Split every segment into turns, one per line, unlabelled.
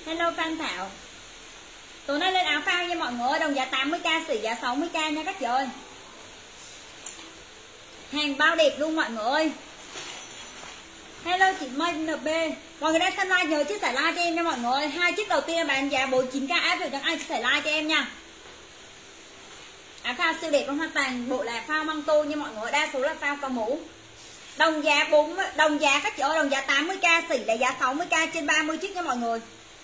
Hello Phan Thảo. Tối nay lên áo phao nha mọi người, đồng giá 80k, xỉ giá 60k nha các chị ơi. Hàng bao đẹp luôn mọi người ơi. Hello chị MNB. Mọi người đang xem like nhớ chia sẻ like cho em nha mọi người. Hai chiếc đầu tiên bán giá 49k, áp dụng cho ai chia sẻ like cho em nha. Áo phao siêu đẹp luôn ha, toàn bộ là phao măng tô nha mọi người, đa số là phao có mũ. Đồng giá các chị ơi, đồng giá 80k, xỉ là giá 60k trên 30 chiếc nha mọi người.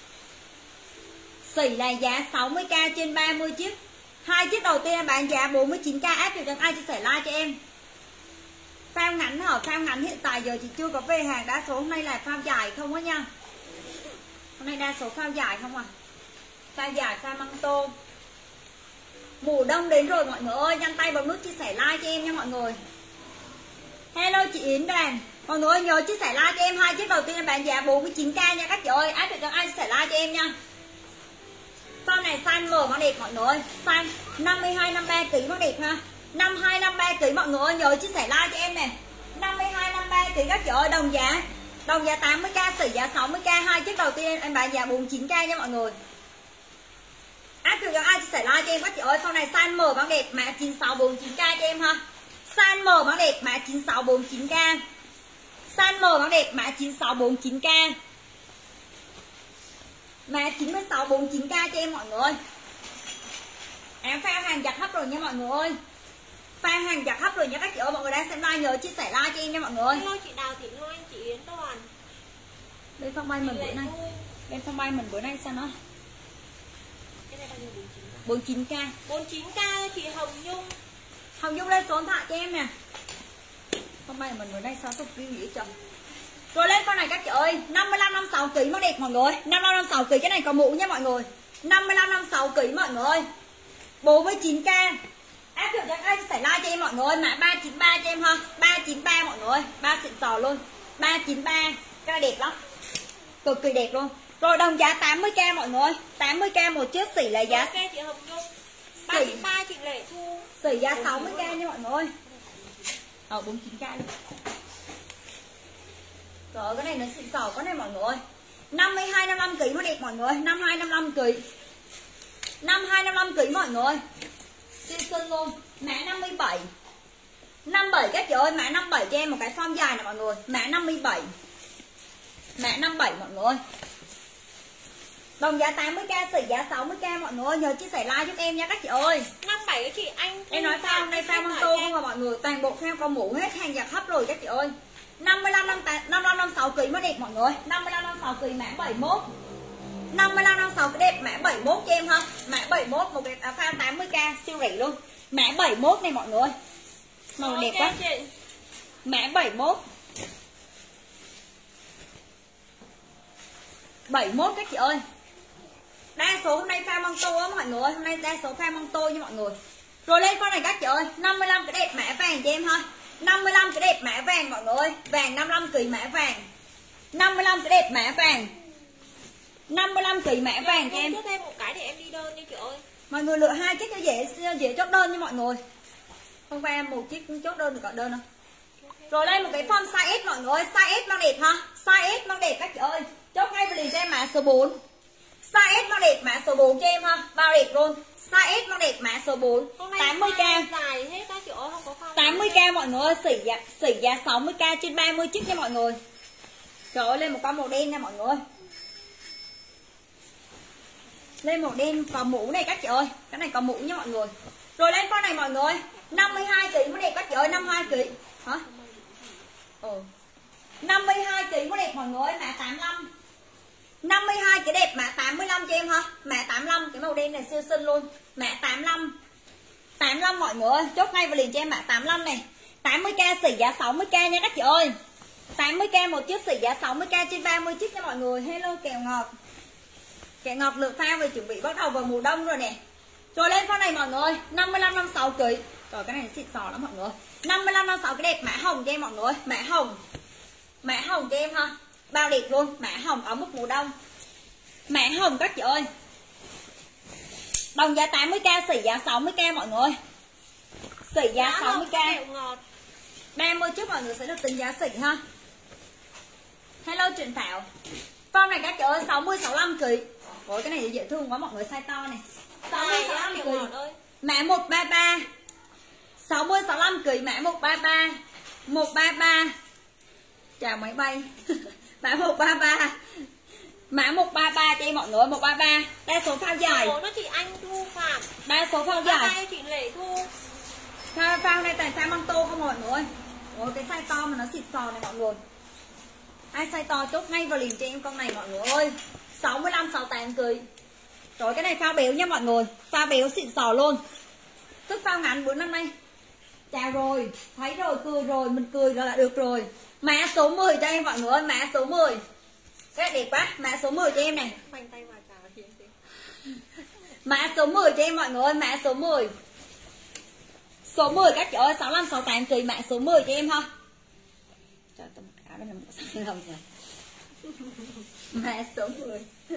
Xỉ là giá 60k trên 30 chiếc. Hai chiếc đầu tiên bán giá 49k, áp dụng cho ai chia sẻ like cho em. Phao ngắn hả? Phao ngắn hiện tại giờ chị chưa có về hàng, đa số hôm nay là phao dài không á nha. Hôm nay đa số phao dài không à. Phao dài, phao măng tô. Mùa đông đến rồi mọi người ơi, nhanh tay bấm nút chia sẻ like cho em nha mọi người. Hello chị Yến Đoàn. Mọi người ơi, nhớ chia sẻ like cho em. Hai chiếc đầu tiên bán giá 49k nha các chị ơi, áp dụng cho ai chia sẻ like cho em nha. Sau này size M nó đẹp mọi người ơi. Size 52 53 kg nó đẹp ha. 52 53 kg mọi người ơi, nhớ chia sẻ like cho em nè. 52 53 kg các chị ơi, đồng giá 80k, xỉ giá 60k. Hai chiếc đầu tiên em bán giá 49k nha mọi người. Áp dụng cho ai chia sẻ like cho em các chị ơi. Sau này size M bán đẹp mã 9649k cho em ha. Size M bán đẹp mã 9649k. Size M bán đẹp mã 9649k. Mã 9649k cho em mọi người ơi. Áo phao hàng giặt hấp rồi nha mọi người ơi. Phao hàng giặt hấp rồi nha các chị ơi. Mọi người đang xem like nhớ chia sẻ like cho em nha mọi người.
Hello chị Đào Thị Loan, chị Yến Toàn.
Bên phong bay mình bữa nay. Bên phong bay mình bữa nay sao nó?
Cái này bao nhiêu?
49k.
49k chị Hồng Nhung.
Hồng Nhung lên số điện thoại cho em nè. Phong bay mình bữa nay sao tôi view dễ chồng. Rồi lên con này các chị ơi, 55 56 kg nó đẹp mọi người. 55 56 kg cái này có mũ nha mọi người. 55 56 kg mọi người ơi. 49k. Áp dụng cho ai chia sẻ like cho em mọi người ơi, mã 393 cho em ha. 393 mọi người ơi, 3 xịn sò luôn. 393, cái này đẹp lắm. Cực kỳ đẹp luôn. Rồi đồng giá 80k mọi người ơi. 80k một chiếc, xỉ là giá.
Ok chị Hồng Nhung. 393 chị Lệ Thu.
Xỉ giá 60k nha mọi người ơi. 49k luôn. Rồi cái này nó xịn sò cái này mọi người ơi. 52 55 kg nó đẹp mọi người ơi, 52 55 kg. 52 55 kg mọi người ơi. Siêu xinh luôn, mã 57. 57 các chị ơi, mã 57 cho em một cái form dài nè mọi người, mã 57. Mã 57 mọi người ơi. Đồng giá 80k, xỉ giá 60k mọi người ơi, nhớ chia sẻ like giúp em nha các chị ơi.
57 của chị Anh.
Em nói phao hôm nay phao măng tô không à mọi người, toàn bộ phao có mũ hết, hàng giặt hấp rồi các chị ơi. 55 56 kg mới đẹp mọi người. 55 56 kg mã 71. 55 56 cái đẹp mã 71 cho em ha. Mã 71 một cái áo phao 80k siêu rẻ luôn. Mã 71 này mọi người. Màu đẹp quá.
Chị.
Mã 71. 71 các chị ơi. Đa số hôm nay phao măng tô á mọi người ơi, hôm nay đa số phao măng tô nha mọi người. Rồi lên con này các chị ơi, 55 cái đẹp mã vàng cho em ha. 55 cái đẹp mã vàng mọi người ơi, vàng 55 kg mã vàng. 55 cái đẹp mã vàng. 55 kg mã vàng cho em.
Cho thêm một cái để em đi đơn nha chị ơi.
Mọi người lựa hai chiếc cho dễ chốt đơn nha mọi người. Không phải một chiếc chốt đơn được gọi đơn không? Rồi lên một cái form size S mọi người ơi, size S mang đẹp ha. Size S mang đẹp các chị ơi. Chốt ngay vào liền cho em mã số 4. Size S mang đẹp mã số 4 cho em ha, bao đẹp luôn. Size S mang đẹp mã số 4, 80k.
Dài hết các chị ơi, không có form.
80k mọi người ơi, xỉ giá 60k trên 30 chiếc nha mọi người. Trời ơi, lên một con màu đen nha mọi người. Lên màu đen có mũ này các chị ơi, cái này có mũ nha mọi người. Rồi lên con này mọi người, 52 kg mới đẹp các chị ơi, 52 kg. Hả? 52 kg mới đẹp mọi người ơi, mã 85. 52 cái đẹp mã 85 cho em ha. Mã 85 cái màu đen này siêu xinh luôn. Mã 85. 85 mọi người ơi, chốt ngay vào liền cho em mã 85 này. 80k, xỉ giá 60k nha các chị ơi. 80k một chiếc, xỉ giá 60k trên 30 chiếc nha mọi người. Hello kẹo ngọt. Kẹo ngọt lượt phao về chuẩn bị bắt đầu vào mùa đông rồi nè. Rồi lên con này mọi người ơi, 55 56 kg. Rồi cái này xịn sò lắm mọi người. 55 56 cái đẹp mã hồng cho em mọi người. Mã hồng. Mã hồng cho em ha. Bao đẹp luôn, mã hồng ở mức mùa đông. Mã hồng các chị ơi. Đồng giá 80k, xỉ giá 60k mọi người. Xỉ giá 60k. 30 chiếc mọi người sẽ được tính giá xỉ ha. Hello Trịnh Thảo. Con này các chị ơi 60 65 kg. Ôi cái này dễ thương quá mọi người, size to này. 60 65 kg. Mã 133. 60 65 kg mã 133. 133. Chào máy bay. Mã 133. Mã 133 cho em mọi người, 133. Đa số phao dài.
Nó chị Anh Thu Phạm.
Đa số phao dài.
Chị Lệ Thu.
Phao này toàn size măng tô không mọi người. Ôi cái size to mà nó xịt sò này mọi người. Ai size to chốt ngay vào liền cho em con này mọi người ơi. 65 68 kg. Rồi cái này phao béo nha mọi người. Phao béo xịn sò luôn. Tức phao ngắn bữa năm nay. Chào rồi, thấy rồi, cười rồi, mình cười rồi là được rồi. Mã số 10 cho em mọi người ơi, mã số 10. Cái đẹp quá, mã số 10 cho em này.
Khoanh tay vào chào chị.
Mã số 10 cho em mọi người ơi, mã số 10. Số 10 các chị ơi, 65 68 kg mã số 10 cho em ha. Trời tao mặc áo đây là một sai lầm rồi. Mã số 10.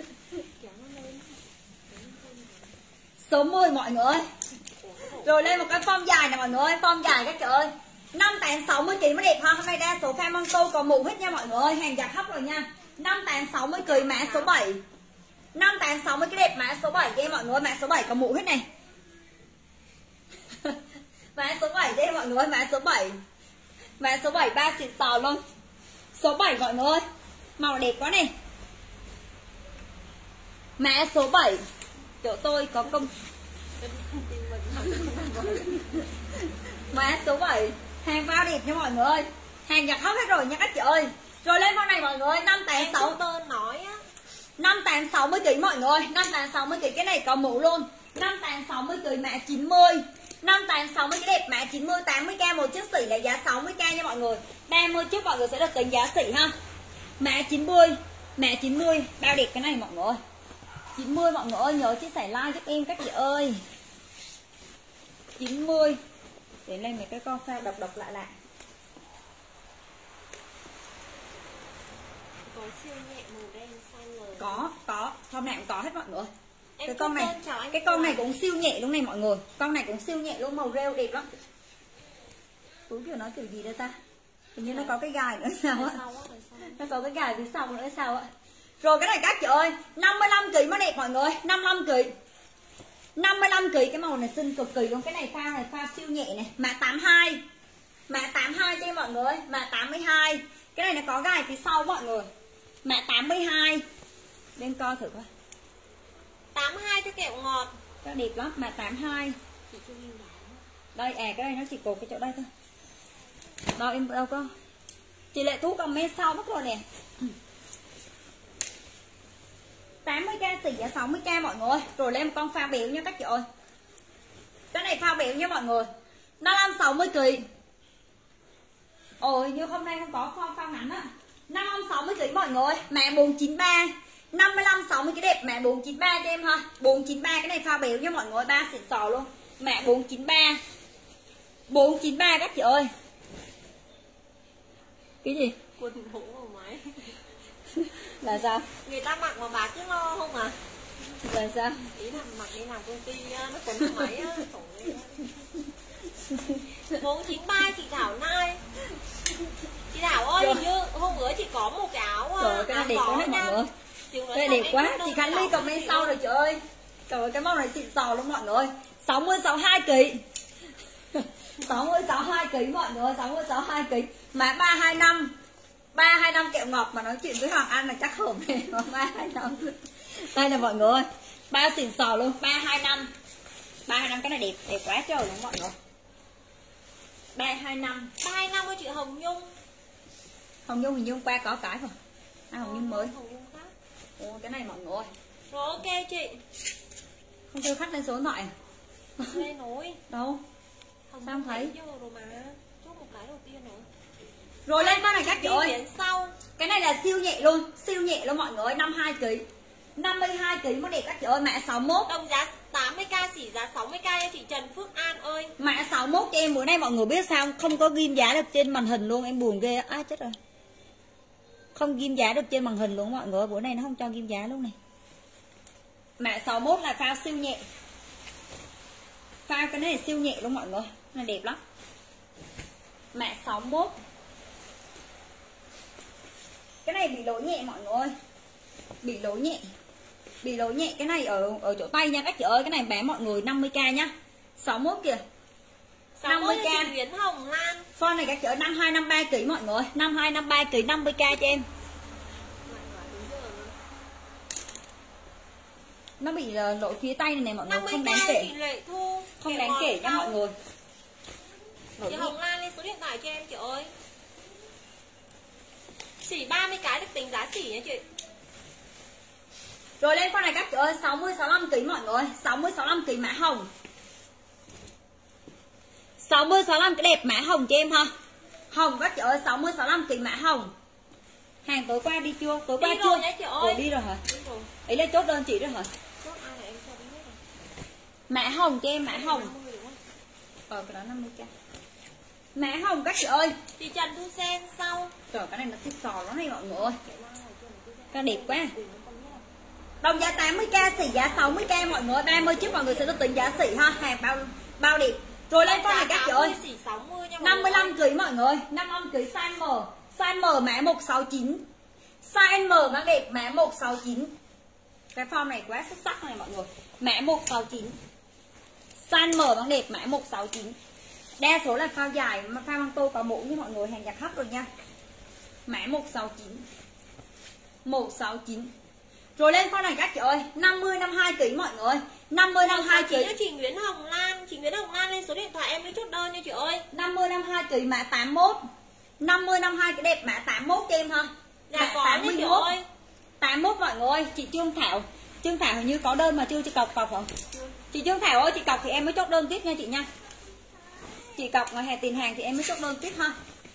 Số 10 mọi người ơi. Rồi lên một cái form dài này mọi người ơi, form dài các chị ơi. 58 60 kg mới đẹp ha. Hôm nay đa số fan măng tô còn mũ hết nha mọi người ơi, hàng giặt hấp rồi nha. 58 60 kg mã số 7. 58 60 cái đẹp mã số 7 cho em mọi người, mã số 7 có mũ hết này. Mã số 7 cho em mọi người ơi, mã số 7. Mã số 7 ba xịn sò luôn. Số 7 mọi người ơi. Màu đẹp quá này. Mã số 7. Chỗ tôi có công. Mã số 7. Hàng bao đẹp nha mọi người ơi. Hàng giặt hấp hết rồi nha các chị ơi. Rồi lên con này mọi người ơi, 586
tên nói á.
5860 kg mọi người ơi, 5860 kg cái này có mũ luôn. 5860 kg mã 90. 5860 cái đẹp mã 90 80k một chiếc xỉ là giá 60k nha mọi người. 30 chiếc mọi người sẽ được tính giá xỉ ha. Mã 90, mã 90 bao đẹp cái này mọi người ơi. 90 mọi người ơi, nhớ chia sẻ like giúp em các chị ơi. 90. Để lên mấy cái con phao độc lại lại.
Có siêu nhẹ màu đen size L.
Có, hôm nào cũng có hết mọi người.
Em
Cái con này, cái con này cũng siêu nhẹ luôn này mọi người. Con này cũng siêu nhẹ luôn, màu rêu đẹp lắm. Túi kiểu nó kiểu gì đây ta? Hình như nó có cái gài nữa sao á? Nó có cái gài phía sau nữa sao ạ? Rồi cái này các chị ơi, 55 kg mới đẹp mọi người, 55 kg. 55 kg cái màu này xinh cực kỳ luôn, cái này pha siêu nhẹ này, mã 82. Mã 82 cho mọi người, mã 82. Cái này nó có gài phía sau mọi người. Mã 82. Lên coi thử coi.
82 cho kẹo ngọt.
Cái đẹp lắm, mã 82. Đây cái này nó chỉ cột cái chỗ đây thôi. Đâu em đâu có. Chị Lệ Thu comment sau mất rồi nè. 80k xỉ giá 60k mọi người. Rồi lên một con phao béo nha các chị ơi. Cái này phao béo nha mọi người. 55 60 kg. Ôi như hôm nay không có phao ngắn á. 55 60 kg mọi người. Mã 493. 55 60 cái đẹp mã 493 cho em ha. 493 cái này phao béo nha mọi người, ba xịn sò luôn. Mã 493. 493 các chị ơi. Cái gì?
Quần hổ ở máy.
Là sao?
Người ta mặc mà bà cứ lo không à?
Là sao?
Ý là mặc đi làm công ty nó quần máy á. 493 chị Thảo Nai. Chị Thảo ơi, hình như hôm bữa chị có một cái áo.
Trời cái này đẹp quá đấy mọi người. Cái này đẹp quá, chị Khánh Ly comment sau rồi chị ơi. Trời ơi, cái màu này xịn sò luôn mọi người. 60 62 kg. 60 62 kg mọi người, 60 62 kg. Mã 325. 325 kẹo ngọt mà nói chuyện với Hoàng Anh là chắc hổm này. 325. Đây là mọi người ơi. Bao xịn sò luôn, 325. 325 cái này đẹp quá trời luôn mọi người. 325.
325 của chị Hồng Nhung.
Hồng Nhung hình như hôm qua có cái rồi. Hồng Nhung mới.
Hồng Nhung khác.
Ồ cái này mọi người.
Rồi ok chị.
Không kêu khách lên số điện thoại.
Lên nối.
Đâu?
Hồng
Sao không thấy?
Rồi mà. Chốt một cái đầu tiên rồi.
Rồi lên con này các chị ơi.
Sau.
Cái này là siêu nhẹ luôn, siêu nhẹ luôn mọi người, 52 kg. 52 kg mới đẹp các chị ơi, mã 61.
Đồng giá 80k xỉ giá 60k cho chị Trần Phước An ơi.
Mã 61 cho em, bữa nay mọi người biết sao không có ghim giá được trên màn hình luôn, em buồn ghê á, chết rồi. Không ghim giá được trên màn hình luôn mọi người, bữa nay nó không cho ghim giá luôn này. Mã 61 là phao siêu nhẹ. Phao cái này siêu nhẹ luôn mọi người, nó đẹp lắm. Mã 61. Cái này bị lỗi nhẹ mọi người ơi. Bị lố nhẹ. Bị lố nhẹ, cái này ở chỗ tay nha các chị ơi. Cái này bé mọi người 50k nhá. 61 kìa. 50k.
Nguyễn Hồng Lan.
Con này các chị ơi 5253 kg mọi người. 5253 kg 50k cho em. Nó bị lỗi phía tay này này mọi người, không đáng kể. Không đáng kể nha mọi người.
Chị Hồng Lan lên số điện thoại cho em chị ơi. Chỉ 30 cái được tính giá xỉ nha chị.
Rồi lên con này các chị ơi 60 65 kg mọi người, 60 65 kg mã hồng. 60 65 cái đẹp mã hồng cho em ha. Hồng các chị ơi 60 65 kg mã hồng. Hàng tối qua đi chưa? Tối qua chưa?
Chị ơi.
Đi rồi hả? Ấy là chốt đơn chị đó hả?
Chốt ai là em cho đi hết rồi.
Mã hồng cho em, mã hồng. Cái đó 50k. Mã hồng các chị ơi.
Chị Trần Thu Sen sau.
Trời cái này nó xịt sò lắm này mọi người ơi. Cái đẹp quá. Đồng giá 80k, xỉ giá 60k mọi người, 30 chiếc mọi người sẽ được tính giá xỉ ha, hàng bao đẹp. Rồi lên con này các chị ơi. 55 kg mọi người, 55 kg size M. Size M mã 169. Size M mang đẹp mã 169. Cái form này quá xuất sắc này mọi người. Mã 169. Size M mang đẹp mã 169. Đa số là phao dài mà phao măng tô có mũ như mọi người, hàng giặt hấp rồi nha. Mã 169. 169. Rồi lên con này các chị ơi, 50 52 kg mọi người. 50 52 kg.
Chị Nguyễn Hồng Lan, chị Nguyễn Hồng Lan lên số điện thoại em mới chốt đơn nha chị ơi.
50 52 kg mã 81. 50 52 cái đẹp mã 81 cho em ha.
Mã 81.
81 mọi người, chị Trương Thảo. Trương Thảo hình như có đơn mà chưa chị cọc không? Chị Trương Thảo ơi, chị cọc thì em mới chốt đơn tiếp nha chị nha. Chị cọc ngoài hè tiền hàng thì em mới chốt đơn tiếp ha.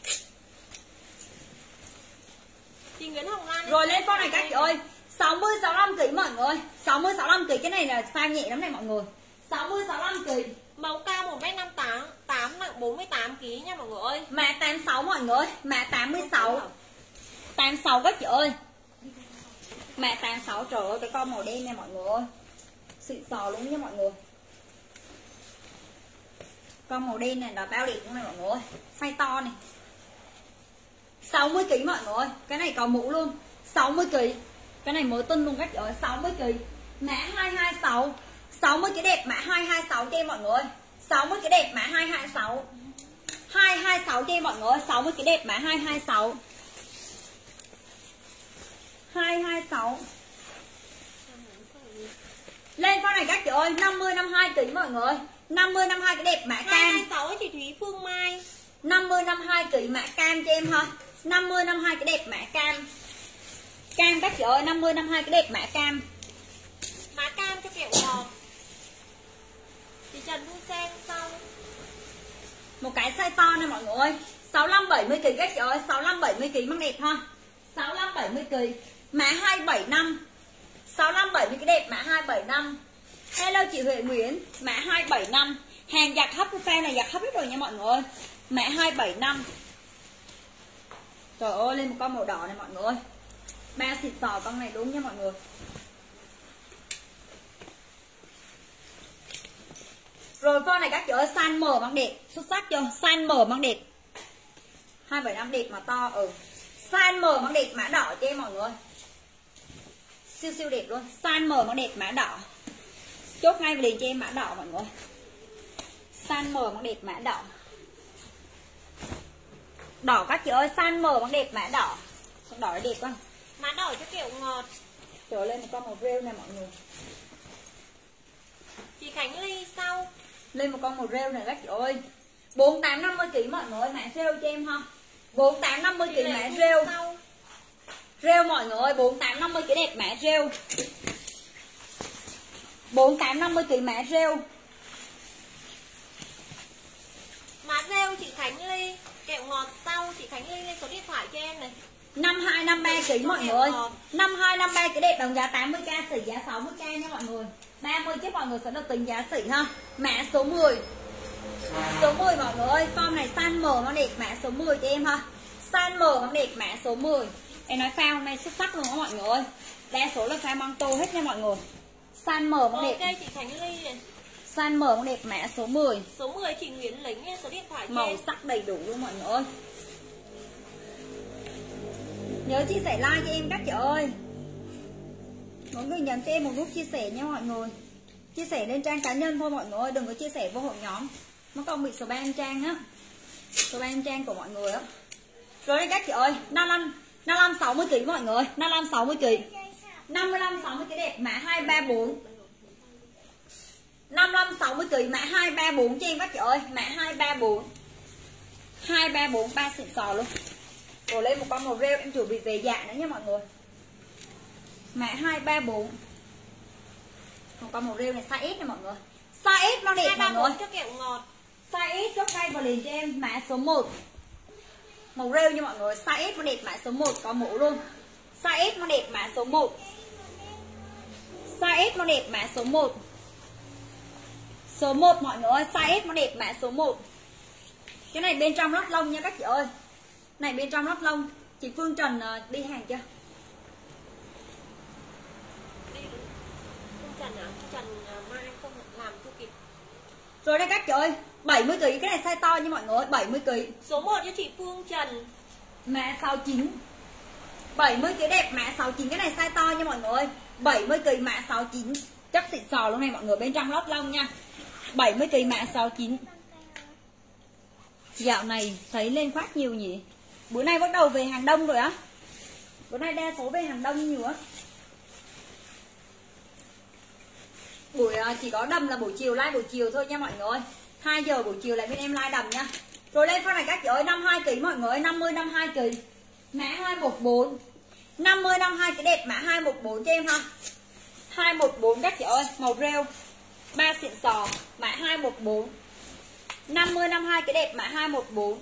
Chị Nguyễn Hồng Lan.
Rồi lên con này các chị ơi, 60 65 kg mọi người. 60 65 kg cái này là size nhẹ lắm này mọi người. 60 65 kg.
Màu cao 1m58, 8 nặng 48 kg nha mọi người ơi.
Mã 86 mọi người, mã 86. 86 các chị ơi. Mã 86 trời ơi cái con màu đen này mọi người ơi. Xịn sò luôn nha mọi người. Con màu đen này là bao đẹp luôn này mọi người ơi. Size to này. 60 kg mọi người ơi, cái này có mũ luôn. 60 kg. Cái này mới tinh luôn các chị ơi, 60 kg. Mã 226. 60 cái đẹp mã 226 cho em mọi người. 60 cái đẹp mã 226. 226 cho em mọi người, 60 cái đẹp mã 226. 226. Lên con này các chị ơi, 50 52 kg mọi người. 50 52 cái đẹp mã cam.
226 chị Thúy Phương Mai.
50 52 kg mã cam cho em ha. 50 52 cái đẹp mã cam. Cam các chị ơi, 50 52 cái đẹp mã cam.
Mã cam cho kẹo ngọt. Chị Trần Thu Sen sau.
Một cái size to này mọi người ơi. 65 70 kg các chị ơi, 65 70 kg mang đẹp ha. 65 70 kg. Mã 275. 65 70 cái đẹp mã 275. Hello chị Huệ Nguyễn, mã 275. Hàng giặt hấp cái fan này giặt hấp hết rồi nha mọi người ơi. Mã 275. Trời ơi, lên một con màu đỏ này mọi người ơi. Ba xịt sò con này đúng nha mọi người. Rồi con này các chị ơi, size M mang đẹp, xuất sắc chưa? Size M mang đẹp. 275 đẹp mà to. Size M mang đẹp mã đỏ cho em mọi người. Siêu siêu đẹp luôn. Size M mang đẹp mã đỏ. Chốt ngay liền cho em mã đỏ mọi người. Size M mang đẹp mã đỏ. Đỏ các chị ơi, size M mang đẹp mã đỏ. Đỏ nó đẹp quá.
Mã đỏ cho kẹo ngọt.
Trở lên một con màu rêu này mọi người.
Chị Khánh Ly sau.
Lên một con màu rêu này các chị ơi. 48 50 kg mọi người, mã rêu cho em ha. 48 50 kg mã rêu. Rêu mọi người ơi, 48 50 kg đẹp mã rêu. 48 50 kg mã rêu.
Mã rêu chị Khánh Ly, kẹo ngọt sau, chị Khánh Ly lên số điện thoại cho em này.
5253 kg mọi người ơi. 5253 cái đẹp đồng giá 80k, xỉ giá 60k nha mọi người. 30 chiếc mọi người sẽ được tính giá xỉ ha. Mã số 10. Số 10 mọi người ơi, form này size M nó đẹp mã số 10 cho em ha. Size M nó đẹp mã số 10. Em nói phao hôm nay xuất sắc luôn đó mọi người ơi. Đa số là phao măng tô hết nha mọi người. Size M nó đẹp.
Ok chị Khánh Ly này.
Size M nó đẹp mã số 10.
Số 10 chị Nguyễn Lính nha, số điện thoại cho
màu
em.
sắc đầy đủ luôn mọi người ơi. Nhớ chia sẻ like cho em các chị ơi. Mọi người nhấn cho em một nút chia sẻ nha mọi người. Chia sẻ lên trang cá nhân thôi mọi người ơi, đừng có chia sẻ vô hội nhóm. Nó còn bị spam trang á. Spam trang của mọi người á. Rồi đây các chị ơi, 55 60 kg mọi người, 55 60 kg. 55 60 kg đẹp mã 234. 55 60 kg mã 234 cho em các chị ơi, mã 234. 234 ba xịn sò luôn. Rồi lên một con màu rêu em chuẩn bị về dạng nữa nha mọi người. Mã 234. Một con màu rêu này size S nha mọi người. Size S nó đẹp mọi người.
Cho kẹo ngọt.
Size S chốt ngay vào liền cho em mã số 1. Màu rêu nha mọi người, size S nó đẹp mã số 1 có mũ luôn. Size S nó đẹp mã số 1. Size S nó đẹp mã số 1. Số 1 mọi người ơi, size S nó đẹp mã số 1. Cái này bên trong lót lông nha các chị ơi. Này bên trong lót lông. Chị Phương Trần đi hàng chưa?
Trần mai không làm chưa kịp.
Rồi đây các chị ơi, 70 kg, cái này size to nha mọi người, 70 kg.
Số 1 cho chị Phương Trần.
Mã 69. 70 kg đẹp mã 69, cái này size to nha mọi người. 70 kg mã 69. Chắc xịn sò luôn này mọi người, bên trong lót lông nha. 70 kg mã 69. Dạo này thấy lên khoác nhiều nhỉ. Bữa nay bắt đầu về hàng đông rồi á. Bữa nay đa số về hàng đông nhiều á. Chỉ có đầm là buổi chiều, live buổi chiều thôi nha mọi người. 2 giờ buổi chiều lại bên em live đầm nha. Rồi lên con này các chị ơi, 52 kg mọi người, 50 52 kg. Mã 214. 50 52 cái đẹp mã 214 cho em ha. 214 các chị ơi, màu rêu. 3 xịn sò, mã 214. 50 52 cái đẹp mã 214.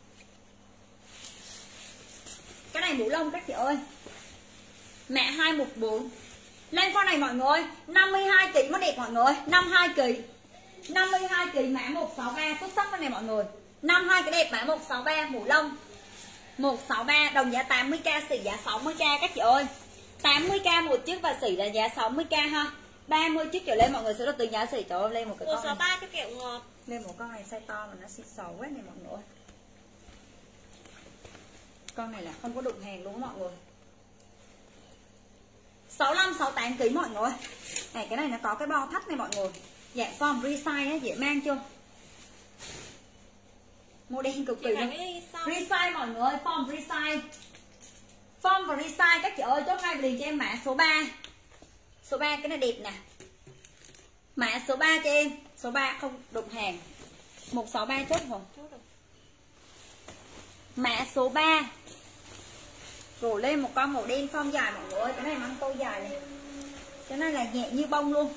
Cái này mũ lông các chị ơi. Mã 214. Lên con này mọi người, 52 kg nó đẹp mọi người, 52 kg. 52 kg mã 163 xuất sắc con này mọi người. 52 cái đẹp mã 163 mũ lông. 163 đồng giá 80k, xỉ giá 60k các chị ơi. 80k một chiếc và xỉ là giá 60k ha. 30 chiếc trở lên mọi người sẽ được tính giá xỉ cho lên một cái con.
163 cho kẹo ngọt.
Lên một con này size to mà nó xịn sò quá này mọi người. Con này là không có đụng hàng luôn đó mọi người. 65 68 kg mọi người. Này cái này nó có cái bo thắt này mọi người. Dạng form resize á, dễ mang chưa? Model cực kỳ luôn. Resize mọi người, form resize. Form và resize các chị ơi, chốt ngay liền cho em mã số 3. Số 3 cái này đẹp nè. Mã số 3 cho em, số 3 không đụng hàng. 163 chốt không? Mã số 3. Rồi lên một con màu đen form dài mọi người ơi, cái này mang tô dài này. Cái này là nhẹ như bông luôn.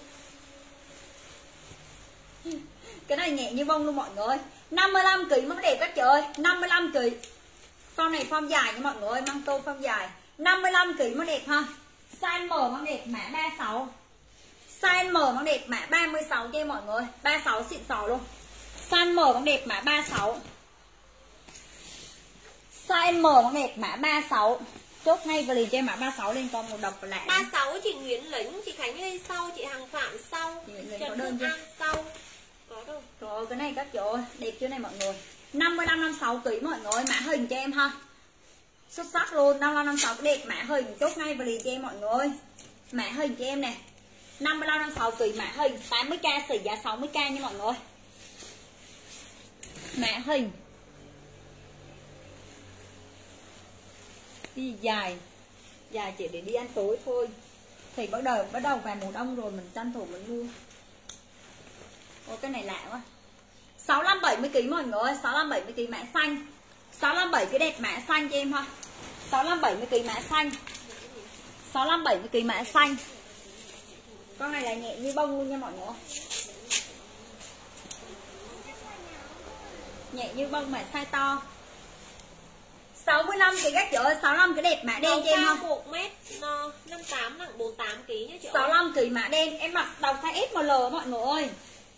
Cái này nhẹ như bông luôn mọi người. 55 kg mới đẹp các chị ơi, 55 kg. Con này form dài nha mọi người ơi, mang tô form dài. 55 kg mới đẹp ha. Size M mang đẹp mã 36. Size M mang đẹp mã 36 cho em mọi người, 36 xịn sò luôn. Size M mang đẹp mã 36. Size M mang đẹp mã 36. Chốt ngay và liền cho em mã 36 lên con một độc lạ.
36 chị Nguyễn Lĩnh, chị Khánh Lê sau, chị Hằng Phạm sau,
chị Nguyễn Lĩnh có đơn chưa?
Sau. Có đâu.
Rồi cái này các chỗ đẹp chưa này mọi người. 55 56 kg mọi người, mã hình cho em ha. Xuất sắc luôn, 55 56 đẹp mã hình, chốt ngay và liền cho em mọi người. Mã hình cho em nè. 55 56 kg mã hình, 80k xỉ giá 60k nha mọi người. Mã hình. Đi dài chỉ để đi ăn tối thôi. Thì bắt đầu vào mùa đông rồi mình tranh thủ mình mua. Ô cái này lạ quá. 65 70 kg mọi người ơi, 65 70 kg mã xanh. 65 7 cái đẹp mã xanh cho em ha. 65 70 kg mã xanh. 65 70 kg mã xanh. Con này là nhẹ như bông luôn nha mọi người. Nhẹ như bông mà size to. 65 cái các chị ơi, 65 cái đẹp mã đen cho em không?
1m58 nặng 48 kg nhá chị.
65 kg mã đen, em mặc đầu size SML mọi người ơi.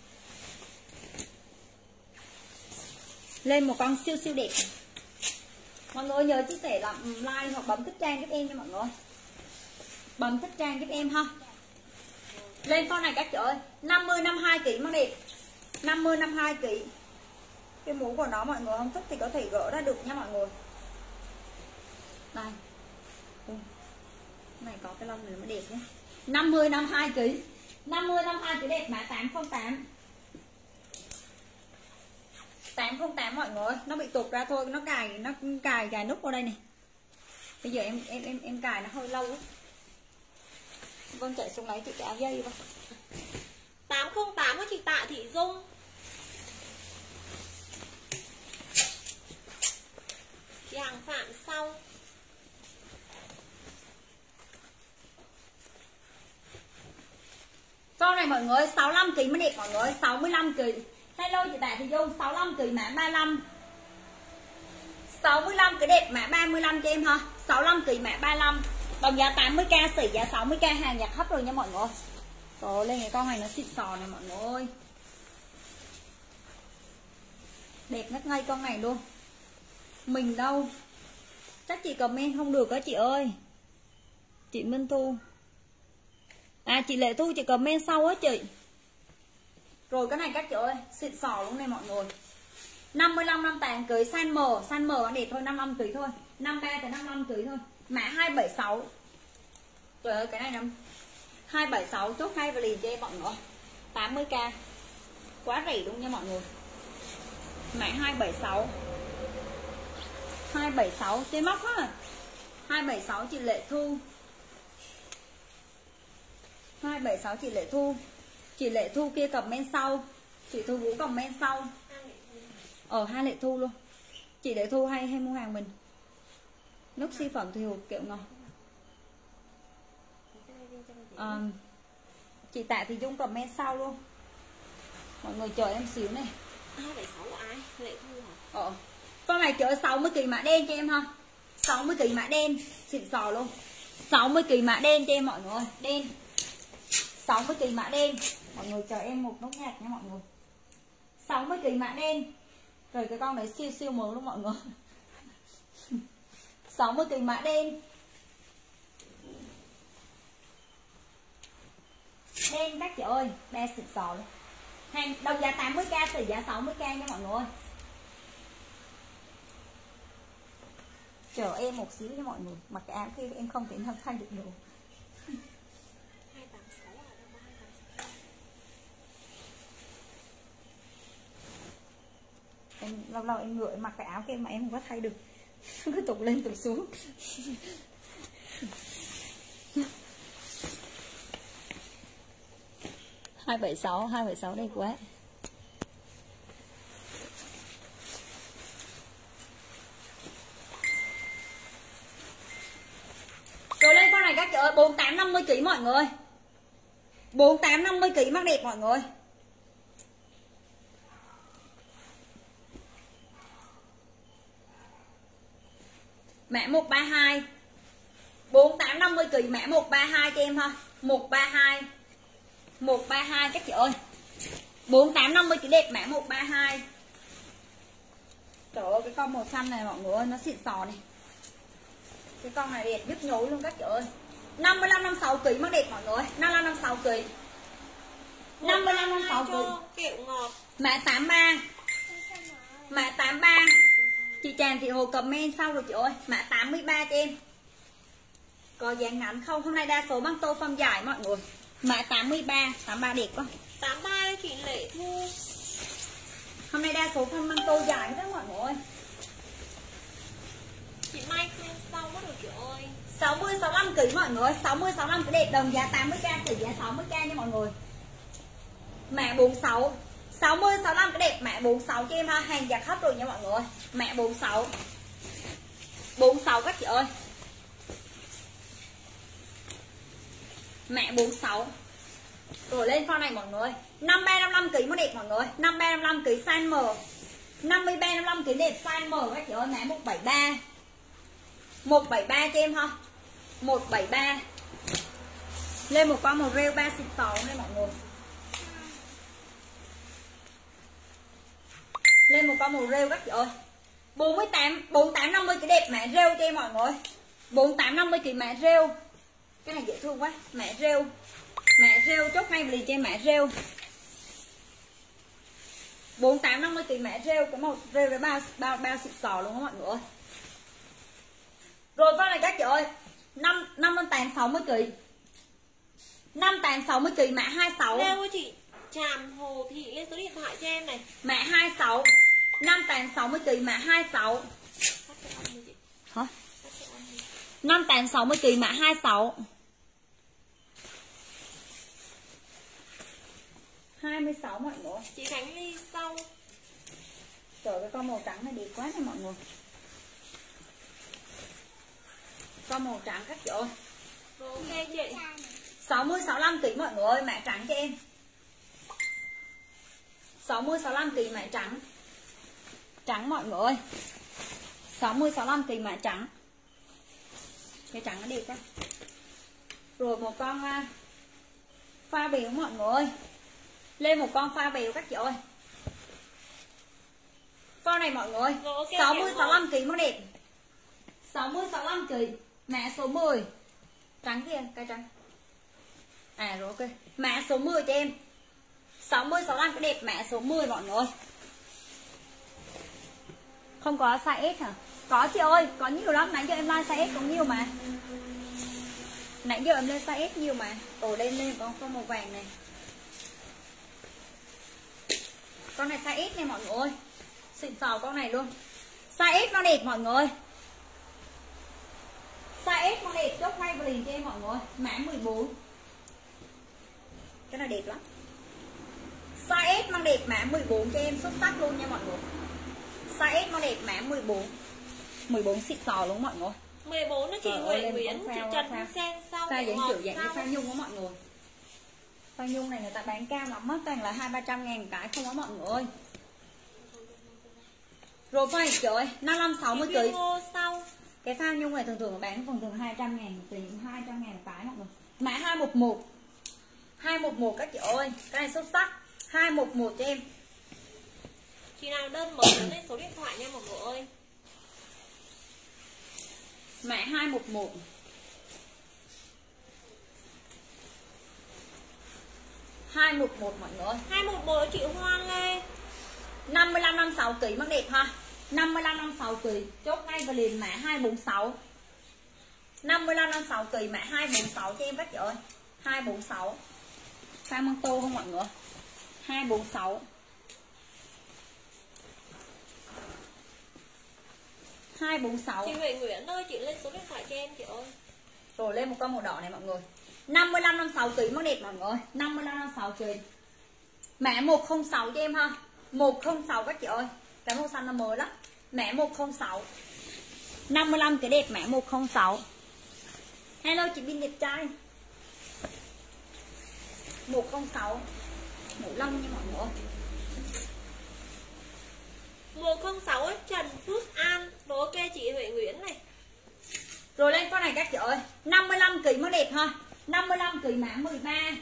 Lên một con siêu siêu đẹp. Mọi người nhớ chia sẻ làm like hoặc bấm thích trang giúp em nha mọi người. Bấm thích trang giúp em ha. Lên con này các chị ơi, 50 52 kg mang đẹp. 50 52 kg. Cái mũ của nó mọi người không thích thì có thể gỡ ra được nha mọi người. Đây. Cái này có cái lông này mới đẹp nhé. 50 52 kg. 50 52 kg đẹp mã 808. 808 mọi người, nó bị tụt ra thôi, nó cài nút vào đây này. Bây giờ em cài nó hơi lâu quá. Vâng, chạy xuống lấy chị cái áo dây vào.
808 của chị Tạ Thị Dung. Chị hàng Phạm sau.
Con này mọi người 65 kg mới đẹp mọi người, 65 kg. Hello chị Tạ Thị Dung, 65 kg mã 35. 65 cái đẹp mã 35 cho em ha. 65 kg mã 35. Đồng giá 80k, sỉ giá 60k, hàng nhạc hấp rồi nha mọi người. Trời lên cái con này nó xịn sò này mọi người ơi. Đẹp ngất ngây con này luôn. Mình đâu. Chắc chị comment không được đó chị ơi. Chị Minh Thu. À chị Lệ Thu chị comment sau á chị. Rồi cái này các chị ơi, xịn sò luôn này mọi người. 55 58 kg size M bạn đẹp thôi, 55 kg thôi. 53 tới 55 kg thôi. Mã 276. Trời ơi cái này năm 276 chốt hay và liền cho em mọi người. 80k. Quá rẻ luôn nha mọi người. Mã 276. 276 trên móc á. 276 chị Lệ Thu. 276 chị Lệ Thu. Chị Lệ Thu kia comment sau. Chị Thu Vũ comment sau. Hai Lệ Thu luôn. Chị Lệ Thu hay mua hàng mình. Nước si phẩm thì hộp kẹo ngon. Chị Tạ Thị Dung comment sau luôn. Mọi người chờ em xíu này.
276 của ai? Lệ Thu hả?
Con này chở 60 kg mã đen cho em ha. 60 kg mã đen, xịn sò luôn. 60 kg mã đen cho em mọi người, đen. 60 kg mã đen. Mọi người chờ em một nốt nhạc nha mọi người. 60 kg mã đen. Rồi cái con này siêu siêu mượn luôn mọi người. 60 kg mã đen. Đen các chị ơi, đen xịn sò luôn. Hàng đồng giá 80k, tỷ giá 60k nha mọi người. Chờ em một xíu cho mọi người. Mặc cái áo kia em không thể nào thay được đồ.
286 à, đâu có 286.
Em lâu lâu em ngựa em mặc cái áo kia mà em không có thay được. Cứ tụt lên tụt xuống. hai bảy sáu đây quá. Rồi lên con này các chị ơi, 48 50 kg mọi người. 48 50 kg mắc đẹp mọi người. Mã 132. 48 50 kg mã 132 cho em ha. 132. 132 các chị ơi. 48 50 kg đẹp mã 132. Trời ơi cái con màu xanh này mọi người ơi, nó xịn sò này. Cái con này đẹp nhức nhối luôn các chị ơi. 55 56 kg mắc đẹp mọi người. 55 56 kg. 55 56 kg.
Kẹo ngọt.
Mã 83. Mã 83. Chị Tràn Thị Hồ comment sau rồi chị ơi. Mã 83 cho em. Có dáng ngắn không? Hôm nay đa số băng tô form dài mọi người. Mã 83. 83 đẹp quá.
83 chị Lệ Thu.
Hôm nay đa số form băng tô dài đó mọi người ơi.
Chị Mai comment sau mất rồi chị ơi.
60 65 kg mọi người. 60 65 kg đẹp, đồng giá 80k, tỷ giá 60k nha mọi người. Mã 46. 60 65 cái đẹp mã 46 cho em ha, hàng giặt hết rồi nha mọi người. Mã 46. 46 các chị ơi. Mã 46. Rồi lên con này mọi người. 53 55 kg mới đẹp mọi người. 53 55 kg size M. 53 55 kg đẹp size M các chị ơi, mã 173. 173 cho em ha. 173. Lên một con màu rêu 3 xịn sò đây mọi người. Lên một con màu rêu các chị ơi. 48 50 cái đẹp mã rêu cho em mọi người. 48 50 cái mã rêu. Cái này dễ thương quá, mã rêu. Mã rêu chốt ngay liền cho em mã rêu. 48 50 cái mã rêu, cái màu rêu với bao xịn sò luôn đó mọi người ơi. Rồi con này các chị ơi, 58 60 kg. 5860 kỳ mã 26.
Lêu chị Tràm Hồ Thị lên số điện thoại cho em này.
Mã 26. 5860 kỳ mã 26. Hả? 5860 kỳ mã 26. 26 mọi người.
Chị Khánh Ly sau.
Trời, cái con màu trắng này đẹp quá nha mọi người. Con màu trắng các chị ơi.
Rồi, ok chị.
60 65 kg mọi người ơi, mã trắng cho em. 60 65 kg mã trắng. Trắng mọi người ơi. 60 65 kg mã trắng. Cái trắng nó đẹp quá. Rồi một con pha bèo mọi người ơi. Lên một con pha bèo các chị ơi. Con này mọi người ơi.
Rồi, okay,
60 65 kg nó đẹp. 60 65 kg mã số 10. Trắng kia, cái trắng. À rồi ok. Mã số 10 cho em. 60 65 cái đẹp mã số 10 mọi người. Không có size S hả? Có chị ơi, có nhiều lắm, nãy giờ em like size S có nhiều mà. Nãy giờ em lên size S nhiều mà. Ồ lên con màu vàng này. Con này size S này mọi người ơi. Xịn sò con này luôn. Size S nó đẹp mọi người. Size S nó đẹp, chốt ngay vào liền cho em mọi người. Mã 14. Cái này đẹp lắm. Size S mang đẹp mã 14 cho em, xuất sắc luôn nha mọi người. Size S mang đẹp mã 14. 14 xịn sò luôn mọi người.
14 đó chị Huệ Nguyễn, chị Trần Sen sau.
Pha dạng kiểu dạng như pha nhung đó mọi người. Pha nhung này người ta bán cao lắm á, toàn là 200-300 ngàn cái không á mọi người ơi. Rồi pha này trời ơi, 55-60 kg.
Sau.
Cái pha nhung này thường thường bán thường 200 ngàn, từ 200 ngàn cái mọi người. Mã 211. 211 các chị ơi, cái này xuất sắc. 211 cho em.
Chị nào đơn mở lên số điện thoại nha mọi người ơi.
Mã 211. 211 mọi người ơi.
211 chị Hoa Lê.
55-56 kg mang đẹp ha. 55-56 kg, chốt ngay và liền mã 246. 55-56 kg mã 246 cho em các chị ơi. 246. Pha măng tô không mọi người? 246. 246.
Chị Huệ Nguyễn ơi, chị lên số điện thoại cho em chị ơi.
Rồi lên một con màu đỏ này mọi người. 55-56 kg mang đẹp mọi người ơi. 55-56 kg. Mã 106 cho em ha. 106 các chị ơi. Cái màu xanh nó mới lắm. Mã 106. 55 cái đẹp mã 106. Hello chị Bin đẹp trai. 106. Mũ lông nha mọi người ơi.
106 Trần Phước An. Rồi ok chị Huệ Nguyễn này.
Rồi lên con này các chị ơi. 55 kg mới đẹp ha. 55 kg mã 13.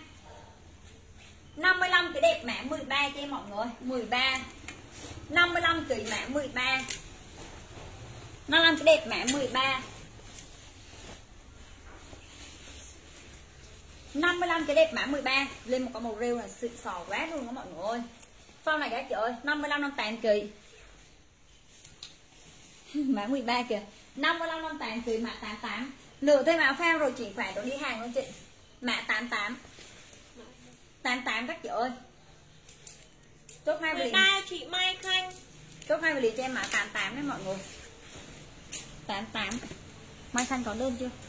55 cái đẹp mã 13 cho em mọi người. 13. 55 kg mã 13. 55 cái đẹp mã 13. 55 cái đẹp mã 13. Lên một con màu rêu là xịn sò quá luôn đó mọi người ơi. Sau này các chị ơi, 55-58 kg. Mã 13 kìa. 55-58 kg mã 88. Lựa thêm áo phao rồi chuyển khoản rồi đi hàng luôn chị. Mã 88. 88 các chị ơi. Chốt 2 liền.
Chị Mai Khanh.
Chốt 2 liền cho em mã 88 đấy mọi người. 88. Mai Khanh có đơn chưa?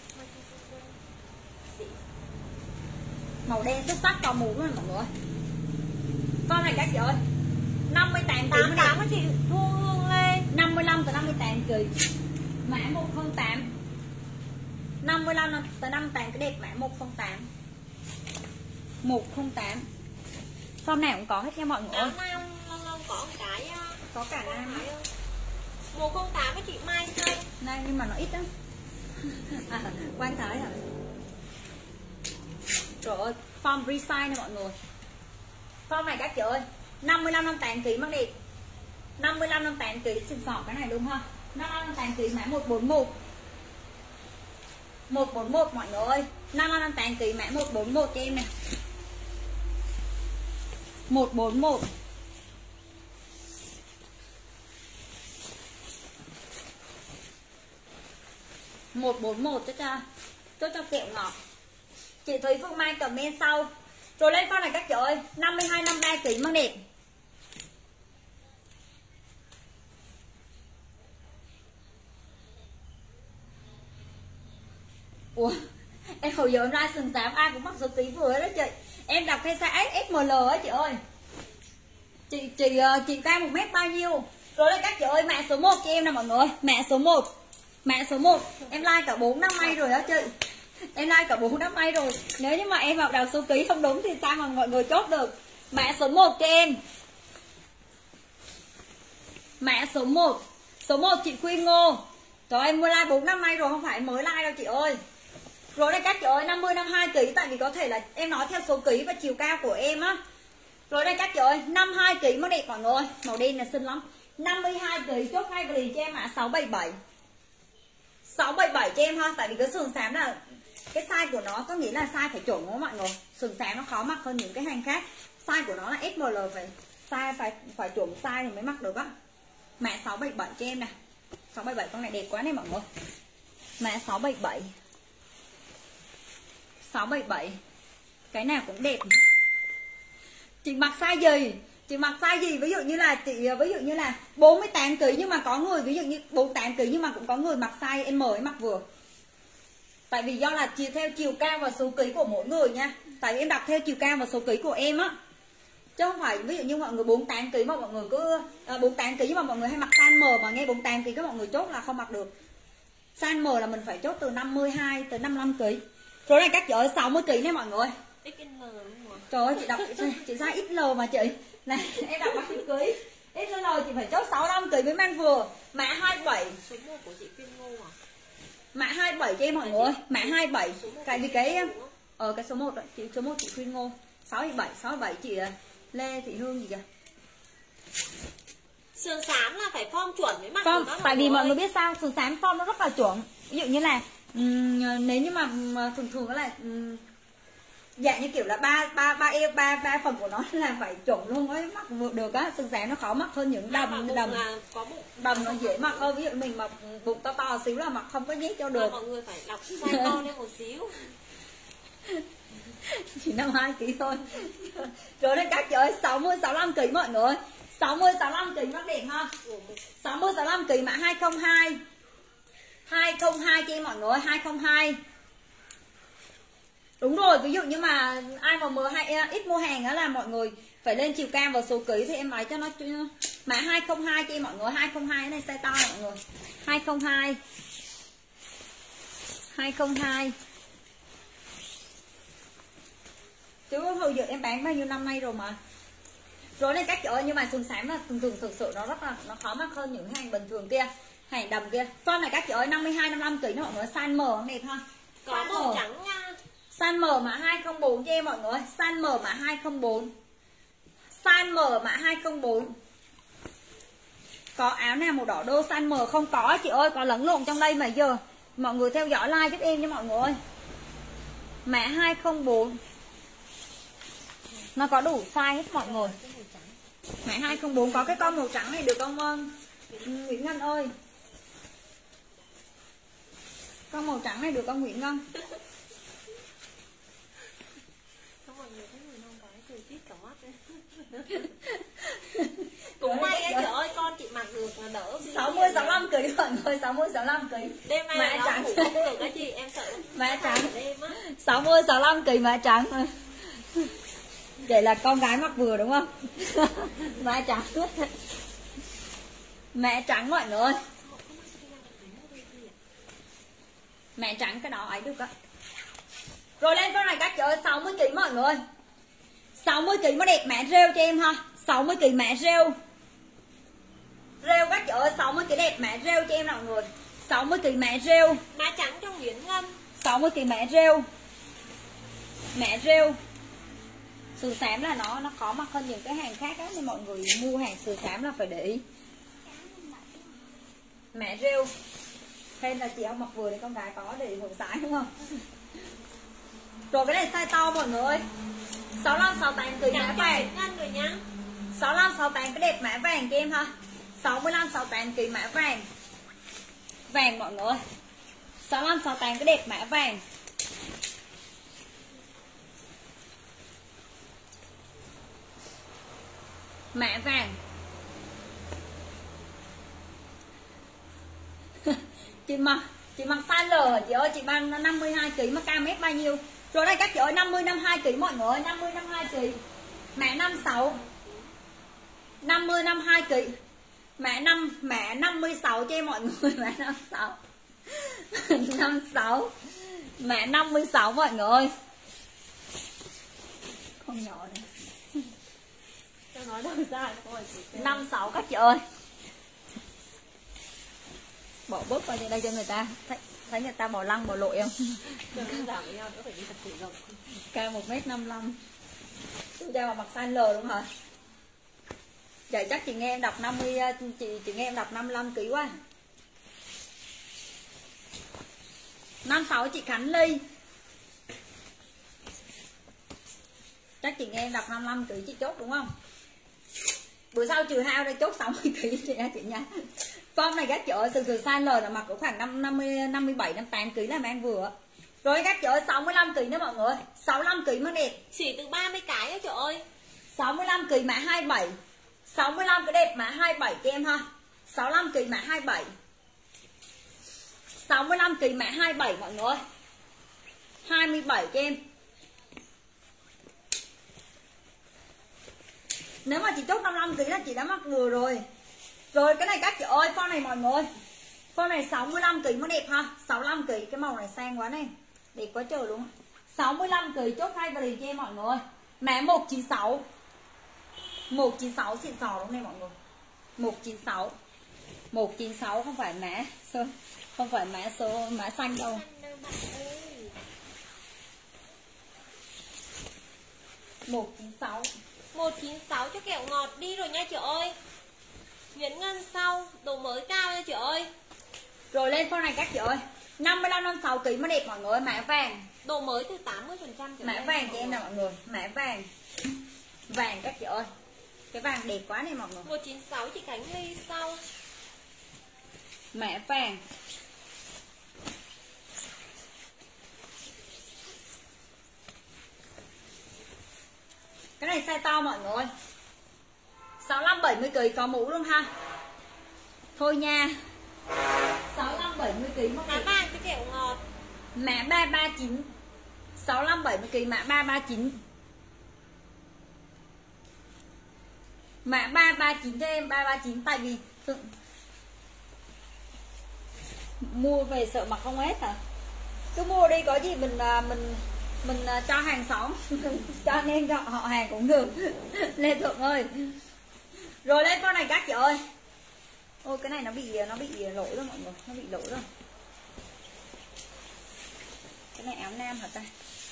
Màu đen xuất sắc có mũ rồi mọi người. Con này các chị ơi. 58 kg
88 á chị Thu Hương Lê.
55 tới 58 kg. Mã 108. 55 tới 58 cái đẹp mã 108. 108. Form nào cũng có hết nha mọi người.
Áo nam long có một cái.
Có cả nam.
108 với chị Mai Khanh.
Nam nhưng mà nó ít lắm. Quan Thái hả? Trời ơi, form resize này mọi người. Form này các chị ơi, 55-58 kg mang đẹp. 55-58 kg xin sỏ cái này đúng không? 55-58 kg mã 141. 141 mọi người ơi. 55-58 kg mã 141 cho em nè. 141. 141 cho kẹo ngọt. Chị Thúy Phương Mai comment sau. Rồi lên con này các chị ơi, 52 53 kg mang đẹp. Ủa, em hồi giờ em ra sừng sám ai cũng mắc số ký vừa đó chị. Em đặt cái size SML á chị ơi. Chị cao 1 mét bao nhiêu? Rồi đây các chị ơi, mã số 1 cho em nè mọi người. Mã số 1. Mã số 1. Em like cả 4 năm nay rồi đó chị. Em like cả 4 năm nay rồi. Nếu như mà em vào đầu số ký không đúng thì sao mà mọi người chốt được. Mã số 1 cho em. Mã số 1. Số 1 chị Quyên Ngô. Trời em mua like 4 năm nay rồi, không phải mới like đâu chị ơi. Rồi đây các chị ơi, 50 52 kg, tại vì có thể là em nói theo số ký và chiều cao của em á. Rồi đây các chị ơi, 52 kg mới đẹp mọi người. Màu đen này xinh lắm. 52 kg chốt ngay liền cho em ạ, 677. 677 cho em ha, tại vì cái sườn xám là cái size của nó có nghĩa là size phải chuẩn đúng không mọi người? Sườn xám nó khó mặc hơn những cái hàng khác. Size của nó là SML, phải chuẩn size thì mới mặc được á. Mã 677 cho em nè. 677 con này đẹp quá này mọi người. Mã 677. 677. Cái nào cũng đẹp. Chị mặc size gì? Chị mặc size gì? Ví dụ như là 48 kg nhưng mà có người ví dụ như 48 kg nhưng mà cũng có người mặc size M ấy, mặc vừa. Tại vì do là theo chiều cao và số ký của mỗi người nha. Tại vì em đặt theo chiều cao và số ký của em á. Chứ không phải ví dụ như mọi người 48 kg mà mọi người cứ 48 kg nhưng mà mọi người hay mặc size M, mà nghe 48 kg các mọi người chốt là không mặc được. Size M là mình phải chốt từ 52 tới 55 kg. Rồi này các chị ơi, 60 kg nha mọi người.
XL luôn rồi.
Trời ơi, chị đọc chị size XL mà chị. Này, em đọc bao nhiêu ký? XL chị phải chốt 65 kg với mang vừa. Mã 27.
Số 1 của chị Quyên Ngô à?
Mã 27 cho em mọi người. Mã 27. Tại vì cái số 1 đó, chị số 1 chị Quyên Ngô. 67 chị Lê Thị Hương gì kìa.
Sườn xám là phải form chuẩn mới mặc
Form,
được đó,
tại vì mọi người biết sao, sườn xám form nó rất là chuẩn. Ví dụ như là nếu như mà thường đó là dạng như kiểu là ba phần của nó là phải chuẩn luôn mới mặc được á. Sườn xám nó khó mặc hơn những đầm nó dễ mặc hơn. Ví dụ mình mặc bụng to xíu là mặc không có nhét cho được.
Mọi người phải đọc size to lên một xíu.
Chỉ 52 kg thôi. Rồi đây các chị ơi, 60 65 kg mọi người. 60 65 kg nó đẹp ha. 60 65 kg mã 202. 202 cho em mọi người, 202. Đúng rồi, ví dụ như mà ai mà ít mua hàng đó là mọi người phải lên chiều cao và số ký thì em nói cho nó mã 202 cho em mọi người. 202 cái này size to mọi người. 202. 202. Chứ hồi giờ em bán bao nhiêu năm nay rồi mà. Rồi đây các chị ơi, nhưng mà sườn xám là thường thực sự nó rất là nó khó mắc hơn những hàng bình thường kia, hàng đầm kia. Con này các chị ơi, 52 55 kg nó mọi người, size M đẹp ha.
Có màu trắng nha.
Size M mã 204 cho em mọi người. Size M mã 204. Size M mã 204. Có áo nào màu đỏ đô size M không? Có chị ơi, có lẫn lộn trong đây mà giờ. Mọi người theo dõi like giúp em nha mọi người. Mã 204. Nó có đủ size hết mọi người. Mã 204 có cái con màu trắng này được không Nguyễn Ngân ơi? Con màu trắng này được không Nguyễn Ngân?
Cũng may ấy, trời ơi, con chị mặc được là đỡ.
60 65 kg mọi người, 60 65 kg.
Đêm nay mã trắng ngủ không được cái chị, em sợ.
Mã trắng. 60 65 kg mã trắng. Vậy là con gái mặc vừa đúng không? Mã trắng. Mã trắng mọi người. Mã trắng cái đó ấy được á. Rồi lên con này các chị ơi, 60 kg mọi người. 60 kg mới đẹp, mã rêu cho em ha. 60 kg mã rêu. Rêu các chị ơi, 60 kg đẹp, mã rêu cho em mọi người. 60 kg mã rêu.
Mã trắng cho Nguyễn Ngân.
60 kg mã rêu. Mã rêu. Sườn xám là nó khó mặc hơn những cái hàng khác á, nên mọi người mua hàng sườn xám là phải để ý. Mã rêu. Hay là chị không mặc vừa thì con gái có để hưởng sải đúng không? Rồi cái này size to mọi người ơi. 65 68 kg mã vàng. 65 68 cái đẹp mã vàng cho em ha. 65 68 kg mã vàng. Vàng mọi người. 65 68 cái đẹp mã vàng. Mã vàng. Chị mặc size L chị ơi, chị mang 52 kg mà cam mét bao nhiêu? Rồi đây các chị ơi, 50 52 kg mọi người ơi, 50 52 kg. Mã 56. 50 52 kg. Mã 56 cho em mọi người, mã 56. 56. Mã 56 mọi người ơi. Không nhỏ này.
Cho nói đâu ra thôi.
56 các chị ơi. Bỏ bớt vào đây cho người ta. Thấy người ta bỏ lăng bỏ lội không?
Cho nó giảm với nhau, nó phải đi tập thể dục.
Cao 1m55. Tôi ra vào mặc size L đúng hả? Vậy chắc chị nghe em đọc 50, chị nghe em đọc 55 kg quá. 56 chị Khánh Ly. Chắc chị nghe em đọc 55 kg chị chốt đúng không? Bữa sau trừ hao đây chốt 60 kg chị nha. Form này các chị ơi, từ size L là mặc có khoảng 57 58 kg là mang vừa. Rồi các chị ơi, 65 kg nữa mọi người. 65 kg mới đẹp.
Chỉ từ 30 cái á chị ơi.
65 kg mã 27. 65 cái đẹp mã 27 cho em ha. 65 kg mã 27. 65 kg mã 27 mọi người. 27 cho em. Nếu mà chị chốt 55 kg là chị đã mặc vừa rồi. Rồi cái này các chị ơi, con này mọi người. Con này 65 kg mới đẹp ha. 65 kg, cái màu này sang quá này. Đẹp quá trời luôn. 65 kg chốt hai vào cho em mọi người. Mã 196. 196 xịn sò đúng này mọi người. 196. 196 không phải mã số, không phải mã xanh đâu. 196.
196 cho kẹo ngọt đi rồi nha chị ơi. Nhuyễn ngân sau, đồ mới cao nha chị ơi.
Rồi lên con này các chị ơi. 55 56 kg mới đẹp mọi người, mã vàng.
Đồ mới từ 80% trở
mã
lên.
vàng cho em nè mọi người, mã vàng. Vàng các chị ơi. Cái vàng đẹp quá này mọi người.
196 chị Khánh Ly sau.
Mã vàng. Cái này size to mọi người. 65 70 kg có mũ luôn ha. Thôi nha. 65 70 kg mất.
Mã vàng cho kẹo ngọt.
Mã 339. 65 70 kg mã 339. Mã 339 cho em, 339 tại vì mua về sợ mặc không hết hả? Cứ mua đi có gì mình cho hàng xóm cho anh em họ hàng cũng được. Lê Thượng ơi. Rồi lên con này các chị ơi. Ôi cái này nó bị lỗi rồi mọi người, nó bị lỗi rồi. Cái này áo nam hả ta?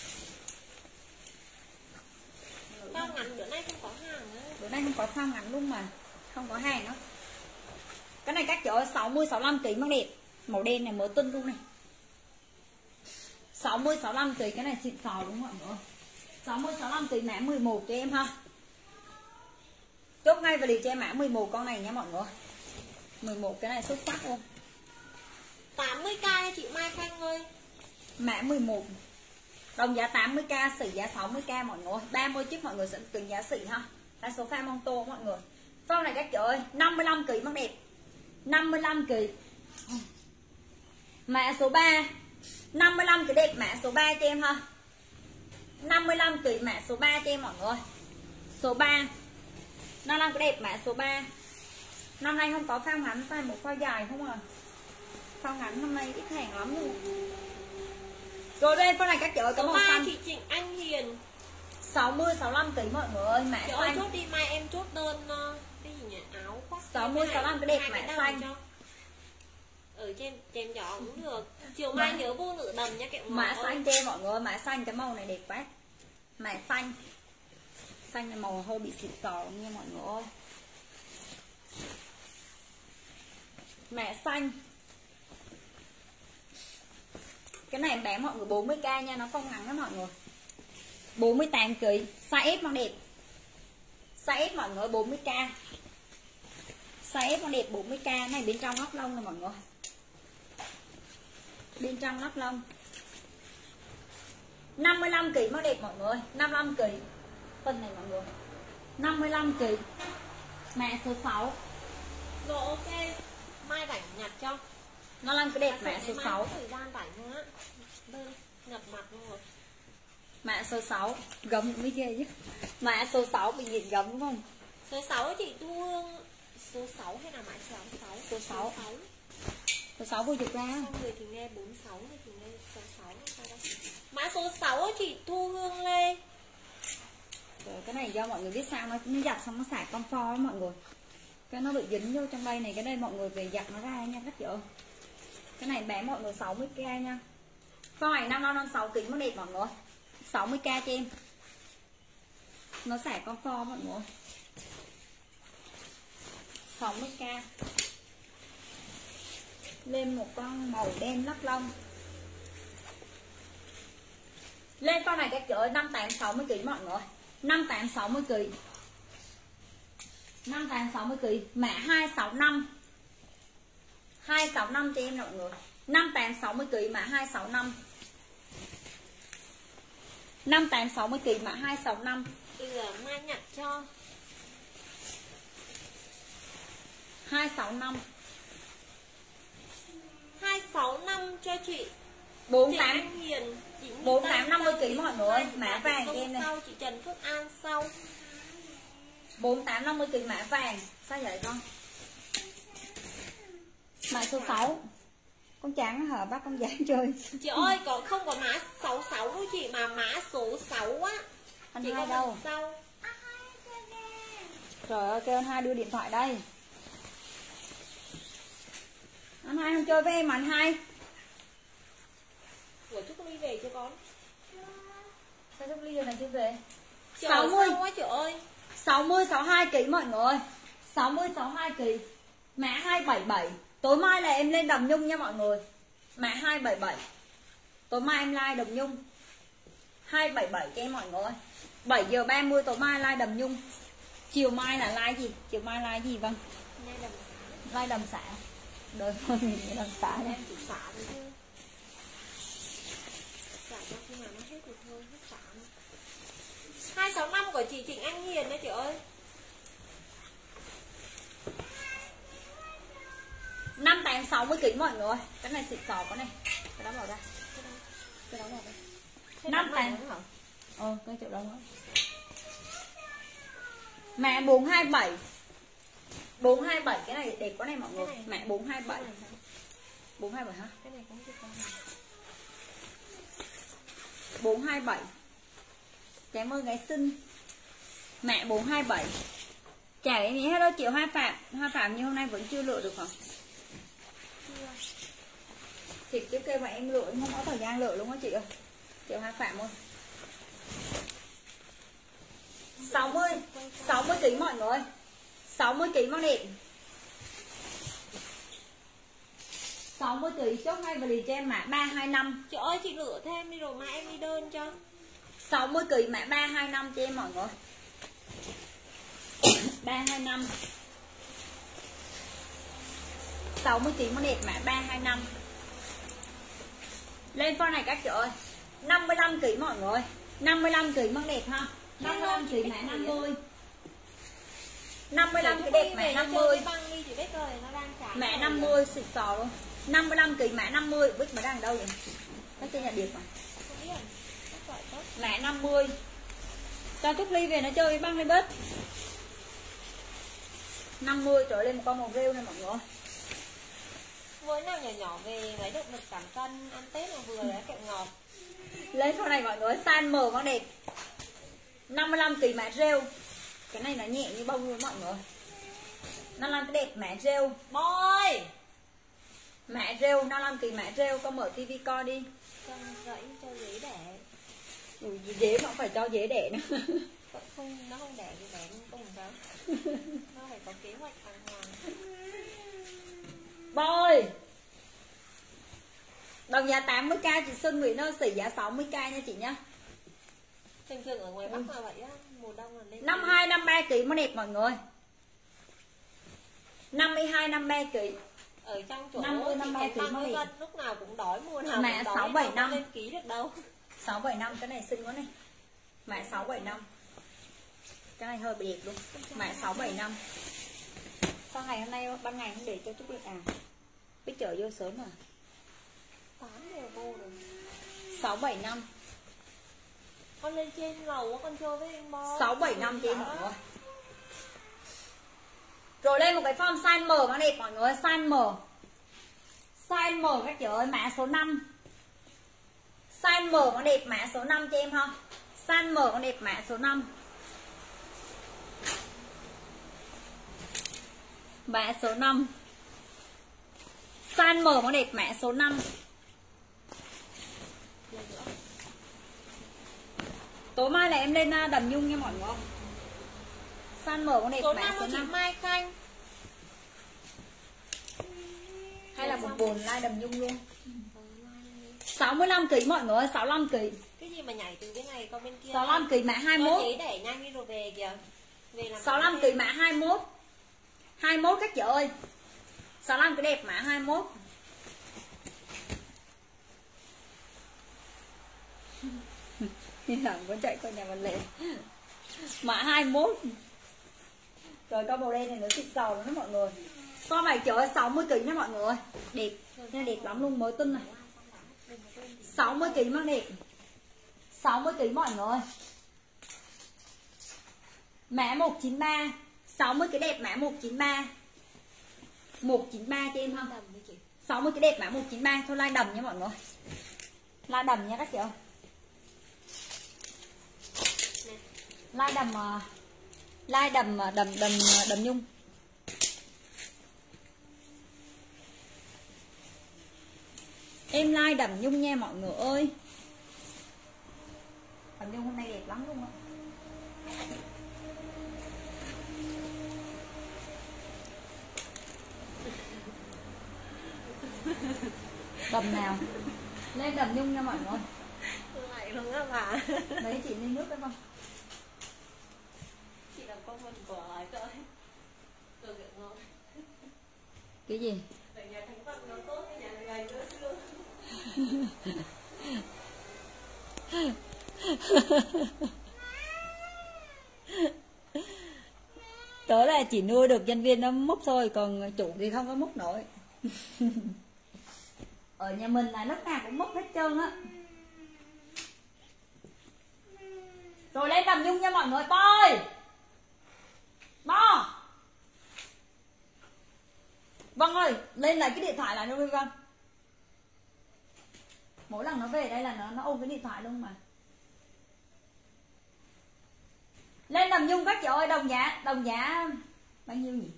Cao ngắn bữa nay không có hàng nữa.
Bữa nay không có phao ngắn luôn mà, không có hàng đó. Cái này các chị ơi, 60 65 kg mang đẹp. Màu đen này mới tuân luôn này. 60 65 kg cái này xịn sò đúng không mọi người? 60 65 kg mã 11 cho em ha. Chốt ngay vào liền cho em mã 11 con này nha mọi người. 11 cái này xuất sắc luôn.
80k chị Mai Khanh ơi.
Mã 11. Đồng giá 80k, sỉ giá 60k mọi người. 30 chiếc mọi người sẽ tính giá sỉ ha. Đa số fan mong tô mọi người. Phong này các chị ơi, 55 kg mang đẹp. 55 kg. Mã số 3. 55 kg đẹp mã số 3 cho em ha. 55 kg mã số 3 cho em mọi người. Số 3. 55 kg đẹp mã số 3. Năm nay không có phao ngắn, phải một phao dài không à. Phao ngắn năm nay ít hàng lắm luôn. Rồi đây con này các chị ơi có màu xanh.
Chị Trịnh Anh Hiền
60 65 kg mọi người ơi, mã
chị
xanh.
ơi chốt đi Mai em chốt đơn cái gì nhỉ, áo khoác
60 65 cái đẹp mã xanh.
Ở trên gió cũng được. Chiều mai nhớ vô nửa đầm nha kẹo ngọt.
Mã xanh cho em mọi người, mã xanh cái màu này đẹp quá. Mã xanh. Xanh này màu hơi bị xịt sò nha mọi người ơi. Mã xanh. Cái này em bán mọi người 40k nha, nó không ngắn lắm mọi người. 48 kg, size S mang đẹp. Size S mọi người 40k. Size S mang đẹp 40k, này bên trong lắp lông nè mọi người. Bên trong lắp lông. 55 kg mang đẹp mọi người, 55 kg. Phân này mọi người. 55 kg. Mã số 6.
Rồi ok, mai rảnh nhặt cho.
Nó làm cái đẹp mã số 6.
Thời gian rảnh nữa á. Đơn nhập mặt luôn rồi.
Mã số 6. Gấm mới ghê chứ. Mã số 6 bị nhìn gấm đúng không?
Số 6 chị Thu Hương. Số 6 hay là mã 6?
Số 6. Số 6 vừa chụp ra.
Xong người thì nghe 46, người thì nghe số 6. Mã số 6 chị Thu Hương Lê.
Rồi, cái này do mọi người biết sao nó giặt xong nó xả comfort đó mọi người. Cái nó bị dính vô trong đây này, cái đây mọi người về giặt nó ra nha các chị ơi. Cái này bán mọi người 60k nha. Con này 5556 kính nó đẹp mọi người. 60k cho em. Nó xả comfort mọi người. 60k. Lên một con màu đen lắc lông. Lên con này các chị ơi 5860 kg mọi người. 5860 kg. 5860 kg mã 265. 265 cho em mọi người. 5860 kg mã 265. 5860 kg mã 265.
Bây giờ mai nhặt cho.
265.
265 cho chị
48
Hiền,
4850 kg mọi người. Mã vàng cho em này.
Sau chị Trần Phước An sau.
4850 kg mã vàng. Sao vậy con? Mã số 6. Con trắng hả bác con dán chơi.
Chị ơi không có mã 66 đâu chị, mà mã số 6 á.
Anh
chị
hai
có
đâu?
Sau.
Trời ơi kêu anh hai đưa điện thoại đây. Anh hai không chơi với em mà anh hai.
Của Trúc Ly về cho con.
Sao Trúc Ly giờ này chưa về?
Trời
60
quá chị ơi.
60 62 kg mọi người. 60 62 kg. Mã 277. Tối mai là em lên Đầm Nhung nha mọi người. Mã 277. Tối mai em like Đầm Nhung. 277 cho em mọi người. 7 giờ 30 tối mai like Đầm Nhung. Chiều mai là like gì? Chiều mai like gì vâng? Like Đầm Xả. Đời ơi mình Đầm Xả đây.
Em chỉ xả thôi chứ. Xả cho khi nào nó hết thì thôi, hết xả. 265 của chị Trịnh Anh Hiền đấy chị ơi.
5860 kg mọi người. Cái này xịn sò cái này. Cái đó vào ra. Cái đó vào đây. 58. Cái chỗ đó nữa. Mã 427. 427 cái này đẹp quá này mọi người. Mã 427. 427 hả?
Cái này cũng con này.
427. Cảm ơn gái xinh. Mã 427. Chào em nhé. Hello chị Hoa Phạm. Hoa Phạm như hôm nay vẫn chưa lựa được hả? Chị cứ kêu mà em lựa, em không có thời gian lựa luôn á chị ơi. Chị Hoa Phạm ơi. 60 kg mọi người. 60 kg món đẹp. 60 kg chốt ngay và liền cho em mã 325.
Chị ơi chị lựa thêm đi rồi mai em đi đơn cho.
60 kg mã 325 cho em mọi người. 325. 60 kg món đẹp mã 325. Lên con này các chị ơi. 55 kg mọi người. 55 kg món đẹp ha. 55 kg mã 50. 55 cái đẹp mã 50. Mã 50 xịt sò luôn. 55 kg mã 50. Bích mà đang ở đâu vậy? Nó trên nhà điệp mà. Mã 50. Cho Trúc Ly về nó chơi với băng lên bếp. 50 trở lên một con màu rêu này mọi người.
Với nào nhỏ nhỏ về lấy được một cản cân ăn Tết là vừa đấy kẹo ngọt.
Lấy con này mọi người size M con đẹp. 55 kg mã rêu. Cái này nó nhẹ như bông luôn mọi người. Nó làm cái đẹp mã rêu.
Boy.
Mã rêu 55 kg mã rêu, con mở tivi coi đi.
Con gãy cho dễ đẻ.
Dễ mà phải cho dễ đẻ nữa.
Không, nó không đẻ thì đẻ cùng đâu. Nó phải có kế hoạch đàng hoàng.
Boy. Đồng giá 80k chị Xuân Nguyễn ơi, xỉ giá 60k nha chị nhá.
Thường thường ở ngoài Bắc là vậy á, mùa đông là lên
52 53 kg mới đẹp mọi người. 52 53 kg.
ở trong chỗ
50 53 kg mới đẹp.
lúc nào cũng đói, mùa nào
Mã
cũng đói,
675
lên ký được đâu.
675 cái này xinh quá này. Mã 675. Cái này hơi bị đẹp luôn. Mã 675. Sao ngày hôm nay ban ngày không để cho chút điện à? Biết chở vô sớm à?
8 giờ vô rồi.
675.
Con lên trên lầu á, con chơi với anh Bo.
675 chị mọi người. Rồi lên một cái form size M mà đẹp mọi người, size M. Size M các chị ơi, mã số 5. Size M con đẹp mã số 5 cho em ha. Size M con đẹp mã số 5. Mã số 5. Size M con đẹp mã số 5. Tối mai là em lên Đầm Nhung nha mọi người. Size M con đẹp mã số 5.
Mai Khanh.
Hay là một bồn like Đầm Nhung luôn. 65 kg mọi người ơi, 65 kg.
Cái gì mà nhảy từ cái này qua bên kia.
65 kg mã 21.
Chị để nhanh đi rồi về kìa. Về làm
65 kg mã 21. 21 các chị ơi. 65 cái đẹp mã 21. Nhìn thẳng có chạy qua nhà mình lệ. Mã 21. Rồi con màu đen này nữa xịt sầu nữa mọi người. Con này chở 60 kg nha mọi người. Đẹp, nó đẹp lắm luôn, mới tinh này. 60 kg mang đẹp. 60 kg mọi người. Mã 193. 60 cái đẹp mã 193. 193 cho em không? 60 cái đẹp mã 193. Thôi like đầm nha mọi người. Like đầm nha các chị ơi. Like đầm like đầm nhung. Em like đầm nhung nha mọi người ơi. Đầm nhung hôm nay đẹp lắm luôn á. Đầm nào? Lên đầm nhung nha mọi người.
lại luôn á bà.
Đấy chị lên nước đấy không?
Chị làm con mình của ai coi. Đồ việc ngon.
Cái gì?
Ở nhà Thánh Văn nó tốt, nhà này nữa xưa.
Tớ là chỉ nuôi được nhân viên nó múc thôi, còn chủ thì không có múc nổi. Ở nhà mình là lúc nào cũng múc hết trơn á. Rồi lên đầm nhung nha mọi người. Bo ơi, Bo. Vâng ơi, lên lại cái điện thoại lại luôn đi Vâng. Mỗi lần nó về đây là nó ôm cái điện thoại luôn mà. Lên đầm nhung các chị ơi, đồng giá bao nhiêu nhỉ?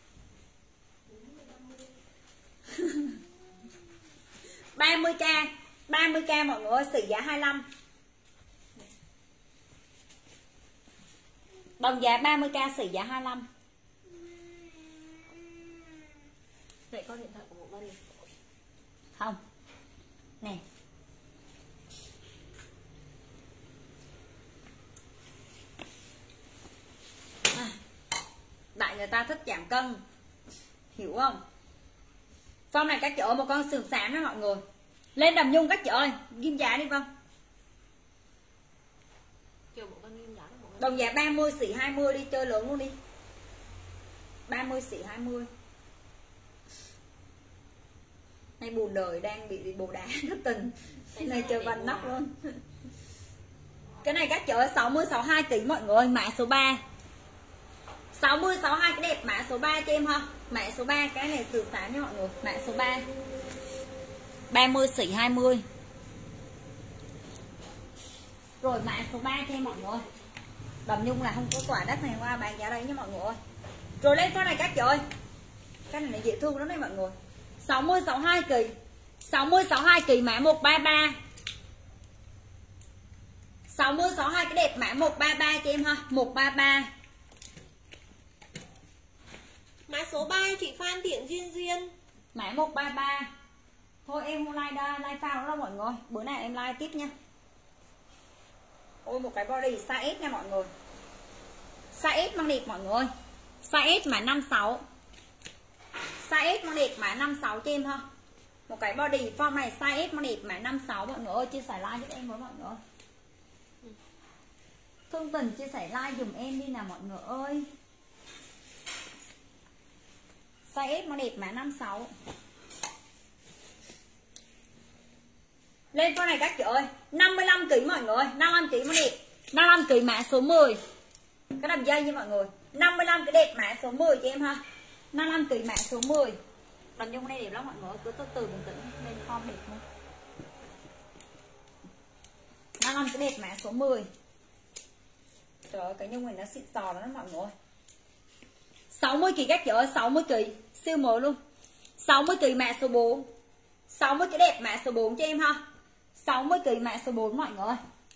$30k 30k mọi người ơi, xỉ giá 25. Đồng giá 30k xỉ giá 25.
Vậy con điện thoại của Bộ Vân này.
Không. Nè. Đại người ta thích giảm cân. Hiểu không? Phong này các chị ơi, một con sườn xám đó mọi người. Lên đầm nhung các chị ơi, ghim giá đi Vâng.
Chiều Bộ Vân ghim giá đó.
Đồng giá 30 xỉ 20 đi, chơi lớn luôn đi. 30 xỉ 20. Nay buồn đời đang bị bồ đá thất tình. Này chơi vành nóc luôn. Cái này các chị ơi, 60 62 kg mọi người, mã số 3. 60 62 cái đẹp mã số 3 cho em ha. Mã số 3 cái này từ sáng nha mọi người, mã số 3. 30 xỉ 20. Rồi mã số 3 cho em mọi người. Đầm nhung là không có quả đất này qua bán giá đấy nha mọi người ơi. Rồi lên con này các chị ơi. Cái này dễ thương lắm đấy mọi người. 60 62 kg. 60 62 kg mã 133. 60 62 cái đẹp mã 133 cho em ha, 133.
Mã số 3 chị Phan Thiện Duyên.
Mã 133. Thôi em không like phao nữa đâu mọi người. Bữa nào em like tiếp nha. Ôi một cái body size S nha mọi người. Size S mang đẹp mọi người. Size S mã 56. Size S mang đẹp mã 56 cho em ha. Một cái body form này size S mang đẹp mã 56 mọi người ơi, chia sẻ like giúp em với mọi người. Thương Tình chia sẻ like dùm em đi nào mọi người ơi. Size S nó đẹp mã 56. Lên con này các chị ơi, 55 kg mọi người, 55 kg nó đẹp. 55 kg mã số 10. Cái đầm dây nha mọi người. 55 cái đẹp mã số 10 cho em ha. 55 kg mã số 10. Đầm nhung này đẹp lắm mọi người, cứ từ từ bình tĩnh lên form đẹp luôn. 55 cái đẹp mã số 10. Trời ơi, cái nhung này nó xịn sò lắm mọi người. 60 kg các chị ơi, 60 kg siêu mới luôn. 60 kg mã số 4. 60 cái đẹp mã số 4 cho em ha. 60 kg mã số 4 mọi người.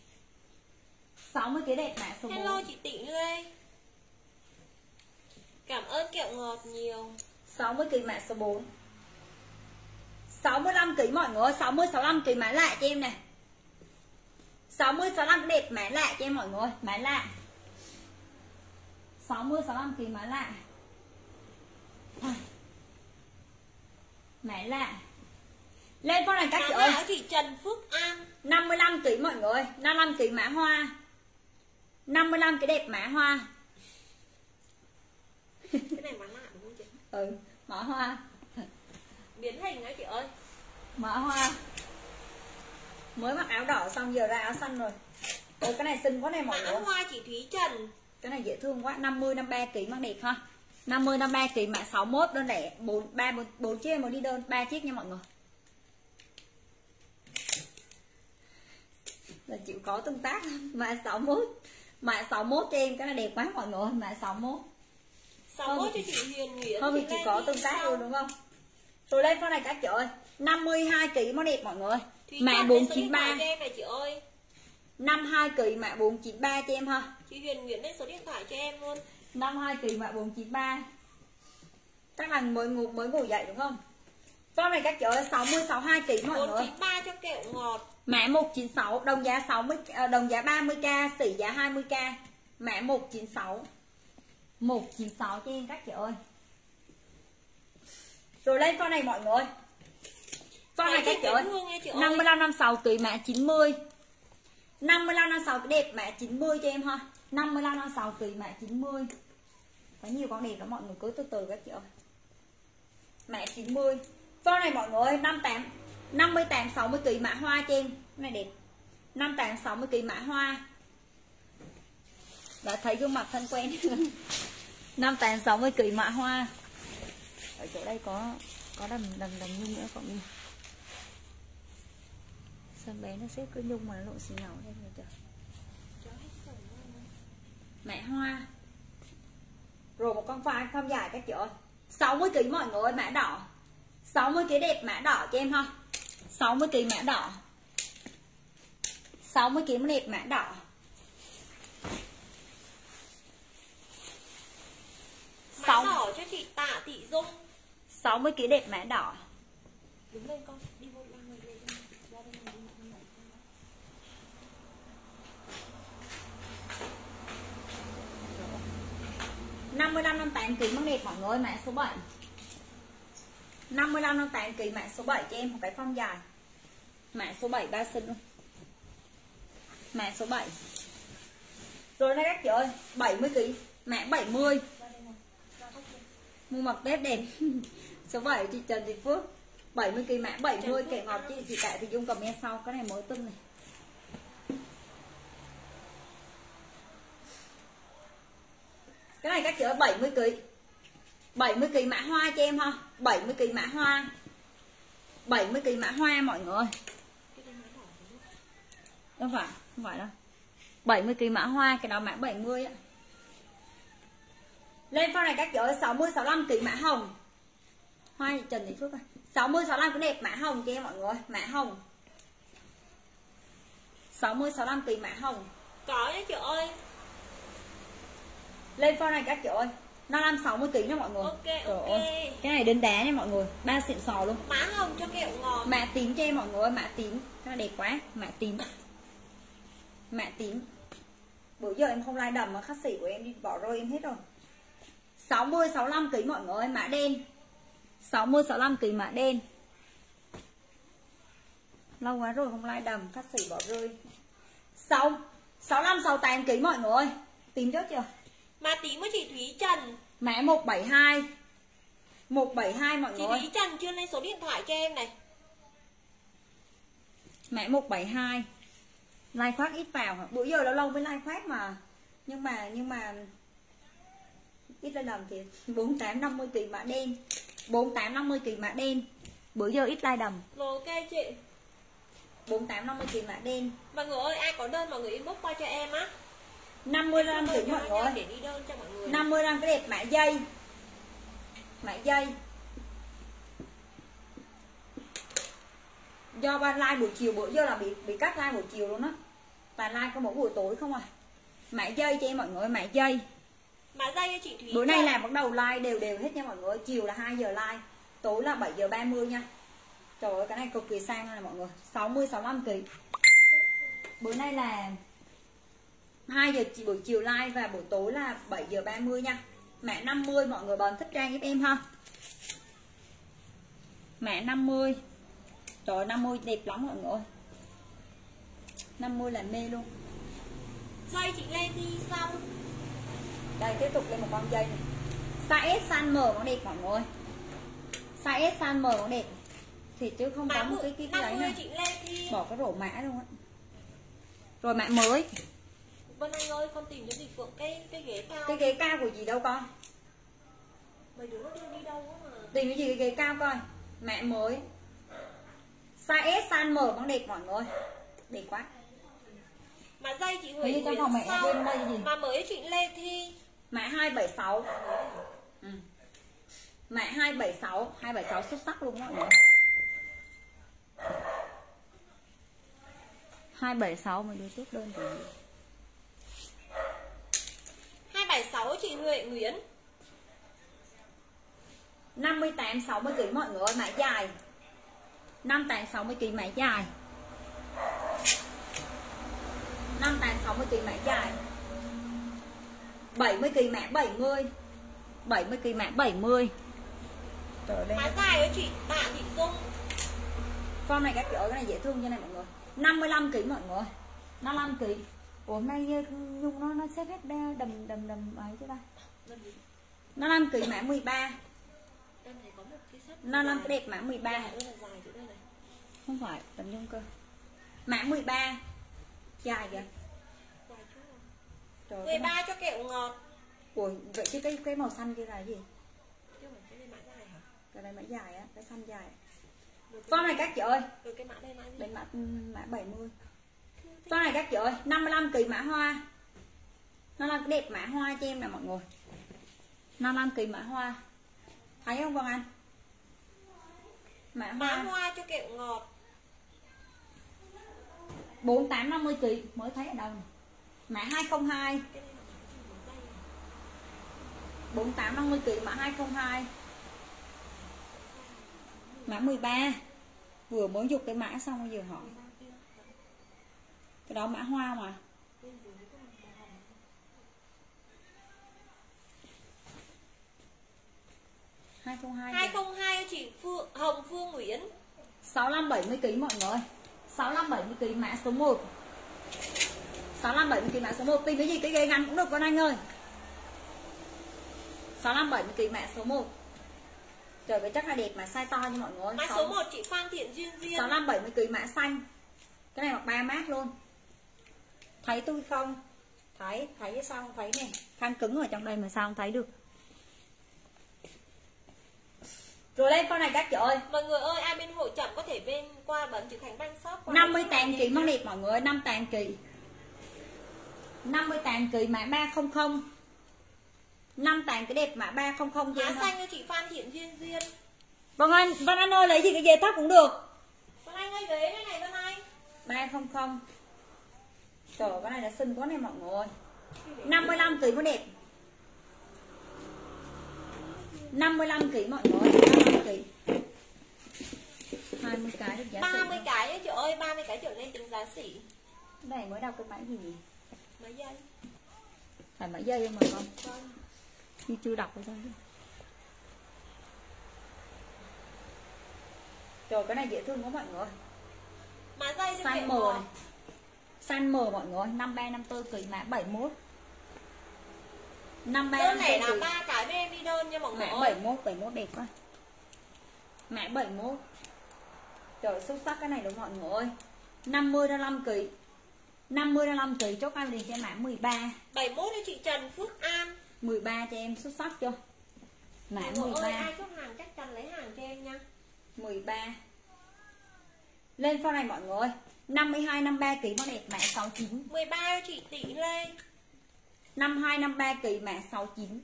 60 cái đẹp mã số 4.
Hello chị Tịnh ơi. Cảm ơn kẹo ngọt nhiều.
60 kg mã số 4. 65 kg mọi người, 60 65 kg mã lạ cho em này. 60 65 đẹp mã lạ cho em mọi người, mã lạ. 60 65 kg mã lạ. Mã lạ. Lên con này các chị ơi.
Chị Trần Phước An.
55 kg mọi người, 55 kg mã hoa. 55 cái đẹp mã hoa.
Cái này mã lạ đúng không chị?
Ừ, mã hoa.
Biến hình á chị ơi.
Mã hoa. Mới mặc áo đỏ xong giờ ra áo xanh rồi. Ôi cái này xinh quá này mọi người.
Mã hoa chị Thúy Trần.
Cái này dễ thương quá, 50 53 kg mang đẹp ha. 50 53 kg mã 61 đơn lẻ 4 chiếc mới đi đơn 3 chiếc nha mọi người. Là chịu có tương tác mã 61. Mã 61 cho em cái này đẹp quá mọi người, mã 61.
61 cho chị Huyền Nguyễn.
Không thì chỉ có tương tác luôn đúng không? Rồi lên con này các chị ơi, 52 kg mới đẹp mọi người. Mã 493
cho em này chị ơi.
52 kg mã 493 cho em ha.
Chị Huyền Nguyễn lên số điện thoại cho em luôn.
52 kg mã 493. Các bạn mới ngủ dậy đúng không? Con này các chị ơi, 60 62 kg mọi người.
493 cho kẹo ngọt.
Mã 196 đồng giá 60 đồng giá 30k, sỉ giá 20k. Mã 196. 196 cho em các chị ơi. Rồi lên con này mọi người. Con này các chị ơi, 55 56 kg mã 90. 55 56 cái đẹp mã 90 cho em ha. 55 56 kg mã 90. Có nhiều con đẹp đó mọi người cứ từ từ các chị ơi. Mã 90. Con này mọi người 58 60 kg mã hoa cho em. Cái này đẹp. 58 60 kg mã hoa. Đã thấy gương mặt thân quen. 58 60 kg mã hoa. Ở chỗ đây có đầm nhung nữa còn gì. Sao bé nó xếp cái nhung mà nó lộn xì nhàu đây rồi trời. Mã hoa. Rồi một con phai dài các chị ơi. 60 kg mọi người mã đỏ. 60 kg đẹp mã đỏ cho em ha. 60 kg mã đỏ. 60 kg đẹp mã đỏ.
Mã đỏ cho chị Tạ Thị Dung.
60 kg đẹp mã đỏ.
Đứng lên con, đi vô ra ngoài đây.
55 58 kg mang đẹp mọi người, mã số 7. 55 58 kg mã số 7 cho em một cái phong dài. Mã số 7 ba xinh luôn. Mã số 7. Rồi đây các chị ơi, 70 kg, mã 70. Mua mặc tết đẹp. Số 7 chị Trần Thị Phước. 70 kg mã 70 kệ ngọt chị Tạ Thị Dung comment sau, cái này mới tung này. Cái này các chị ơi 70 kg. 70 kg mã hoa cho em ha. 70 kg mã hoa. 70 kg mã hoa mọi người. Không phải đâu. 70 kg mã hoa, cái đó mã 70 á. Lên con này các chị ơi 60 65 kg mã hồng. Hoa Trần Thị Phước ơi. 60 65 cái đẹp mã hồng cho em mọi người, mã hồng. 60 65 kg mã hồng.
Có đấy chị ơi.
Lên con này các chị ơi 55 60 kg nha mọi người.
Ok.
Cái này đến đá nha mọi người, ba xịn sò luôn.
Mã hồng cho kẹo ngọt.
Mã tím cho em mọi người, mã tím. Cái này đẹp quá, mã tím. Mã tím. Bữa giờ em không like đầm mà khách sỉ của em đi bỏ rồi em hết rồi. 60 65 kg mọi người, mã đen. 60 65 kg mã đen. Lâu quá rồi không like đầm, khách sỉ bỏ rơi. 65 68 kg mọi người ơi. Tím chốt chưa?
Mã tím với chị Thúy Trần.
Mã 172. 172 mọi
Chị
người.
Thúy Trần chưa lên số điện thoại cho em này.
Mã 172. Like khoác ít vào. Bữa giờ lâu lâu mới like khoác mà. Nhưng mà ít lên đầm thì 4850 kỳ mã đen. 4850 kỳ mã đen. Bữa giờ ít like đầm.
Rồi ok chị.
4850 kỳ mã đen.
Mọi người ơi, ai có đơn mọi người inbox qua cho em á.
55 kỳ mọi người.
Để đi đơn cho mọi người.
55 cái đẹp mã dây. Mã dây. Do ban like buổi chiều, bữa giờ là bị cắt like buổi chiều luôn á. Toàn like có mỗi buổi tối không à. Mã dây cho em mọi người, mã dây.
Mã dây cho chị Thúy.
Bữa nay là bắt đầu like đều hết nha mọi người. Chiều là 2 giờ like, tối là 7 giờ 30 nha. Trời ơi cái này cực kỳ sang nè mọi người. 60 65 kỳ. Bữa nay là 2 giờ buổi chiều like và buổi tối là 7 giờ 30 nha. Mã 50 mọi người bấm thích trang giúp em ha. Mã 50. Trời ơi 50 đẹp lắm mọi người. 50 là mê luôn.
Dây chị Lê Thi xong.
Đây tiếp tục lên một con dây này. Size S size M nó đẹp mọi người. Size S size M nó đẹp. Thì chứ không có một cái đấy này.
Chị Lê Thi.
Bỏ cái rổ mã luôn á. Rồi mã mới.
Vân Anh ơi, con tìm cho chị Phượng cái ghế cao.
Cái ghế cao của gì đâu con?
Mấy đứa nó đi đâu quá mà.
Tìm cái gì cái ghế cao coi. Mã mới. Size S size M nó đẹp mọi người. Đẹp quá.
Mà dây chị Huệ
trong phòng mẹ bên đây gì?
mà mới chị Lê Thi.
Mã 276. Ừ. Mã 276, 276 xuất sắc luôn mọi người. 276 mới đưa tiếp đơn rồi.
276 chị Huệ Nguyễn.
58 60 kg mọi người ơi, mã dài. 58 60 kg mã dài. 58 60 kg mã dài. 70 kg mã 70. 70 kg mã 70. Trời ơi.
Mã dài của chị Tạ Thị Dung.
Con này các kiểu cái này dễ thương cho này mọi người. 55 kg mọi người. 55 kg. Ủa hôm nay Nhung nó xếp hết đầm ấy chứ ta. 55 kg mã 13.
Em thấy có một cái set
55 cái đẹp mã 13.
dài chỗ đây này.
Không phải, tầm Nhung cơ. Mã 13. Dài kìa.
Trời 13 cho kẹo ngọt.
Ủa vậy chứ cái màu xanh kia là gì?
Chứ phải cái này mã dài hả?
Cái này mã dài á, cái xanh dài. Con này các chị ơi.
Rồi cái mã đây mã gì?
Đây mã 70. Con này các chị ơi, 55 kg mã hoa. Nó là cái đẹp mã hoa cho em nè mọi người. 55 kg mã hoa. Thấy không Vân Anh? Mã
hoa. Mã hoa cho kẹo ngọt.
48 50 kg mới thấy ở đâu này. Mã 202. 48 50 kg mã 202. Mã 13. Vừa mới dục cái mã xong bây giờ hỏi. Cái đó mã hoa mà. Hai không hai
chị Hồng Phương Nguyễn.
65 70 kg mọi người. 65 70 kg mã số 1. 65 70 kg mã số 1. Tìm cái gì cái ghế ngắn cũng được con anh ơi. 65 70 kg mã số 1. Trời cái chắc là đẹp mà size to như mọi người.
Mã số 1 chị Phan Thiện Duyên Duyên.
65 70 kg mã xanh. Cái này mặc 3 mát luôn. Thấy tôi không? Thấy sao không thấy nè. Khăn cứng ở trong đây mà sao không thấy được. Rồi lên con này các chị ơi.
Mọi người ơi, ai bên hội chậm có thể bên qua bấm chữ Khánh Banh Shop.
58 kg mang đẹp mọi người, 58 kg. 58 kg mã 300. 58 cái đẹp mã 300 cho
mã
em.
Xanh cho chị Phan Thiện Duyên Duyên.
Vâng anh ơi lấy gì cái ghế thấp cũng được.
Vân Anh ơi ghế đây này Vân Anh.
300. Trời cái này là xinh quá này mọi người. 55 kg mới đẹp. 55 kg mọi người, 55 kg. 20 cái được giá
30 cái ấy, chị ơi, 30 cái trở lên tính giá sỉ.
Cái này mới đọc cái mã gì nhỉ?
Mã dây.
Phải mã dây không mà con?
Vâng.
Như chưa đọc rồi thôi. Trời cái này dễ thương quá mọi người.
Mã dây
size M này. Size M mọi người, 53 54 kg mã 71. 53
Đơn này là
kg.
3 cái bên em đi đơn nha mọi người
Mã
ơi.
71 đẹp quá. Mã 71. Trời xuất sắc cái này đúng mọi người ơi. 50 ra 5 kg. 50 ra 5 kg chốt em liền cho mã 13.
71 cho chị Trần Phước An.
13 cho em xuất sắc chưa? Mã
Mọi người
13.
ơi, ai chốt hàng chắc chắn lấy hàng cho em nha.
13. Lên phone này mọi người ơi. 52 53 kg mã đẹp mã 69.
13 cho chị Tị Lê.
52 53 kg mã 69.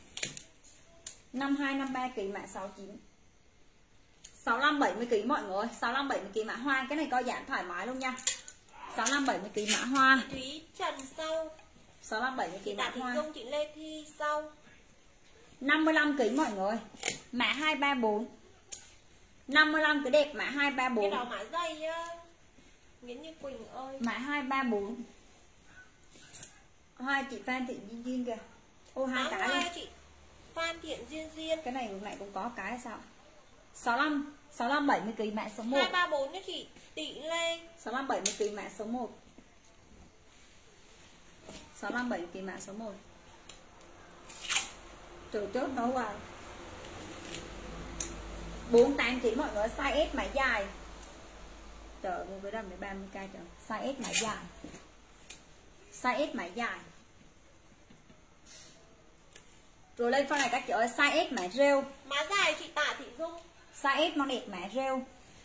52 53 kg mã 69. 65 70 kg mọi người ơi, 65 70 kg mã hoa, cái này coi giảm thoải mái luôn nha. 65 70 kg mã hoa.
Thúy Trần sau.
65 70
Chị
kg mã
Tạ Thị
hoa.
Dung, chị Lê Thi sau.
55 kg mọi người. Mã 234. 55 cái đẹp mã
Cái
234.
đó mã dây á. Nguyễn Như Quỳnh ơi.
Mã 234. Hai chị Phan Thị Duyên kìa. Ô hai
Mã
cái
hoa
này.
chị Phan Thiện Duyên.
Cái này lúc này cũng có cái sao? 65 70 kg mã số 1.
234 cho chị Tị Lê.
65 70 kg mã số 1. 65 70 kg mã số 1. Trời chốt nấu vào. 48 kg mọi người, size S mã dài. Trời mua cái đầm để 30k trời. Size S mã dài. Size S mã dài. Rồi lên con này các chị ơi, size S mã rêu.
Mã dài chị Tạ Thị Dung.
Size S nó đẹp mã rêu.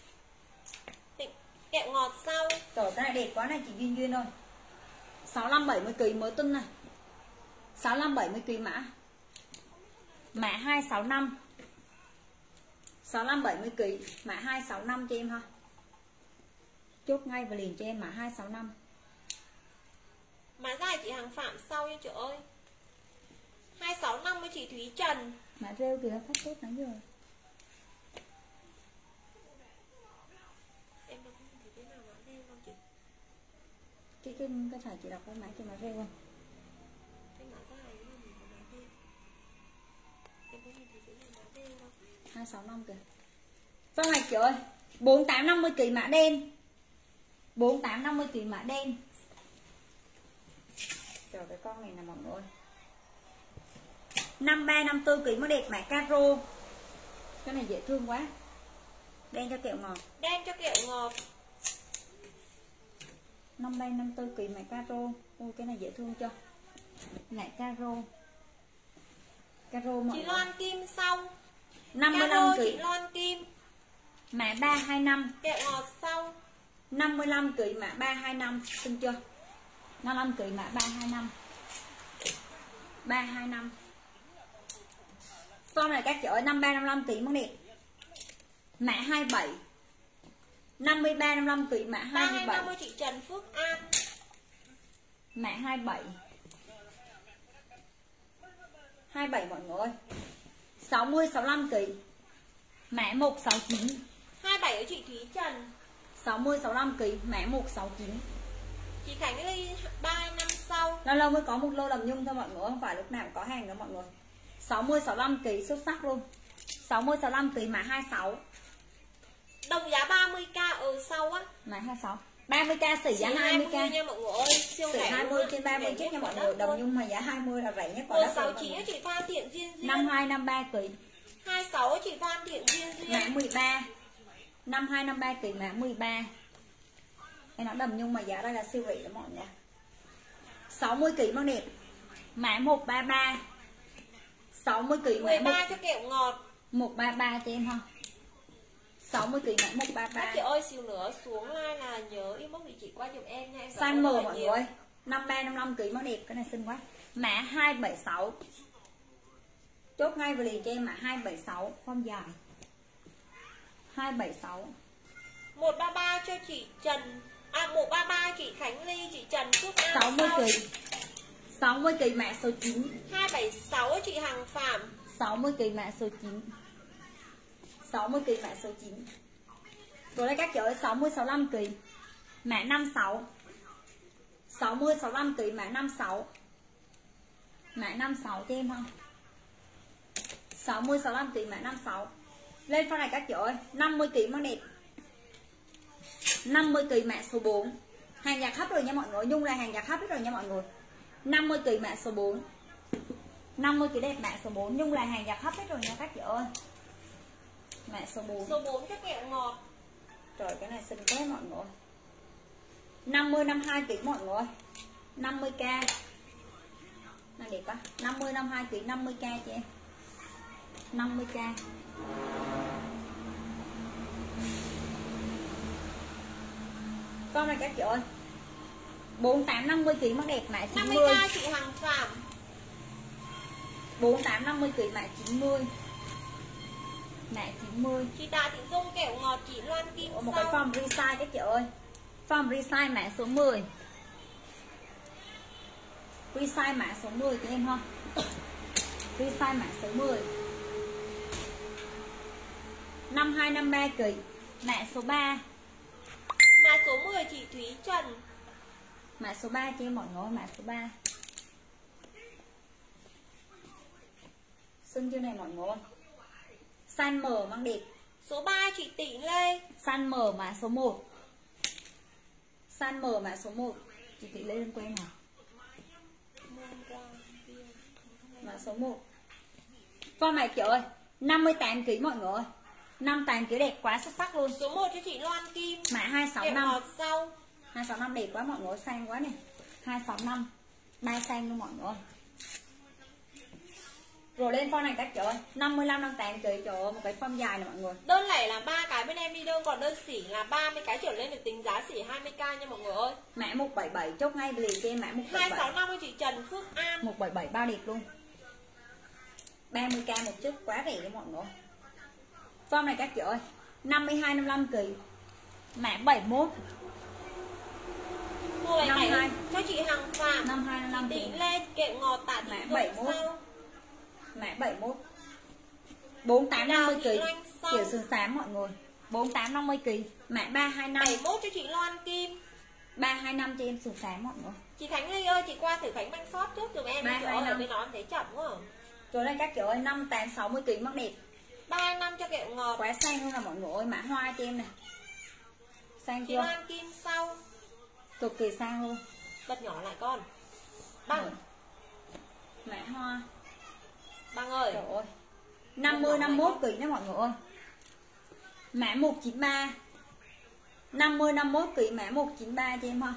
Kẹo ngọt sau.
Trời cái này đẹp quá này chị Duyên Duyên ơi. 65 70 kg mới tinh này. 65 70 kg mã. Mã 265. 65 70 kg, mã 265 cho em ha. Chốt ngay và liền cho em mã 265.
Mã dài chị Hàng Phạm sau nha chị ơi. 265 với chị Thúy Trần.
Mã rêu kìa, phát tốt nãy giờ.
Em đâu có thấy cái nào mã rêu không chị?
Cái phải chị đọc cái mã cho mã rêu không?
Cái mã dài nó mình có mã rêu. Em có nhìn thấy cái nào mã rêu không?
265 kìa. Con này chị ơi, 4850 kg mã đen. 4850 kg mã đen. Trời cái con này nè mọi người. 53 54 kg mới đẹp mã caro. Cái này dễ thương quá. Đen cho kẹo ngọt.
Đen cho kẹo ngọt.
53 54 kg mã caro. Ôi cái này dễ thương chưa? Lại caro. Caro mọi
Chị
người.
Loan Kim sau.
55
Caro
kg.
chị Loan Kim.
Mã 325.
Kẹo ngọt sau.
55 kg mã 325, xin chưa? 55 kg mã 325. 325. Con này các chị ơi, 53 55 kg món đẹp. Mã 27. 53 55 kg mã 27.
325 của chị Trần Phước An.
Mã 27. 27 mọi người ơi. 60 65 kg. Mã 169.
27 của chị Thúy Trần.
60 65 kg mã 169.
Chị Khánh Ly 3 năm sau.
Lâu lâu mới có một lô làm nhung thôi mọi người, không phải lúc nào cũng có hàng nữa mọi người. 60 65 kg xuất sắc luôn. 60 65 kg mã 26.
Đồng giá 30k ở sau á.
Mã 26. 30k xỉ giá 20k
nha mọi người ơi, siêu
xỉ
rẻ
20 trên 30 chiếc nha mọi người. Đồng nhung mà giá 20 là rẻ nhất còn đất.
169 cho chị Phan Thiện Duyên.
52 53 kg.
26 chị Phan Thiện Duyên.
Mã 13. 52 53 kg mã 13. Em nói đầm nhung mà giá đây là siêu rẻ đó mọi người. 60 kg món đẹp. Mã 133. 60 kg mã
13 cho kẹo ngọt.
133 cho em ha. 60 kg mã 133.
Các chị ơi xíu nữa xuống like là nhớ inbox địa chỉ qua giùm em nha. Em
Size M mọi người ơi. 53 55 kg món đẹp, cái này xinh quá. Mã 276. Chốt ngay vào liền cho em mã 276 form dài. 276.
133 cho chị Trần. 133 chị Khánh Ly, chị Trần Phước An.
60 kg. 60 kg mã số 9.
276 chị Hằng Phạm.
60 kg mã số 9. 60 kg mã số 9. Rồi đây các chị ơi, 60 65 kg mã 56. 60 65 kg mã 56. Mã 56 cho em không? 60 65 kg mã 56. Lên con này các chị ơi, 50 kg món đẹp. 50 kg mã số 4. Hàng giặt khắp rồi nha mọi người, nhung là hàng giặt khắp hết rồi nha mọi người. 50 kg mã số 4. 50 kg đẹp mã số 4. Nhung là hàng giặt hấp hết rồi nha các chị ơi. Mã số 4.
Số 4 cái kẹo ngọt.
Trời cái này xinh quá mọi người. 50 52 kg mọi người. 50k. Này đẹp quá. 50 52 kg 50k chị em. 50k. Con này các chị ơi. 48 50 kg mắc đẹp mã 90.
50k chị Hằng Phạm.
48 50 kg mã 90. Mã 90.
Chị Tạ Thị Dung kẹo ngọt chị Loan Kim.
Một cái form resize các chị ơi. Form resize mã số 10. Resize mã số 10 cho em ha. Resize mã số 10. 52 53 kg mã số 3.
Mã số 10 chị Thúy Trần.
Mã số 3 cho em mọi người, mã số 3. Xinh chưa này mọi người. Size M mang đẹp.
Số 3 chị Tị Lê.
Size M mã số 1. Size M mã số 1. Chị Tị Lê lên quen hả? Mã số 1. Con này chị ơi, 58 kg mọi người. 58 kg đẹp quá xuất sắc luôn.
Số 1 cho chị Loan Kim.
Mã 265.
Kẹo ngọt sau.
265 đẹp quá mọi người, sang quá này. 265. 3 sang luôn mọi người. Rồi lên con này các chị ơi, 55 58 kg trời ơi, một cái form dài này mọi người.
Đơn lẻ là 3 cái bên em đi đơn, còn đơn sỉ là 30 cái trở lên được tính giá sỉ 20k nha mọi người ơi.
Mã 177 chốt ngay liền cho em mã 177.
265 cho chị Trần Phước An.
177 bao đẹp luôn. 30k một chiếc quá rẻ cho mọi người. Form này các chị ơi, 52 55 kg. Mã 71.
177 cho chị Hằng Phạm.
52 55
Tị
kg.
Lê kẹo ngọt Tạ Thị Dung
71.
sau.
Mã 71. 48 50 kg.
Sau.
Kiểu sườn xám mọi người. 48 50 kg. Mã 325.
71 cho chị Loan Kim.
325 cho em sườn xám mọi người.
Chị Khánh Ly ơi, chị qua thử Khánh Banh Shop trước giùm em. Chị ơi, ở bên đó em thấy chậm quá.
Rồi đây các chị ơi, 58 60 kg mắc đẹp.
35 cho kẹo ngọt.
Quá sang luôn là mọi người ơi, mã hoa cho em này. Sang
Chị
chưa?
Loan Kim sau.
Cực kỳ sang luôn.
Bật nhỏ lại con. Băng.
Mã hoa.
Băng ơi.
Trời ơi. 50 51 kg đó mọi người ơi. Mã 193. 50 51 kg mã 193 cho em ha.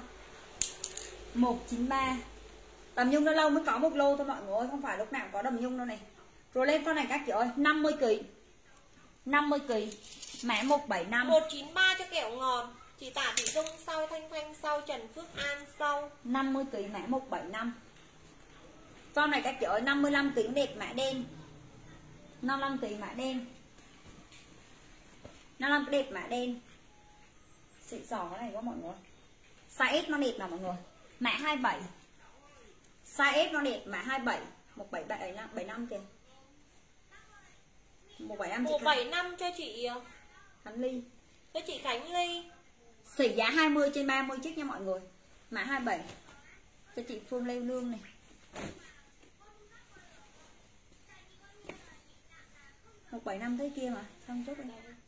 193. Đầm nhung nó lâu mới có một lô thôi mọi người ơi, không phải lúc nào có đầm nhung đâu này. Rồi lên con này các chị ơi, 50 kg. 50 kg. Mã 175.
193 cho kẹo ngọt. Chị Tạ Thị Dung sau, Thanh Thanh sau, Trần Phước An sau.
50 kg mã 175. Con này các chị ơi, 55 kg đẹp mã đen. 55 kg mã đen. 55 kg đẹp mã đen. Xịn sò cái này quá mọi người. Size S nó đẹp nào mọi người. Mã 27. Size S nó đẹp mã 27. 17775 kìa. 175
175 cho chị
Khánh Ly.
Cho chị Khánh Ly.
Xỉ giá 20 trên 30 chiếc nha mọi người. Mã 27. Cho chị Phương Lê Lương này. Một 75 tới kia mà. Xong chốt rồi.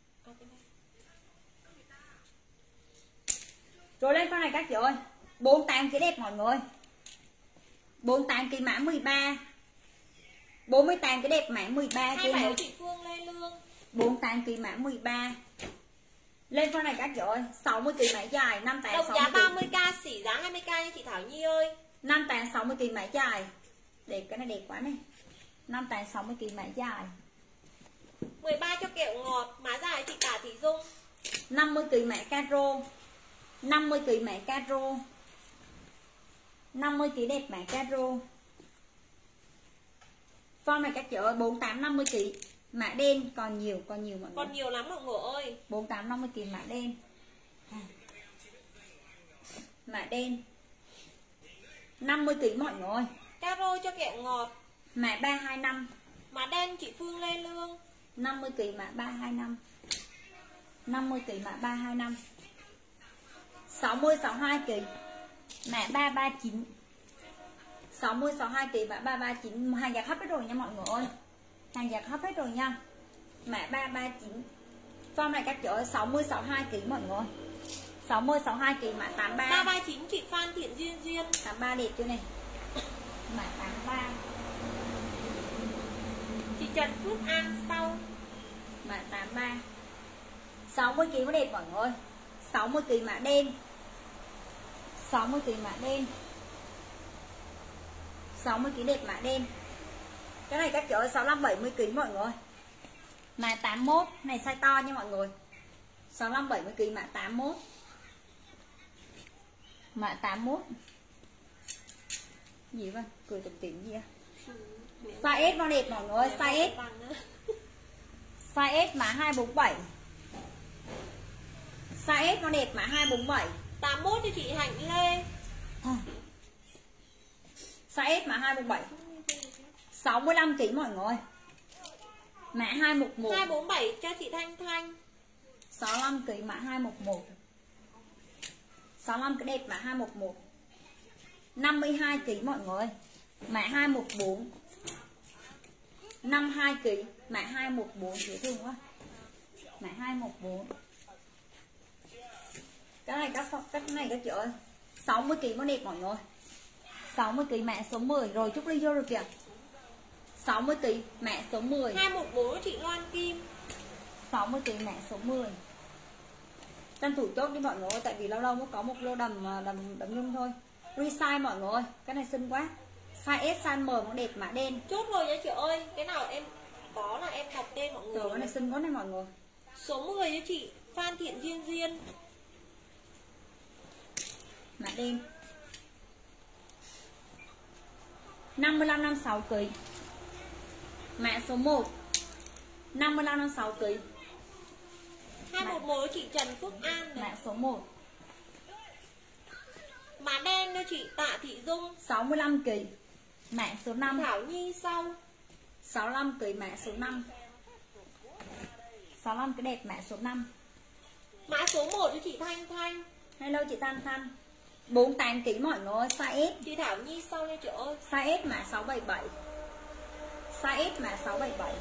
Rồi lên con này các chị ơi. 48 cái đẹp mọi người. 48 cái mã 13. 48 cái đẹp mã 13 trên
hai chị Phương Lê Lương.
48 cái mã 13. Lên con này các chị ơi, 60 kg mã dài, 58
Đồng
60
giá
kg.
30k, xỉ giá 20k nha chị Thảo Nhi ơi.
58 60 kg mã dài. Đẹp, cái này đẹp quá này. 58 60 kg mã dài.
13 cho kẹo ngọt, má dài chị Tạ Thị Dung.
50 kg mã caro. 50 kg mã caro. 50 kg đẹp mã caro. Form này các chị ơi, 48 50 kg mã đen, còn nhiều mọi người.
Còn nhiều lắm mọi người ơi.
48 50 kg mã đen. Mã đen. 50 kg mọi người.
Caro cho kẹo ngọt.
Mã 325.
Mã đen chị Phương Lê Lương.
50 kg mã 325. 50 kg mã 325. 60 62 kg mã 339. 60 62 kg mã 339. Hàng giặt hấp hết rồi nha mọi người ơi. Hàng giặt hấp hết rồi nha. Mã 339. Form này các chị ơi, 60 62 kg mọi người. 60 62 kg mã 83.
339 chị Phan Thiện Duyên Duyên.
83 đẹp chưa này. Mã 83.
Trần Phước An sau.
Mã 83. 60 kg có đẹp mọi người. 60 kg mã đen. 60 kg mã đen. 60 kg đẹp mã đen. Cái này các chỗ 65 70 kg mọi người. Mã 81, này size to nha mọi người. 65 70 kg mã 81. Mã 81. Gì vậy? Cười tủm tỉm gì à? Size S nó đẹp mọi người, size S. Size S mã 247. Size S nó đẹp mã 247.
81 cho chị Hạnh Lê.
Size S mã 247. 65 kg mọi người. Mã 211.
247 cho chị Thanh Thanh.
65 kg mã 211. 65 cái đẹp mã 211. 52 kg mọi người. Mã 214. 52 kg mã 214 dễ thương quá. Mã 214. Cái này các này các chị ơi. 60 kg nó đẹp mọi người. 60 kg mã số 10 rồi Trúc Ly vô rồi kìa. 60 kg mã số 10.
214 chị Loan Kim.
60 kg mã số 10. Tranh thủ chốt đi mọi người, tại vì lâu lâu mới có một lô đầm nhung thôi. Resize mọi người, cái này xinh quá. Size S, size M nó đẹp mã đen.
Chốt rồi nha chị ơi, cái nào em có là em đặt tên mọi người.
Rồi cái này xinh quá này mọi người.
Số 10 cho chị Phan Thiện Duyên Duyên.
Mã đen. 55 56 kg. Mã số 1. 55 56 kg.
211 chị Trần Phước An này.
Mã số 1.
Mã đen cho chị Tạ Thị Dung.
65 kg. Mã số 5.
Thảo Nhi sau.
65 kg mã số 5. 65 cái đẹp mã số 5.
Mã số 1 cho chị Thanh Thanh.
Hello chị Thanh Thanh. 48 kg mọi người, size S.
Chị Thảo Nhi sau nha chị ơi.
Size S mã 677. Size S mã 677.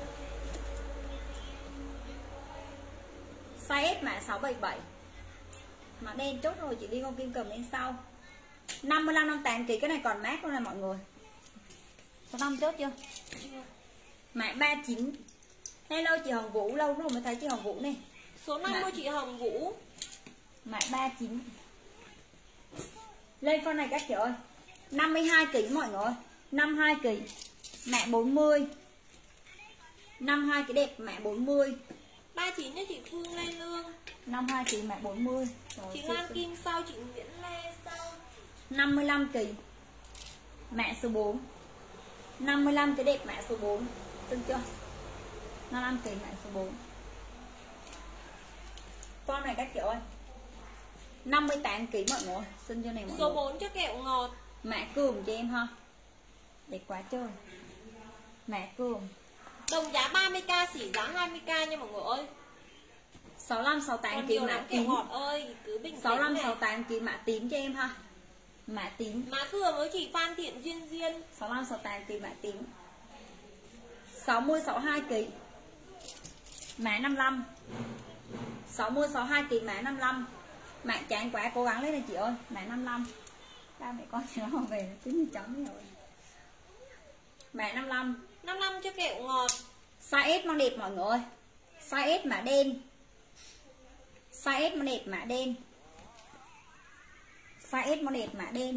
Size S mã 677. Mã đen chốt rồi, chị đi con kim cầm lên sau. 55 58 kg cái này còn mát luôn này mọi người. Số 5 chốt chưa? Mã 39. Hello chị Hồng Vũ, lâu rồi mới thấy chị Hồng Vũ này.
Số 50 chị Hồng Vũ.
Mã 39. Lên con này các chị ơi. 52 kg mọi người. 52 kg. Mã 40. 52 cái đẹp mã 40.
39 cho chị Phương Lê Lương.
52 kg mã 40. Rồi,
Chị Lan Kim sau, chị Nguyễn Lê sau.
55 kg. Mã số 4. 55 cái đẹp mã số 4. Xinh chưa? 55 kg mã số 4. Con này các chị ơi. 58 kg mọi người, xinh chưa này mọi
Số
người.
4 cho kẹo ngọt.
Mã cường cho em ha. Đẹp quá trời. Mã cường.
Đồng giá 30k, xỉ giá 20k nha mọi người ơi.
65 68
Còn
kg
nhiều
mã
lắm kẹo
tím.
ngọt ơi, cứ bình tĩnh
65
này.
68 kg mã tím cho em ha. Mã tím.
Mã thường với chị Phan Thiện Duyên Duyên.
65 68 kg mã tím. 60 62 kg mã 55. 60 62 kg mã 55. Mã chán quá, cố gắng lên này chị ơi. Mã 55. Ba mẹ con chị nó về tính chấm rồi. Mã 55.
55 cho kẹo ngọt.
Size S nó đẹp mọi người. Size S mã đen. Size S nó đẹp mã đen. Size S nó đẹp mã đen.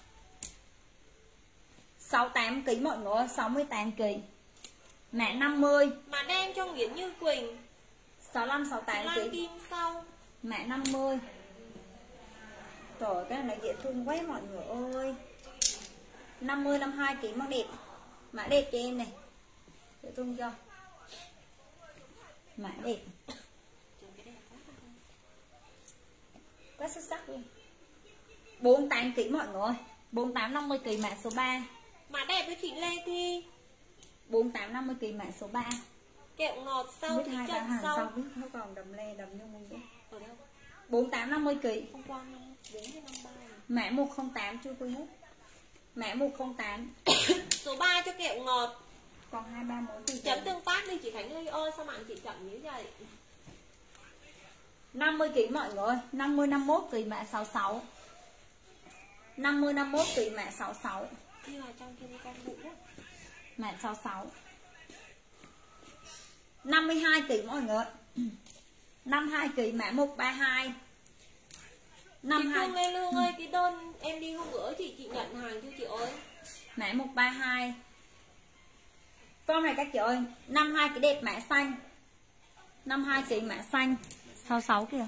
68 kg mọi người, 68 kg. Mã 50.
Mã đen cho Nguyễn Như Quỳnh.
65 68
Lan
kg.
Kim sau.
Mã 50. Trời, cái này dễ thương quá mọi người ơi. 50 52 kg mã đẹp. Mã đẹp cho em này. Dễ thương chưa? Mã đẹp. Quá xuất sắc luôn. 48 kg mọi người. 48 50 kg mã số 3.
Mã đẹp với chị Lê Thi.
48 50 kg mã số 3.
Kẹo ngọt sau,
Biết
chị
hai ba
Trần
hàng
sau.
sau biết nó còn đầm le đầm nhung không biết.
Ở đâu?
48 50 kg.
Hôm qua 4 hay 53 rồi.
Mã 108 chưa quy hết. Mã 108.
Số 3 cho kẹo ngọt.
Còn 23 mẫu từ
Chấm tương tác đi chị Khánh Ly ơi, sao mạng chị chậm như vậy?
50 kg mọi người, 50 51 kg mã 66. 50 51 kg mã 66.
Đi vào trong kia đi con bụi đó.
Mã 66. 52 kg mọi người. 52 kg mã 132.
Chị Phương Lê Lương ơi, cái đơn em đi hôm bữa chị nhận hàng chưa chị ơi?
Mã 132. Con này các chị ơi, 52 cái đẹp mã xanh. 52 kg mã xanh. 66 kìa.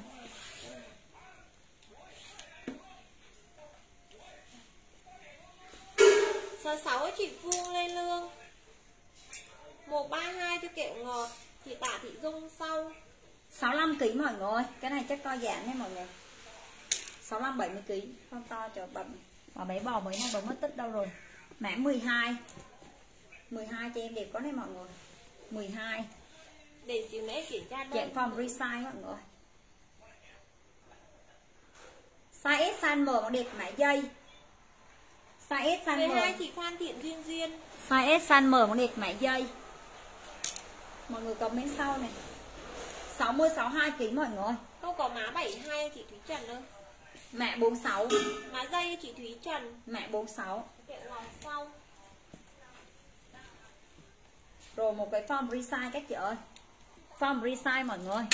Số 6 chị Phương Lê Lương. 132 cho kẹo ngọt. Chị Tạ Thị Dung sau.
65 kg mọi người. Cái này chắc co giãn đấy mọi người. 65 70 kg, con to cho bầm. Mà bé bò mấy nay bò mất tích đâu rồi. Mã 12. 12 cho em đẹp có đấy mọi người. 12.
Để xíu nữa kiểm tra đơn.
Dạng form resize mọi người. Size S, size M nó đẹp mã dây. Size S, size M.
12 chị Phan Thiện Duyên Duyên.
Size S, size M nó đẹp mã dây. Mọi người comment sau này. 60 62 kg mọi người.
Không có má 72 chị Thúy Trần ơi.
Mã 46.
Má dây chị Thúy Trần.
Mã 46.
Kẹo ngọt sau.
Rồi một cái form resize các chị ơi. Form resize mọi người.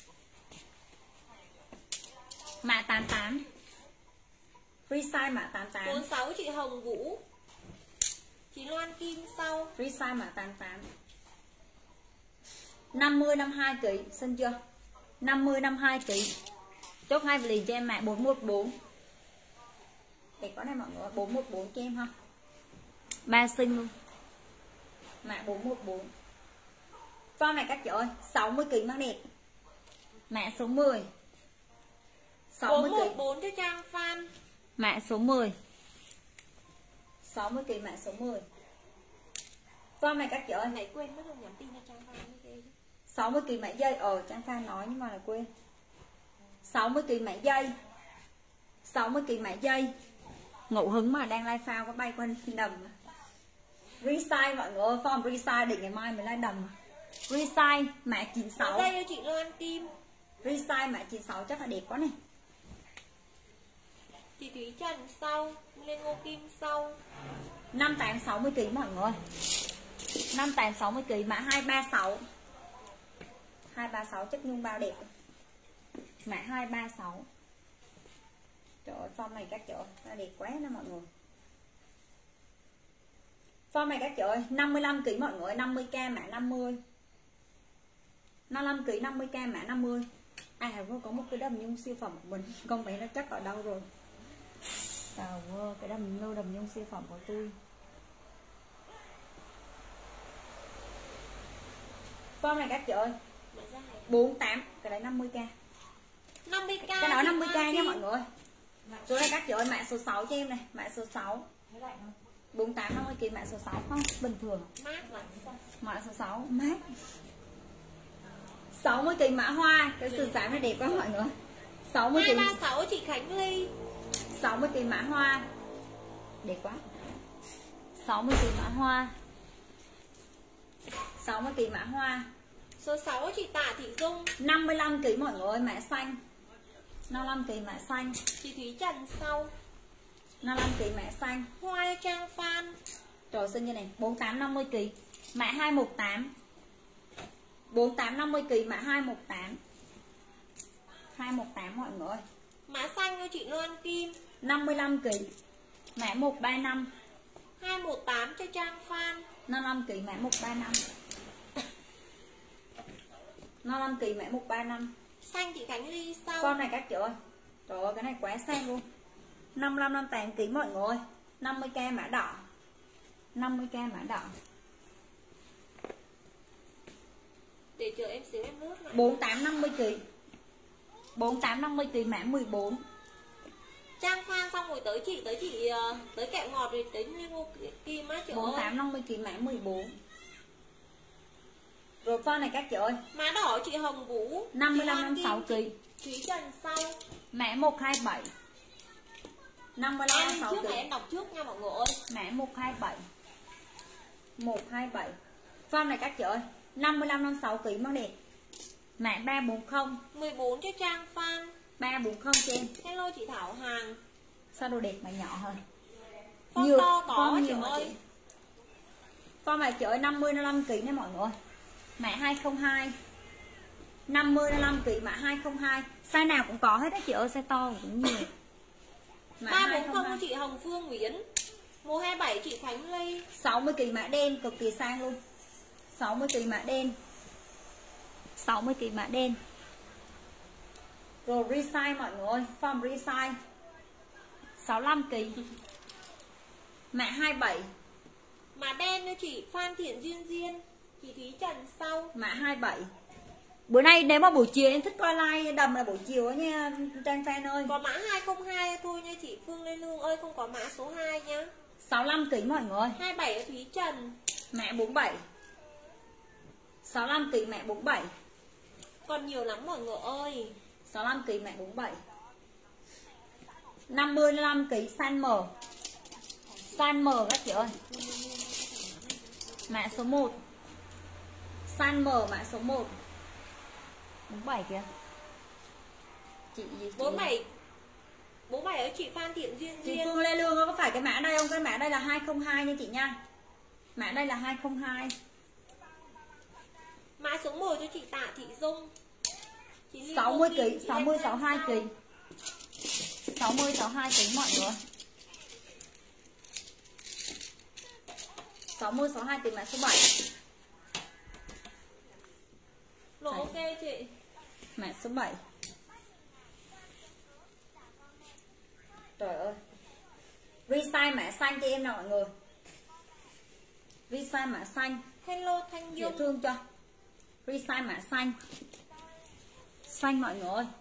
Mã 88. Resize mã 88.
46 chị Hồng Vũ. Chị Loan Kim sau.
Resize mã 88. 50 52 kg, xin chưa? 50 52 kg. Chốt hai liền cho em mã 414. Để có này mọi người, 414 cho em ha. Ba xinh luôn. Mã 414. Form này các chị ơi, 60 kg mang đẹp. Mã số 10. 60 kg.
414 cho Trang Phan.
Mã số 10. 60 kg mã số 10. Form này các chị ơi,
Nãy quên mất không nhắn tin cho Trang Phan như thế.
60 kg mã dây. Trang Phan nói nhưng mà là quên. 60 kg mã dây. 60 kg mã dây. Ngẫu hứng mà đang live phao có bay quanh đầm. Resize mọi người, form resize để ngày mai mình live đầm. Resize mã 96.
Đây cho chị Loan Kim.
Resize mã 96 chắc là đẹp quá này.
Chị Thúy Trần sau. Lê Ngô Kim sau.
58 60 kg mọi người. 58 60 kg mã 236. 236 chất nhung bao đẹp. Mã 236. Trời ơi, form này các chị ơi, nó đẹp quá đó mọi người. Form này các chị ơi, 55 kg mọi người, 50k mã 50. 55 kg 50k mã 50. Vô có một cái đầm nhung siêu phẩm của mình, con bé nó chắc ở đâu rồi. Trời ơi, cái đầm nhung siêu phẩm của tôi. Form này các chị ơi, 48, cái đấy 50k.
50k.
Cái đó 50k nha mọi người. Chỗ này các chị ơi, mã số 6 cho em này, mã số 6. 48 50 kg mã số 6 không? Bình thường.
Mát mà.
Mã số 6 mát. 60 kg mã hoa, cái sườn xám này đẹp quá mọi người. 60 kg.
236 chị Khánh Ly.
60 kg mã hoa. Đẹp quá. 60 kg mã hoa. 60 kg mã hoa.
Số 6 chị Tạ Thị Dung.
55 kg mọi người, mã xanh. 55 kg mã xanh.
Chị Thúy Trần sau.
55 kg mã xanh.
Hoa Trang Phan.
Trời xinh như này, 48 50 kg. Mã 218. 48 50 kg mã 218. 218 mọi người.
Mã xanh cho chị Loan Kim.
55 kg. Mã 135.
218 cho Trang Phan.
55 kg mã 135. 55 kg mã 135.
Xanh chị Khánh Ly sau.
Con này các chị ơi. Trời ơi cái này quá xanh luôn. 55 58 kg mọi người. 50k mã đỏ. 50k mã đỏ.
Để chờ em xíu em lướt lại.
48 50 kg. 48 50 kg mã 14.
Trang Phan xong rồi tới chị tới kẹo ngọt rồi tới Lê Ngô Kim á chị ơi.
48 50 kg mã 14. Rồi con này các chị ơi.
Má đỏ chị Hồng Vũ.
55 56 kg.
Thúy Trần sau.
Mã 127. 55
Em
56
trước
kg.
này em đọc trước nha mọi người ơi.
Mã 127. 127. Form này các chị ơi, 55 56 kg mang đẹp. Mã 340.
14 cho Trang Phan.
340 cho em.
Hello chị Thảo Hằng.
Sao đồ đẹp mà nhỏ hơn.
Form
Nhiều
to có
form
chị
nhiều mà
ơi.
chị. Form này chị ơi 50 55 kg nha mọi người. Mã 202. 55 kg mã 202. Size nào cũng có hết á chị ơi, size to cũng nhiều. Mã
340 của chị Hồng Phương Nguyễn. 127 chị Khánh Ly.
60 kg mã đen cực kỳ sang luôn. 60 kg mã đen. 60 kg mã đen. Rồi resize mọi người ơi, form resize. 65 kg. Mã 27.
Mã đen nữa chị Phan Thiện Duyên Duyên, chị Thúy Trần sau.
Mã 27. Bữa nay nếu mà buổi chiều em thích coi live đầm là buổi chiều đó nha Trang fan ơi.
Có mã 202 thôi nha chị Phương Lê Lương ơi, không có mã số 2 nha.
65 kg mọi người.
27 ở Thúy Trần.
Mã 47. 65 kg mã 47.
Còn nhiều lắm mọi người ơi.
65 kg mã 47. 55 kg size M. Size M các chị ơi. Mã số 1. Size M mã số 1. 47 kìa. Chị gì?
47 ở chị Phan Thiện Duyên Duyên.
Chị Phương Lê Lương có phải cái mã đây không? Cái mã đây là 202 nha chị nha. Mã đây là 202.
Mã số 1 cho chị Tạ Thị Dung.
60 kg, 60 62 kg. 60 62 kg mọi người. 60 62 kg mã số 7.
Lộ ok chị.
Mã số 7. Trời ơi. Resize mã xanh cho em nào mọi người. Resize mã xanh.
Hello Thanh Dung.
Dễ thương cho. Resize mã xanh. Xanh mọi người ơi.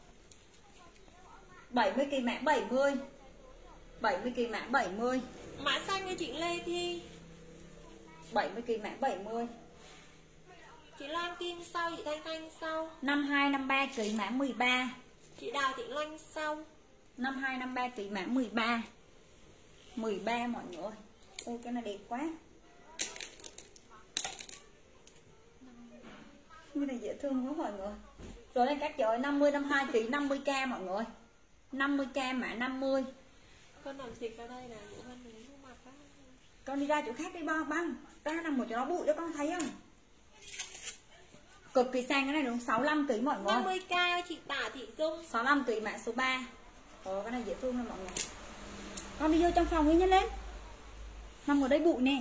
70 kg mã 70. 70 kg mã 70.
Mã xanh cho chị Lê Thi.
70 kg mã 70.
Chị Loan Kim sau, chị Thanh Thanh sau.
52 53 kg mã 13.
Chị Đào Thị Loan sau.
52 53 kg mã 13. 13 mọi người ơi. Ôi cái này đẹp quá. Cái này dễ thương quá mọi người. Rồi đây các chị ơi, 50 52 kg 50k mọi người. 50k mã 50.
Con làm thịt ở đây là Vũ Vân mình không mặc á.
Con đi ra chỗ khác đi băng. Ra nằm một chỗ đó bụi đó con thấy không? Cực kỳ sang cái này đúng 65 kg mọi người.
50k chị Tạ Thị Dung.
65 kg mã số 3. Ồ cái này dễ thương nè mọi người. Con đi vô trong phòng đi nhanh lên. Nằm ở đây bụi nè.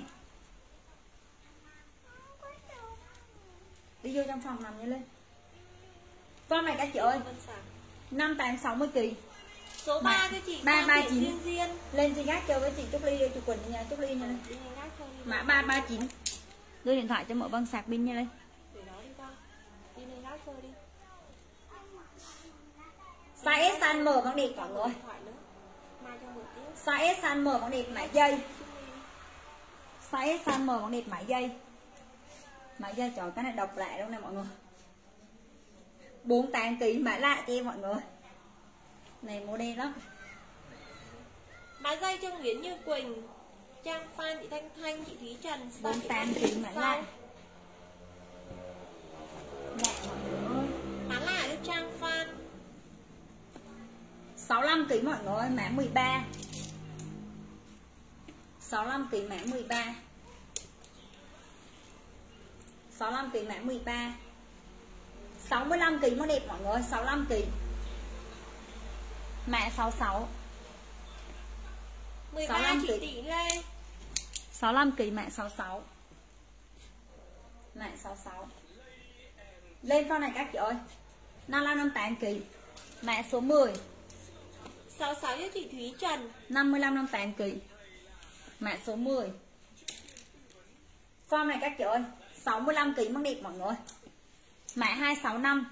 Đi vô trong phòng nằm nhanh lên. Con này các chị ơi. 58 60 kg.
Số 3 cho chị
339.
Duyên.
Lên trên gác chơi với chị Trúc Ly đi, chụp quần nha, Trúc Ly nha lên. Mã 339. Đưa điện thoại cho mở băng sạc pin nha lên.
Để đó đi con. Đi lên gác chơi đi.
Size S size M bằng đẹp mọi người. Size S size M bằng đẹp mã dây. Size S size M bằng đẹp mã dây. Mã dây trời cái này độc lạ luôn nè mọi người. 48 kg mã lạ cho em mọi người. Này model lắm.
Mã dây cho Nguyễn Như Quỳnh, Trang Phan, chị Thanh Thanh, chị Thúy Trần.
48 kg mã lạ. Lạ mọi người ơi.
Mã lạ cho Trang Phan.
65 kg mọi người ơi, mã 13. 65 kg mã 13. 65 kg mã 13. 65 kg nó đẹp mọi người ơi, 65 kg. Mã 66.
13 chị Tỷ Lê.
65 kg mã 66. Mã 66. Lên con này các chị ơi. 55 58 kg. Mã số 10.
66 cho chị Thúy Trần.
55 58 kg. Mã số 10. Form này các chị ơi, 65 kg mang đẹp mọi người. Mã 265.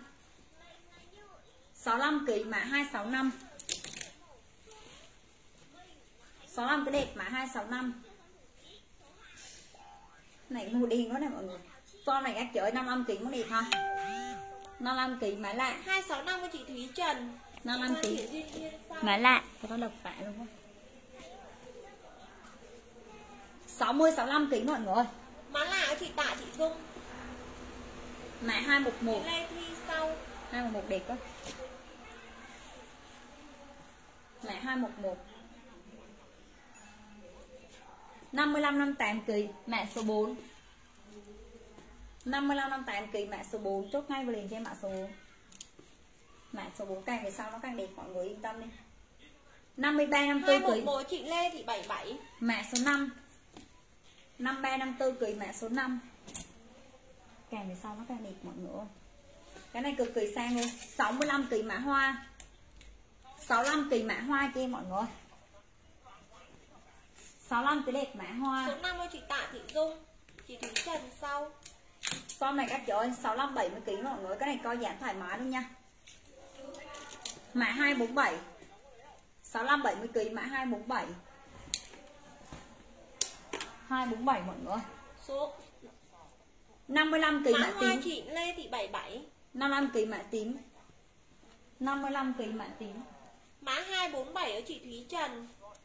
65 kg mã 265. 65 cái đẹp mã 265. Này màu đen quá này mọi người. Form này các chị ơi, 55 kg mang đẹp ha. 55 kg mã lạ.
265 của chị Thúy Trần.
55 kg. Mã lạ, cái đó độc lạ luôn quá. 60 65 kg mọi người.
Mã lạ của chị Tạ Thị Dung.
Mã 211.
Lê Thi sau.
211 đẹp quá. Mã 211. 55 58 kg, mã số 4. 55 58 kg mã số 4, chốt ngay vào liền cho em mã số 4. Mã số 4 càng về sau nó càng đẹp, mọi người yên tâm đi. 53 54 kg.
211 chị Lê thì 77.
Mã số 5. 53 54 kg mã số 5. Càng về sau nó càng đẹp mọi người. Cái này cực kỳ sang luôn. 65 kg mã hoa. 65 kg mã hoa cho em mọi người. 65 kg đẹp mã hoa.
Số 5 cho chị Tạ Thị Dung, chị Thúy Trần sau.
Form này các chị ơi, 65 70 kg mọi người, cái này coi giảm thoải mái luôn nha. Mã 247. 65 70 kg mã 247. 247 mọi người.
Số
55 kg mã tím.
chị Lê Thị 77.
55 kg mã tím. 55 kg mã tím.
Mã 247 ở chị Thúy Trần.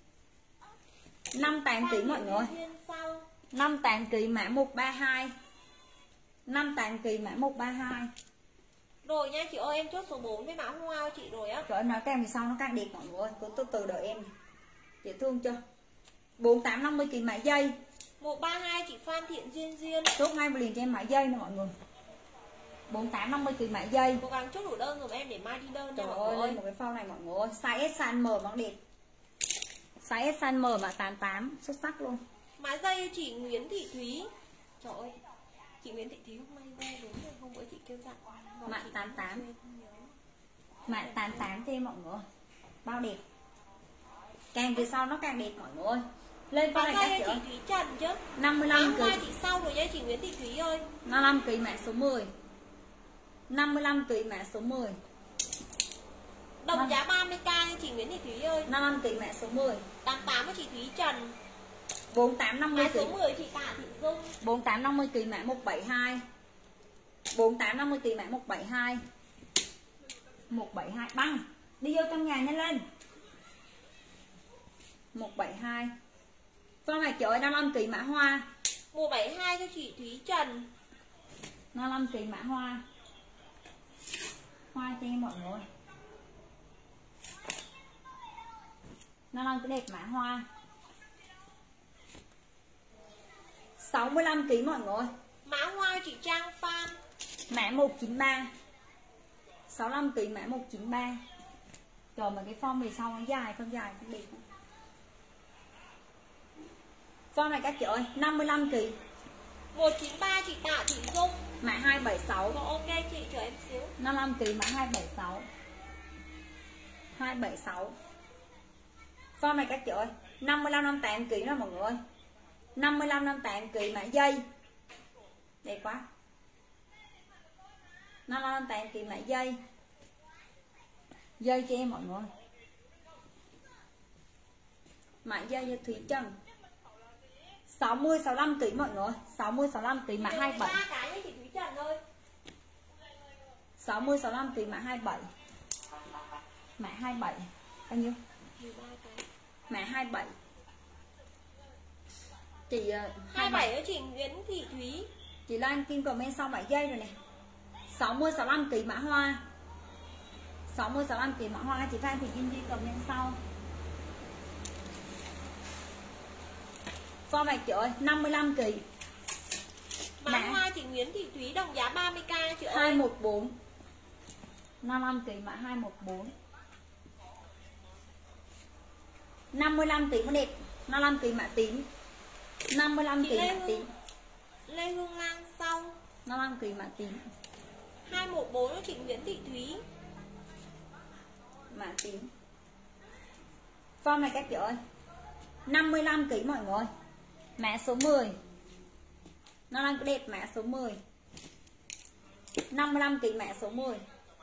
58 kg mọi người. 58 kg mã 132. 58 kg mã 132.
Rồi nha chị ơi, em chốt số 4 với mã hoa chị rồi á.
Trời ơi, nói càng về sau nó càng đẹp mọi người. Cứ từ từ đợi em. Dễ thương chưa? 48 50 kg mã dây.
132 chị Phan Thiện Duyên Duyên.
Chốt ngay vào liền cho em mã dây nè mọi người. 48 50 kg mã dây.
Cố gắng chốt đủ đơn rồi em để mai đi đơn nha
trời
mọi
ơi,
người.
lên một cái phao này mọi người. Size S size M bằng đẹp. Size S size M mà 88 xuất sắc luôn.
Mã dây chị Nguyễn Thị Thúy. Trời ơi, chị Nguyễn Thị Thúy hôm nay về đúng rồi, hôm bữa chị kêu dặn.
Mã 88. Mã 88 cho em mọi người. Bao đẹp. Càng về sau nó càng đẹp mọi người. Lên con này các
chị Thúy Trần chứ.
55 kg.
Chị sau rồi nha chị Nguyễn Thị Thúy ơi.
55 kg mã số 10. 55 kg mã số 10.
Đồng giá 30k nha chị Nguyễn Thị Thúy ơi.
55 kg mã số 10.
88 của chị Thúy Trần.
48 50
mã
kg.
số 10 chị Tạ Thị Dung.
48 50 kg mã 172. 48 50 kg mã 172. 172 băng. Đi vô trong nhà nhanh lên. 172. Con này trời ơi, 55 kg mã hoa.
172 cho chị Thúy Trần.
55 kg mã hoa. Hoa cho em mọi người. 55 cái đẹp mã hoa. 65 kg mọi người.
Mã hoa chị Trang Phan.
Mã 193. 65 kg mã 193. Rồi mà cái form về sau nó dài không dài không đẹp. Form này các chị ơi, 55 kg.
193 chị Tạ Thị Dung.
Mã 276.
Rồi, ok chị chờ em xíu.
55 kg mã 276. 276. Form này các chị ơi, 55 58 kg đó mọi người ơi. 55 58 kg mã dây. Đẹp quá. 55 58 kg mã dây. Dây cho em mọi người. Mã dây cho Thúy Trần. 60 65 kg mọi người. 60 65 kg mã 27.
3 cái với chị Thúy Trần ơi.
60 65 kg mã 27. Mã 27. Bao nhiêu?
13 cái.
Mã 27. Chị
27 ở chị Nguyễn Thị Thúy.
Chị Lan Kim comment sau 7 giây rồi nè. 60 65 kg mã hoa. 60 65 kg mã hoa. Chị Phan Thị Kim Duy comment sau. Form này chị ơi, 55 kg.
Mã hoa chị Nguyễn Thị Thúy đồng giá 30k chị ơi.
214. 55 kg mã 214. 55 kg nó đẹp. 55 kg mã tím. 55 kg mã tím.
Lê Hương Lan sau.
55 kg mã tím.
214 cho chị Nguyễn Thị Thúy.
Mã tím. Form này các chị ơi, 55 kg mọi người. Mã số 10. Nó đang đẹp mã số 10. 55 kg mã số 10.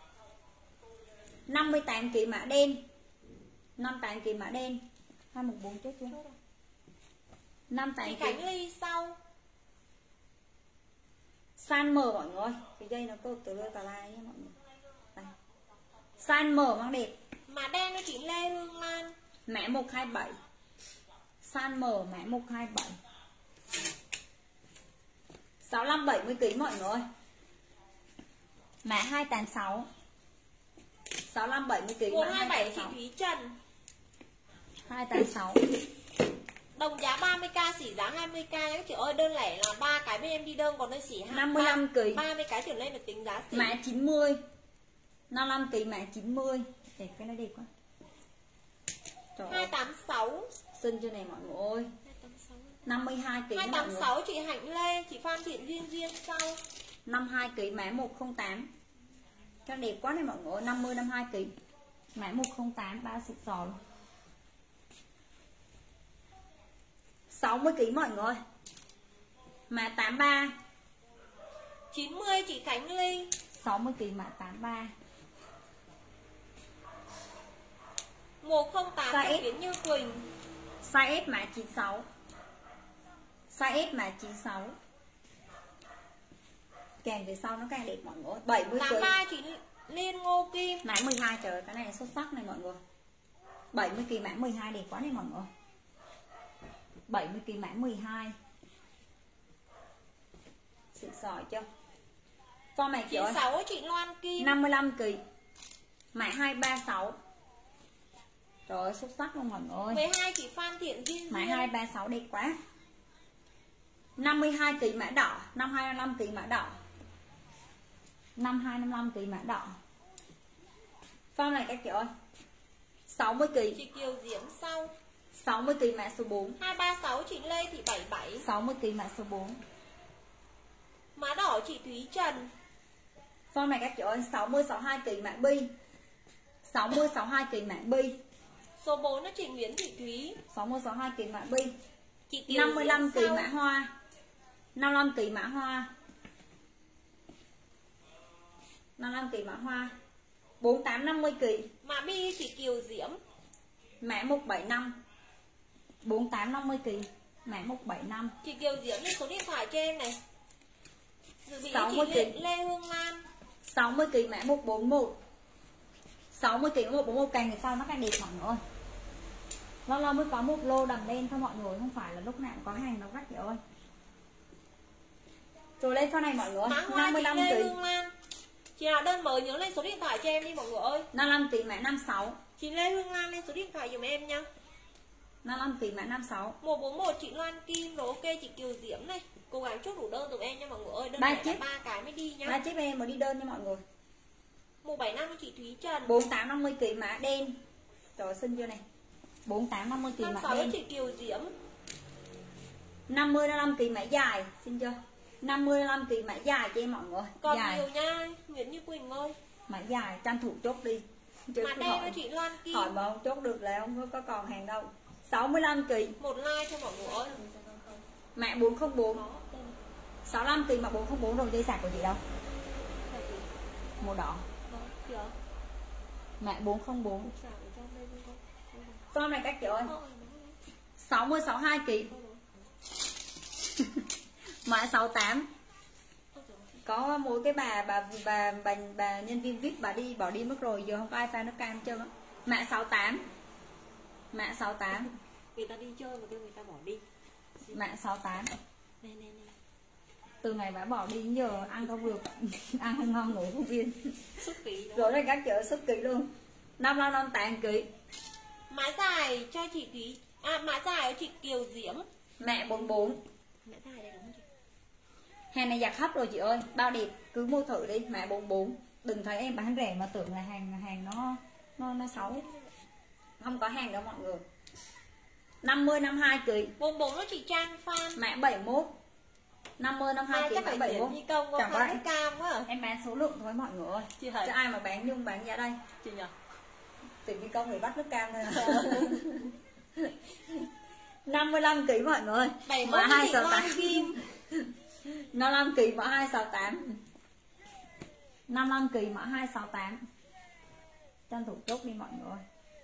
58 kg mã đen. 58 kg mã đen. 214 chết chưa? 58
chị
kg.
Khánh Ly sau.
Size M mọi người. Cái dây nó cột từ tà lai nha mọi người. Đây. Size M mang đẹp.
Mã đen cho chị Lê Hương Lan.
Mã 127. Size M mã 127. 65 70 kg mọi người. Mã 286. 65 70 kg mã
127 chị
286.
Thúy Trần.
286.
Đồng giá 30k xỉ giá 20k các chị ơi, đơn lẻ là 3 cái bên em đi đơn, còn đơn xỉ
55 kg.
30 cái trở lên được tính giá xỉ.
Mã 90. 55 kg mã 90. Đẹp, cái nó đẹp quá. Trời
286.
Xin cho này mọi người ơi.
286.
52 kg
286 chị Hạnh Lê, chị Phan Thiện Duyên sau.
52 kg mã 108. Cho đẹp quá này mọi người ơi, 50 52 kg. Mã 108 bao xịt sò luôn. 60 kg mọi người. Mã 83.
90 chị Khánh Ly.
60 kg mã 83.
108
Size
cho
S.
Yến Như Quỳnh.
Size S mã 96. Size S mã 96. Càng về sau nó càng đẹp mọi người. 70 kg.
83 chị Liên Ngô Kim.
Mã 12, trời ơi, cái này xuất sắc này mọi người. 70 kg mã 12 đẹp quá này mọi người. 70 kg mã 12. Xịn sòi chưa? Form này chị ơi.
96 chị Loan Kim.
55 kg. Mã 236. Trời ơi, xuất sắc luôn mọi người ơi.
12 chị Phan Thiện Duyên.
Mã 236 đẹp quá. 52 kg mã đỏ, 52 55 kg mã đỏ. 52 55 kg mã đỏ. Form này các chị ơi. 60 kg.
Chị Kiều Diễm sau.
60 kg mã số 4.
236 chị Lê Thị 77.
60 kg mã số 4.
Má đỏ chị Thúy Trần.
Form này các chị ơi, 60 62 kg mã bi. 60 62 kg mã bi.
Số 4 là chị Nguyễn Thị Thúy.
60 62 kg mã bi.
Chị Kiều
55
Diễm
kg
sau.
mã hoa. 55 kg mã hoa. 55 kg mã hoa. 48 50 kg.
Mã bi chị Kiều Diễm.
Mã 175. 48 50 kg. Mã 175.
Chị Kiều Diễm lên số điện thoại cho em này. Dự bị
60
chị
kg.
Lê Hương Lan.
60 kg mã 141. 60 kg 141 càng thì sau nó càng đẹp mọi người ơi. Lâu lâu mới có một lô đầm đen thôi mọi người, không phải là lúc nào cũng có hàng đâu các chị ơi. Rồi lên con này mọi người.
Mã hoa
55
chị Lê
kg.
Hương Lan. Chị nào đơn mới nhớ lên số điện thoại cho em đi mọi người ơi.
55 kg mã 56.
Chị Lê Hương Lan lên số điện thoại giùm em nha.
55 kg mã 56.
141 chị Loan Kim. Rồi ok chị Kiều Diễm này. Cố gắng chốt đủ đơn giùm em nha mọi người ơi. Đơn
Ba
này là
chiếc.
3 cái mới đi nhá.
3 chiếc em mà đi đơn nha mọi người.
175 cho chị Thúy Trần.
48 50 kg mã đen. Trời xinh chưa này. 48 50 kg mã
56
đen.
chị Kiều Diễm.
50 55 kg mã dài, xin chưa? 50 55 kg mã dài cho em mọi người.
Còn
Dài.
nhiều nha. Nguyễn Như Quỳnh ơi.
Mã dài tranh thủ chốt đi. Chứ
Mã
cứ
đen
hỏi,
cho chị Loan Kim.
hỏi mà không chốt được là không có còn hàng đâu. 65 kg.
Một like cho mọi người ơi.
Mã 404.
Đó, tên
65 kg mã 404 rồi dây sạc của chị đâu?
là gì?
Màu đỏ.
Đó, kìa.
Mã 404.
Sạc ở trong đây luôn con.
Form này các chị ơi.
Thôi,
60 62 kg. Mã 68. Có mỗi cái bà nhân viên VIP bà đi bỏ đi mất rồi, giờ không có ai fan nó cam chưa á. Mã 68. Mã 68.
người ta đi chơi mà kêu người ta bỏ đi.
Mã 68.
Này.
Từ ngày bà bỏ đi đến giờ ăn không được, ăn không ngon ngủ không yên.
Xuất phí đó.
Rồi đây các chợ xuất kỹ luôn. 55 kg.
Mã dài cho chị Thúy. À mã dài cho chị Kiều Diễm.
Mẹ 44.
Mã dài đây đúng không chị?
Hàng này giặt khắp rồi chị ơi, bao đẹp, cứ mua thử đi. Mã 44. Đừng thấy em bán rẻ mà tưởng là hàng nó xấu. Không có hàng đâu mọi người. 50 52 kg.
44 cho chị Trang Phan.
Mã 71. 50 52 kg
chắc
mã
phải
71.
Phi Công có
Chẳng qua
cái cam quá à.
em bán số lượng thôi mọi người ơi.
Chị thấy.
Chứ ai mà bán nhung bán giá đây.
Chị nhỉ?
Tìm Phi Công thì bắt nước cam thôi. 55 kg mọi người.
71
Mã
cho chị Loan
268.
Kim.
55 kg mã 268. 55 kg mã 268. Tranh thủ chốt đi mọi người.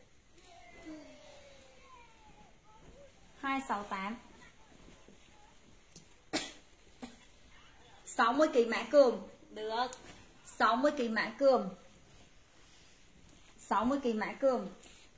268. 60 kg mã cường.
Được.
60 kg mã cường. 60 kg mã cường.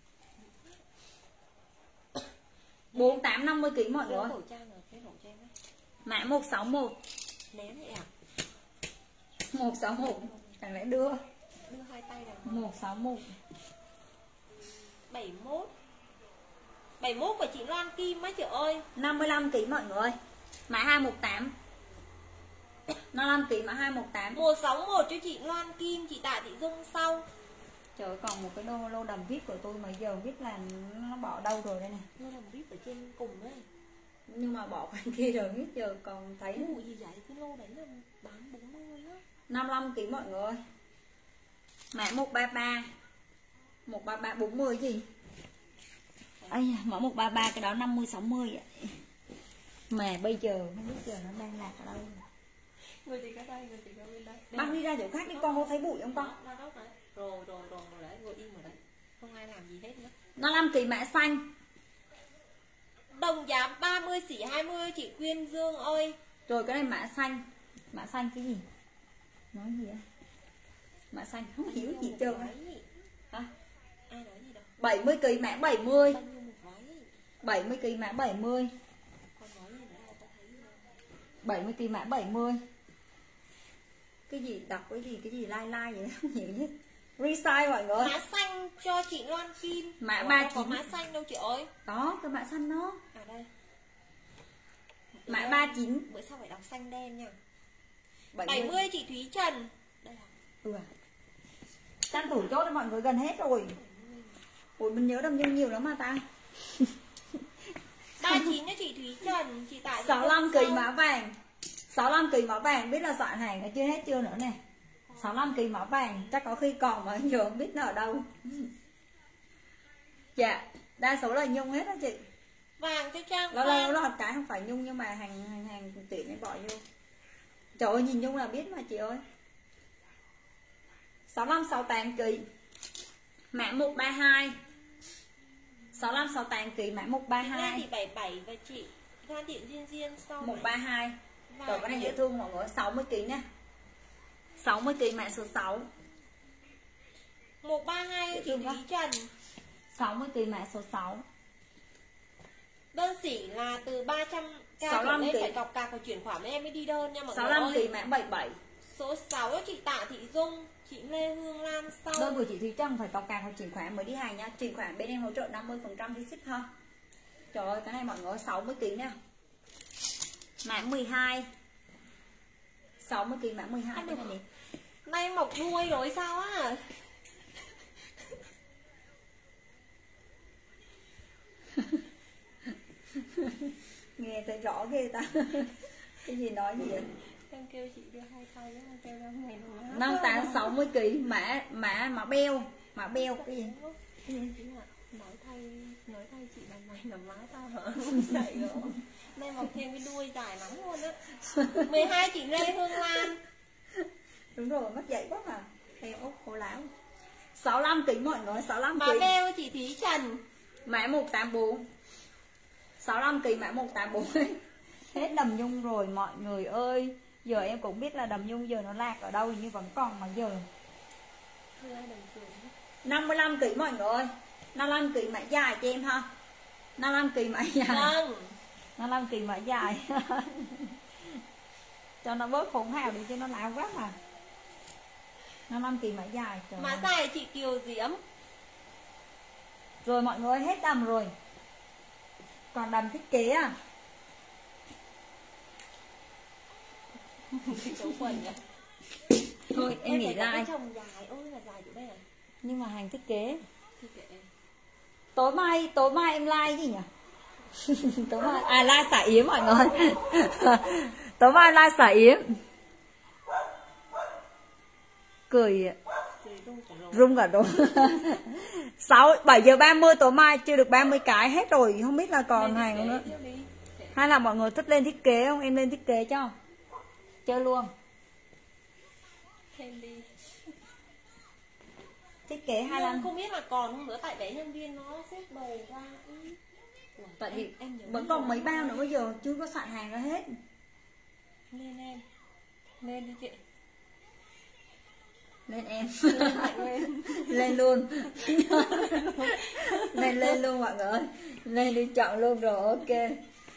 48 50 kg mọi người.
Khẩu trang rồi, cái khẩu trang đấy.
Mã 161.
Ném vậy à?
161. Chẳng lẽ đưa
Đưa hai tay này.
161.
71. 71 của chị Loan Kim á chị ơi.
55 kg mọi người. Mã 218. 55 kg mã 218.
161 cho chị Loan Kim, chị Tạ Thị Dung sau.
Trời ơi, còn một cái lô đầm VIP của tôi mà giờ không biết là nó bỏ đâu rồi đây này.
Lô đầm VIP ở trên cùng đấy.
Nhưng mà bỏ bên kia rồi, biết giờ còn thấy
Ủa gì vậy, cái lô đấy là bán 40 á.
55 kg mọi người. Mã 133. 133 40 gì? Ây, mã 133 cái đó 50 60 vậy. Mà bây giờ không biết giờ nó đang lạc ở đâu.
Người thì có đây, người thì có bên đây.
Băng đi ra chỗ khác đi con, có thấy bụi không con?
Đó đấy. Rồi đấy, ngồi im rồi đấy. Không ai làm gì hết nữa.
55 kg mã xanh.
Đồng giá 30 xỉ 20 chị Quyên Dương ơi.
Rồi cái này mã xanh. Mã xanh cái gì? Nói gì á? Mã xanh không hiểu gì trơn á. Hả?
Ai nói gì đâu.
70 kg mã 70.
Bao nhiêu một váy?
70 kg mã 70.
Con nói gì nữa là có thấy gì đâu.
70 kg mã 70. Cái gì đọc cái gì lai vậy không hiểu nhất. Resize mọi người.
Mã xanh cho chị Loan Kim.
Mã
Ủa,
39.
có mã xanh đâu chị ơi.
Đó, cái mã xanh đó.
À đây.
Mã 39.
Bữa sau phải đọc xanh đen nha.
70.
70 chị Thúy Trần. Đây là.
Ừ à. Tranh thủ chốt cho mọi người gần hết rồi. Ủa mình nhớ đâm nhung nhiều lắm mà ta.
39 cho chị Thúy Trần, chị Tạ.
65 kg mã vàng. 65 kg mã vàng, biết là soạn hàng là chưa hết chưa nữa nè. 65 kg mã vàng, chắc có khi còn mà giờ không biết nó ở đâu. Dạ, đa số là nhung hết đó chị.
Vàng cho Trang
Lâu
Phan.
lâu nó cái không phải nhung nhưng mà hàng tiện mới bỏ vô. Trời ơi nhìn nhung là biết mà chị ơi. 65 68 kg. Mã 132. 65 68 kg mã 132.
Chị 77 và chị Phan Thị Duyên sau
132.
Vàng
Trời cái này dễ thương mọi người, 60 kg nha. 60 kg mã số 6.
132 chị Thúy Trần.
60 kg mã số 6.
Đơn sỉ là từ 300k
65
lên
kg.
phải cọc cạc và chuyển khoản với em mới đi đơn nha mọi
65
người ơi.
kg mã 77.
Số 6 cho chị Tạ Thị Dung, chị Lê Hương Lan sau.
Đơn của chị Thúy Trân phải cọc cạc hoặc chuyển khoản mới đi hàng nha. Chuyển khoản bên em hỗ trợ 50% phí ship ha. Trời ơi cái này mọi người 60 kg nha. Mã 12. 60 kg mã 12 cái này đi.
Nay mọc đuôi rồi sao á?
Nghe thấy rõ ghê ta. Cái gì nói gì vậy?
Em kêu chị đưa hai tay em kêu ra này nó.
58 60 kg mã beo, mã beo cái gì?
Cái gì? Nói thay chị lần này là má tao hả? Không dậy nữa. Nay mọc thêm cái đuôi dài lắm luôn á. 12 chị Lê Hương Lan.
Đúng rồi, mất dậy quá mà. Theo Úc khổ láo. 65 kg mọi người, 65
Má
kg.
beo chị Thúy Trần.
Mã 184. 65 kg mã 184. Hết đầm nhung rồi mọi người ơi. Giờ em cũng biết là đầm nhung giờ nó lạc ở đâu, nhưng vẫn còn mà giờ. 55 kg mọi người ơi. 55 kg mã dài cho em ha. 55 kg mã dài.
Vâng.
55 kg mã dài. Cho nó bớt khủng hào đi chứ nó láo quá mà. 55 kg mã dài.
Mã dài chị Kiều Diễm.
Rồi mọi người hết đầm rồi. Còn đầm thiết kế à? Thôi em nghỉ like.
Chồng dài ơi là dài chỗ đây à?
Nhưng mà hàng thiết kế.
Thì kệ.
Tối mai em like gì nhỉ? Tối mai like xả yếm mọi người. Tối mai like xả yếm. Cười rung cả rồi. 7 giờ 30 tối mai chưa được 30 cái hết rồi, không biết là còn hàng không nữa. Hay là mọi người thích lên thiết kế không? Em lên thiết kế cho. Chơi luôn.
Thêm đi.
Thiết kế 25.
Không biết là còn không nữa tại bé nhân viên nó xếp đồ ra.
Tại vì vẫn còn mấy bao nữa bây giờ chưa có soạn hàng ra hết.
Lên em. Lên đi chị.
Lên em. Lên luôn. lên luôn mọi người ơi. Lên đi chọn luôn rồi, ok.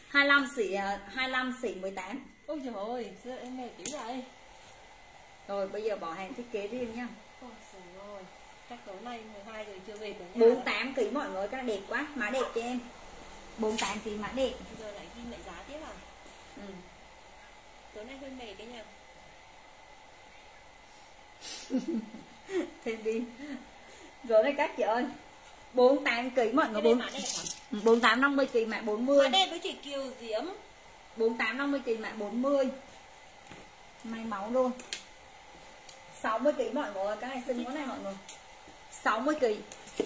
25 xỉ 18.
Ôi trời ơi, sao em mệt dữ vậy?
Rồi bây giờ bỏ hàng thiết kế riêng nha.
Ôi trời ơi, chắc tối nay 12 giờ chưa về tới nhà.
48 kg mọi người, cái này đẹp quá, má đẹp cho em. 48 kg mã đẹp.
Giờ lại ghi lại giá tiếp à?
Ừ.
Tối nay hơi mệt đấy nhỉ.
Thêm đi. Rồi đây các chị ơi. 48 kg mọi người. 48 50 kg mã 40.
Mã đẹp với chị Kiều Diễm.
48 50 kg mã 40. May máu luôn. 60 kg mọi người, cái này xinh quá này mọi người. 60 kg.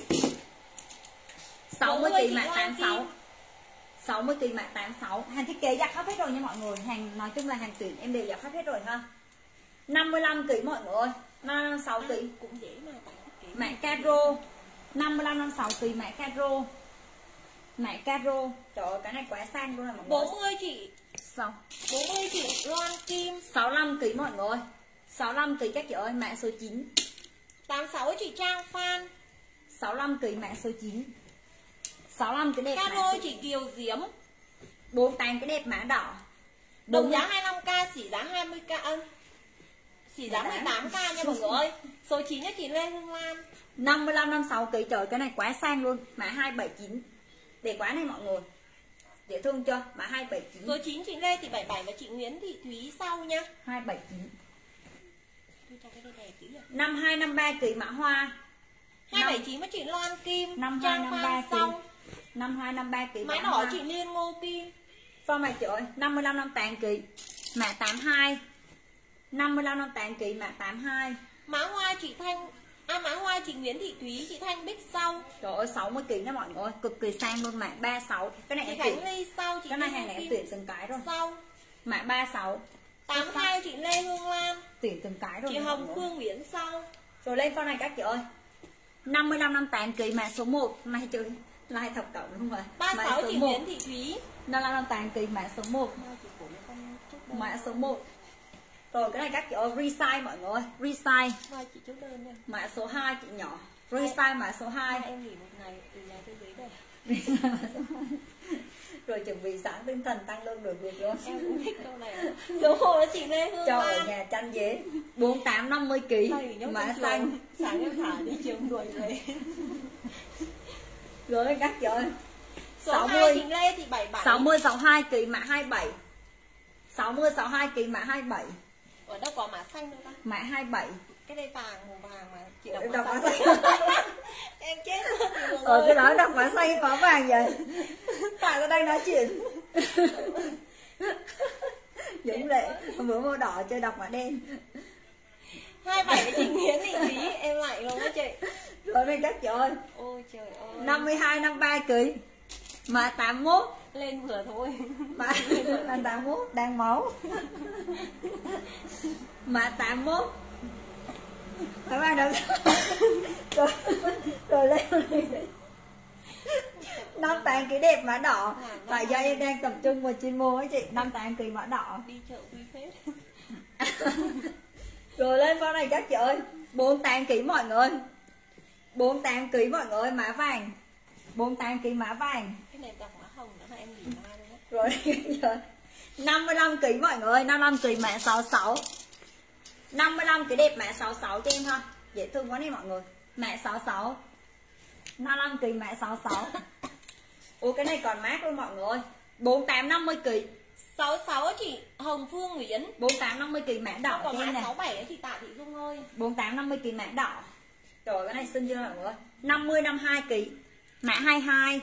60 kg mã 86. 60 kg mã 86. Hàng thiết kế giặt khắp hết rồi nha mọi người. Hàng nói chung là hàng tuyển em đều giặt khắp hết rồi ha. 55 kg mọi người ơi. 56 kg
cũng dễ mà
mã caro. 55 56 kg mã caro. Mã caro. Trời ơi cái này quá sang luôn là mọi người.
40 chị.
Sao?
40 chị Loan Kim.
65 kg mọi người. 65 kg các chị ơi, mã số 9.
86 chị Trang Phan.
65 kg mã số 9. 65 cái đẹp mã
Caro
số...
chị Kiều Diễm.
48 cái đẹp mã đỏ.
Đồng giá 25k, xỉ giá 20k. Xỉ giá 18k nha mọi người ơi. Số 9 cho chị Lê Hương Lan.
55 56 kg trời, cái này quá sang luôn. Mã 279. Để quá này mọi người. Dễ thương chưa? Mã 279.
Số 9 chị Lê Thị 77 và chị Nguyễn Thị Thúy sau nha.
279.
Tôi cho cái đây đẹp tí rồi.
52 53 kg mã hoa.
279 với chị Loan Kim.
52 53 kg. 52 53 kg
mã đỏ chị Liên Ngô Kim.
Phong này chị ơi, 55 58 kg. Mã 82. 55 58 kg mã 82.
Mã hoa chị Thanh mã hoa chị Nguyễn Thị Thúy, chị Thanh Bích sau.
Trời ơi 60 kg đó mọi người, cực kỳ sang luôn. Mã 36. Cái này
chị
em
Khánh Ly sau, chị
cái này hàng này em tuyển từng cái rồi.
Sau.
Mã 36.
82 chị Lê Hương Lan.
Tuyển từng cái rồi.
Chị Hồng Phương Nguyễn sau.
Rồi lên con này các chị ơi. 55 58 kg mã số 1. Này chơi like thập cộng đúng không ạ?
36 chị Nguyễn Thị Thúy.
55 58 kg mã số 1. Mã số 1. Rồi cái này các chị ơi, resize mọi người ơi, resize.
Chị chốt đơn nha.
Mã số 2 chị nhỏ. Resize mã số 2.
Em nghỉ một ngày từ nhà tới dưới đây.
Resize mã số 2. Rồi chuẩn bị sẵn tinh thần tăng lương được việc luôn.
Em cũng thích câu này. Số 1 là chị Lê Hương
cho
Lan.
ở nhà chăn dế. 48 50 kg mã xanh.
Sáng em thả đi chiều đuổi về.
Rồi các chị ơi.
Số
60
2 chị Lê thì 77.
60 62 kg mã 27. 60 62 kg mã 27.
Ở đâu có mã xanh đâu ta?
Mã 27.
Cái đây vàng, màu vàng mà chị đọc
Đọc
mã
mã
xanh. Em chết rồi.
Cái đó đọc mã xanh có vàng vậy. Tại ra đây nói chuyện. Dũng Lệ bữa màu đỏ chơi đọc mã đen.
27 với chị Nguyễn Thị Thúy. Em lại luôn á chị.
Rồi đây các chị ơi.
Ôi trời ơi.
52 53 kg mã 81.
Lên vừa thôi.
Mã 81 đang máu. Mã 81. Các bạn đâu. Rồi lên. 58 kg đẹp mã đỏ. Tại do em đang tập trung vào chuyên môn ấy chị. 58 kg mã đỏ.
Đi chợ quý phết.
Rồi lên con này các chị ơi. 48 kg mọi người. 48 kg mọi người mã vàng. 48 kg mã vàng.
Cái này đọc mã hồng nữa mà em nghỉ mai luôn á.
Rồi 55 kg mọi người, 55 kg mã 66. 55 cái đẹp mã 66 cho em ha. Dễ thương quá này mọi người. Mã 66. 55 kg mã 66. Ủa cái này còn mát luôn mọi người ơi. 48 50 kg.
66 chị Hồng Phương Nguyễn.
48 50 kg mã đỏ
cho em
nè.
67 á chị Tạ Thị Dung ơi.
48 50 kg mã đỏ. Trời cái này xinh chưa mọi người ơi. 50 52 kg mã 22.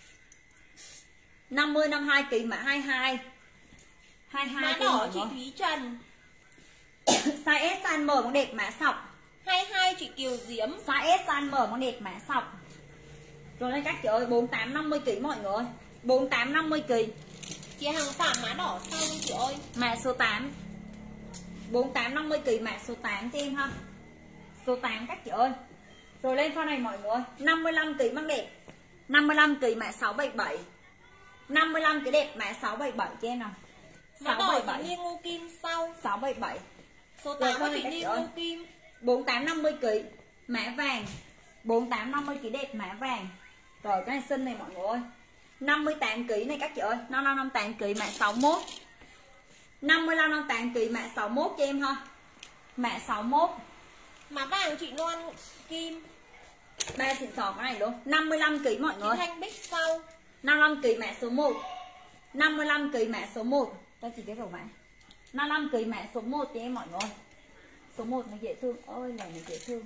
50 52 kg mã 22. 22
mã đỏ chị Thúy Trần.
Size S size M cũng đẹp mã sọc.
22 chị Kiều Diễm.
Size S size M cũng đẹp mã sọc. Rồi đây các chị ơi, 48 50 kg mọi người ơi. 48 50 kg.
Chị Hằng Phạm mã đỏ sau chị ơi.
Mã số 8. 48 50 kg mã số 8 cho em ha. Số 8 các chị ơi. Rồi lên con này mọi người ơi, 55 kg mang đẹp. 55 kg mã 677. 55 cái đẹp mã 677 cho em nào.
Mã đỏ chị Liên Ngô Kim sau.
677.
Số 8 của chị Liên Ngô Kim.
48 50 kg mã vàng. 48 50 kg đẹp mã vàng. Rồi cái này xinh này mọi người ơi. 58 kg này các chị ơi, 55 58 kg mã 61. 55 58 kg mã 61 cho em ha. Mã 61.
Mã vàng chị Loan Kim.
Ba xịn sò cái này luôn. 55 kg mọi người.
Chị Thanh Bích sau.
55 kg mã số 1. 55 kg mã số 1. Tôi chỉ cái đầu mã. 55 kg mã số 1 thì em mọi người. Số 1 nó dễ thương. Ôi này dễ thương.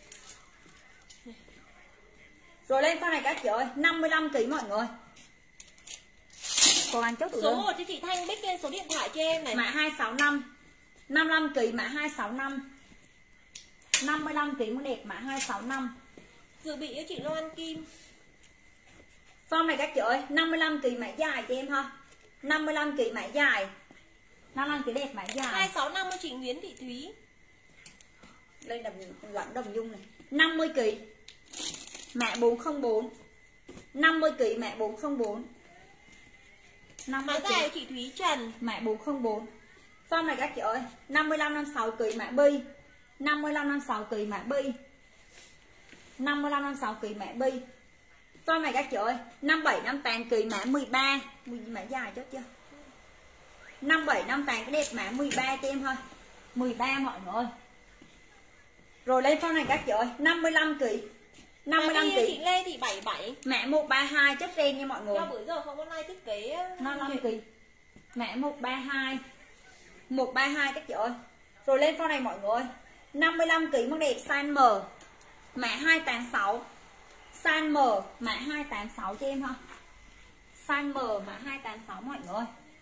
Rồi lên con này các chị ơi, 55 kg mọi người. Còn anh chốt tủ
Số
đơn.
1 cho chị Thanh Bích lên số điện thoại cho em này.
Mã 265. 55 kg mã 265. 55 kg mới đẹp mã 265.
Dự bị cho chị Loan Kim.
Form này các chị ơi, 55 kg mã dài cho em ha. 55 kg mã dài. 55 kg đẹp mã dài.
265 cho chị Nguyễn Thị Thúy.
Đây là loạn đồng dung này. 50 kg mã 404. 50 kg mã 404.
Mã dài cho chị Thúy Trần.
Mã 404. Form này các chị ơi, 55 56 kg mã bi. 55 56 kg mã bi. 55 56 kg mã bi. Form này các chị ơi, 57 58 kg mã 13. Mã dài chốt chưa? 57 58 cái đẹp mã 13 cho em thôi. 13 mọi người ơi. Rồi lên form này các chị ơi, 55 kg. 55 kg.
Chị Lê Thị 77.
Mã 132 chất ren nha mọi người.
Do bữa giờ không có like thiết kế
55 kg. Mã 132. 132 các chị ơi. Rồi lên form này mọi người ơi, 55 kg mức đẹp size M. Mã 286. Size M mã 286 cho em ha. Size M mã 286 mọi người.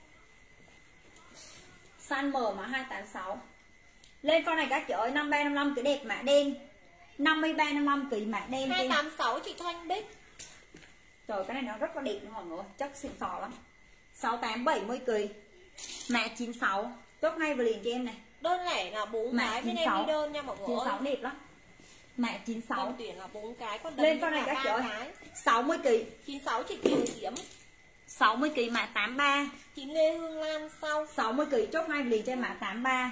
Size M mã 286. Lên con này các chị ơi, 53 55 cái đẹp mã đen. 53 55 kg mã đen.
286 chị Thanh Bích.
Trời cái này nó rất là đẹp mọi người, chắc xịn sò lắm. 68 70 kg. Mã 96. Chốt ngay vào liền cho em này.
Đơn lẻ là 4 cái bên em đi đơn nha mọi người.
96 đẹp lắm. Mã 96.
Đơn tuyển là 4 cái, con
lên con này các chị ơi. 60 kg.
96 chị Kiều Diễm.
60 kg mã 83.
Chị Lê Hương Lan sau.
60 kg chốt ngay liền cho em mã 83.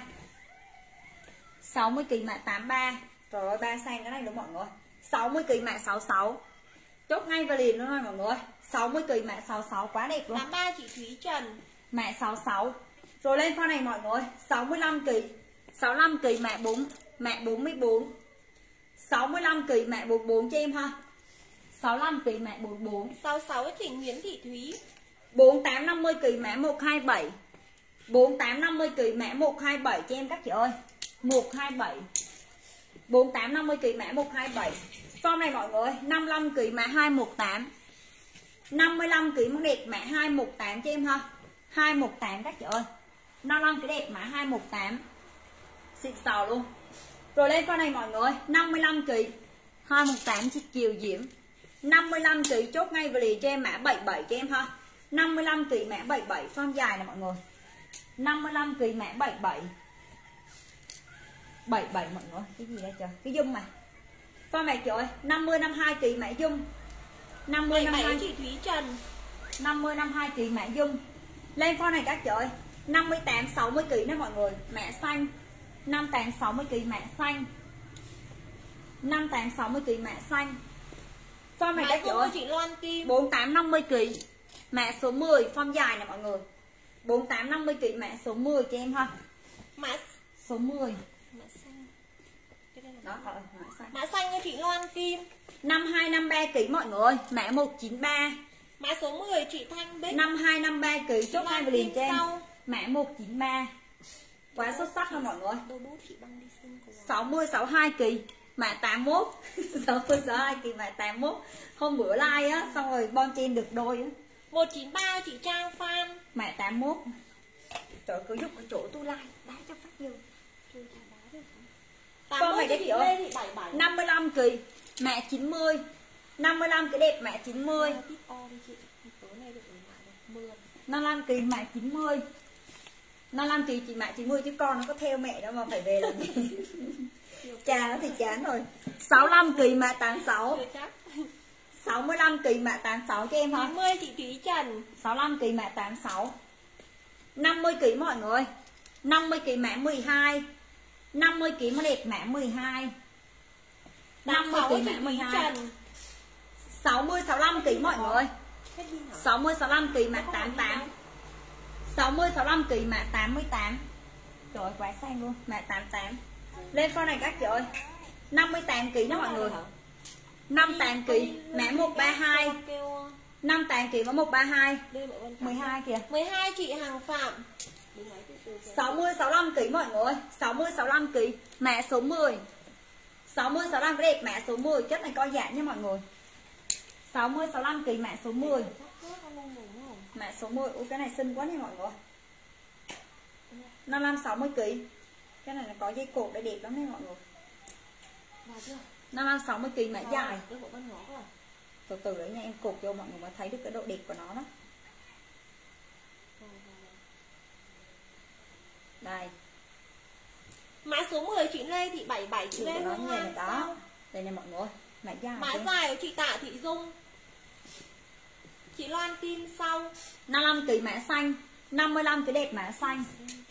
60 kg mã 83. Trời ơi 3 xanh cái này đúng mọi người. 60 kg mã 66. Chốt ngay vào liền luôn thôi mọi người. 60 kg mã 66 quá đẹp luôn.
83 chị Thúy Trần.
Mã 66. Rồi lên con này mọi người, 65 kg. 65 kg mã 44. 65 kg mã 44 cho em ha. 65 kg mã 44.
66 chị Nguyễn Thị Thúy.
48 50 kg mã 127. 48 50 kg mã 127 cho em các chị ơi. 127. 48 50 kg mã 127. Form này mọi người, 55 kg mã 218. 55 kg mắc đẹp mã 218 cho em ha. 218 các chị ơi. 55 cái đẹp mã 218. Xịn sò luôn. Rồi lên con này mọi người, 55 kg 218 chị Kiều Diễm. 55 kg chốt ngay vào liền cho em mã 77 cho em ha. 55 kg mã 77 form dài nè mọi người. 55 kg mã 77. 77 mọi người, cái gì đây trời? Cái dung này. Form này trời ơi, 50 52 kg mã dung. 50 52
chị Thúy Trần.
50 52 kg mã dung. Lên form này các chị ơi, 58 60 kg đó mọi người, mã xanh. 58 60 kg mã xanh. 58 60 kg mã xanh. Form này các chị ơi,
chị Loan Kim.
48 50 kg mã số 10, form dài nè mọi người. 48 50 kg mã số 10 cho em ha.
Mã
số 10.
Mã xanh.
Đó, mã xanh.
Mã xanh cho chị Loan Kim.
52 53 kg mọi người ơi, mã 193.
Mã số 10 chị Thanh Bích.
52 53 kg chốt hai vào liền cho em.
Sau.
Mã 193. Quá xuất sắc luôn mọi người.
Đôi bút chị băng đi xin của
60 62 kg mã 81. 60 62 kg mã 81. Hôm bữa like á, xong rồi bon trên được đôi á.
193 chị Trang Phan.
Mã 81. Trời cứ giúp ở chỗ tôi like, đá cho phát vô. Con này cái chị ơi, 55 kg mã 90. 55 cái đẹp mã 90. 55 kg mã 90. 55 kg chị mã 90 chứ con nó có theo mẹ đâu mà phải về làm gì. Cha nó thì chán rồi. 65 kg mã 86. 65 kg mã 86 cho em hả?
90 chị Thúy Trần.
65 kg mã 86. 50 kg mọi người. 50 kg mã 12. 50 kg mới đẹp mã 12. 50 kg mã 12. 60 65 kg mọi người. 60 65 kg mã 88. 60 65 kg mã 88. Trời ơi quá xanh luôn, mã 88. Lên con này các chị ơi. 58 kg đó mọi người. 58 kg mã 132. 58 kg mã 132.
Đây mọi con
12 kìa.
12 chị Hằng Phạm.
60 65 kg mọi người ơi, 60 65 kg, mã số 10. 60 65 cái đẹp mã số 10, chất này coi dạng nha mọi người. 60 65 kg mã số 10. Mã số 10. Ủa cái này xinh quá nha mọi người. 55 60 kg. Cái này là có dây cột để đẹp lắm nha mọi người. 55 60 kg mã dài. Từ từ để nha em cột vô mọi người mới thấy được cái độ đẹp của nó đó. Đây.
Mã số 10 chị Lê Thị 77 chị Lê Hương Lan
đó. Đây nè mọi người, mã dài.
Mã dài của chị Tạ Thị Dung. Chị Loan Kim sau.
55 kg mã xanh, 55 cái đẹp mã xanh.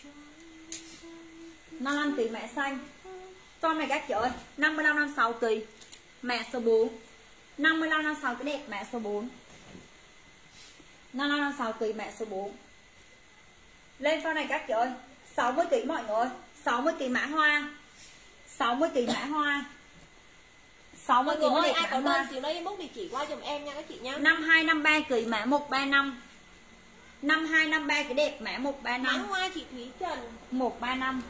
55 kg mã xanh. Con này các chị ơi, 55 56 kg. Mã số 4. 55 56 cái đẹp mã số 4. 55 56 kg mã số 4. Lên con này các chị ơi, 60 kg mọi người, 60 kg mã hoa. 60 kg mã hoa. 60 kg
ơi,
đẹp
ai
mã
có
hoa.
đơn xíu nữa inbox địa chỉ qua giùm em nha các chị nhá.
52 53 kg mã 135. 52 53 cái đẹp mã 135.
Mã hoa chị Thúy Trần
135.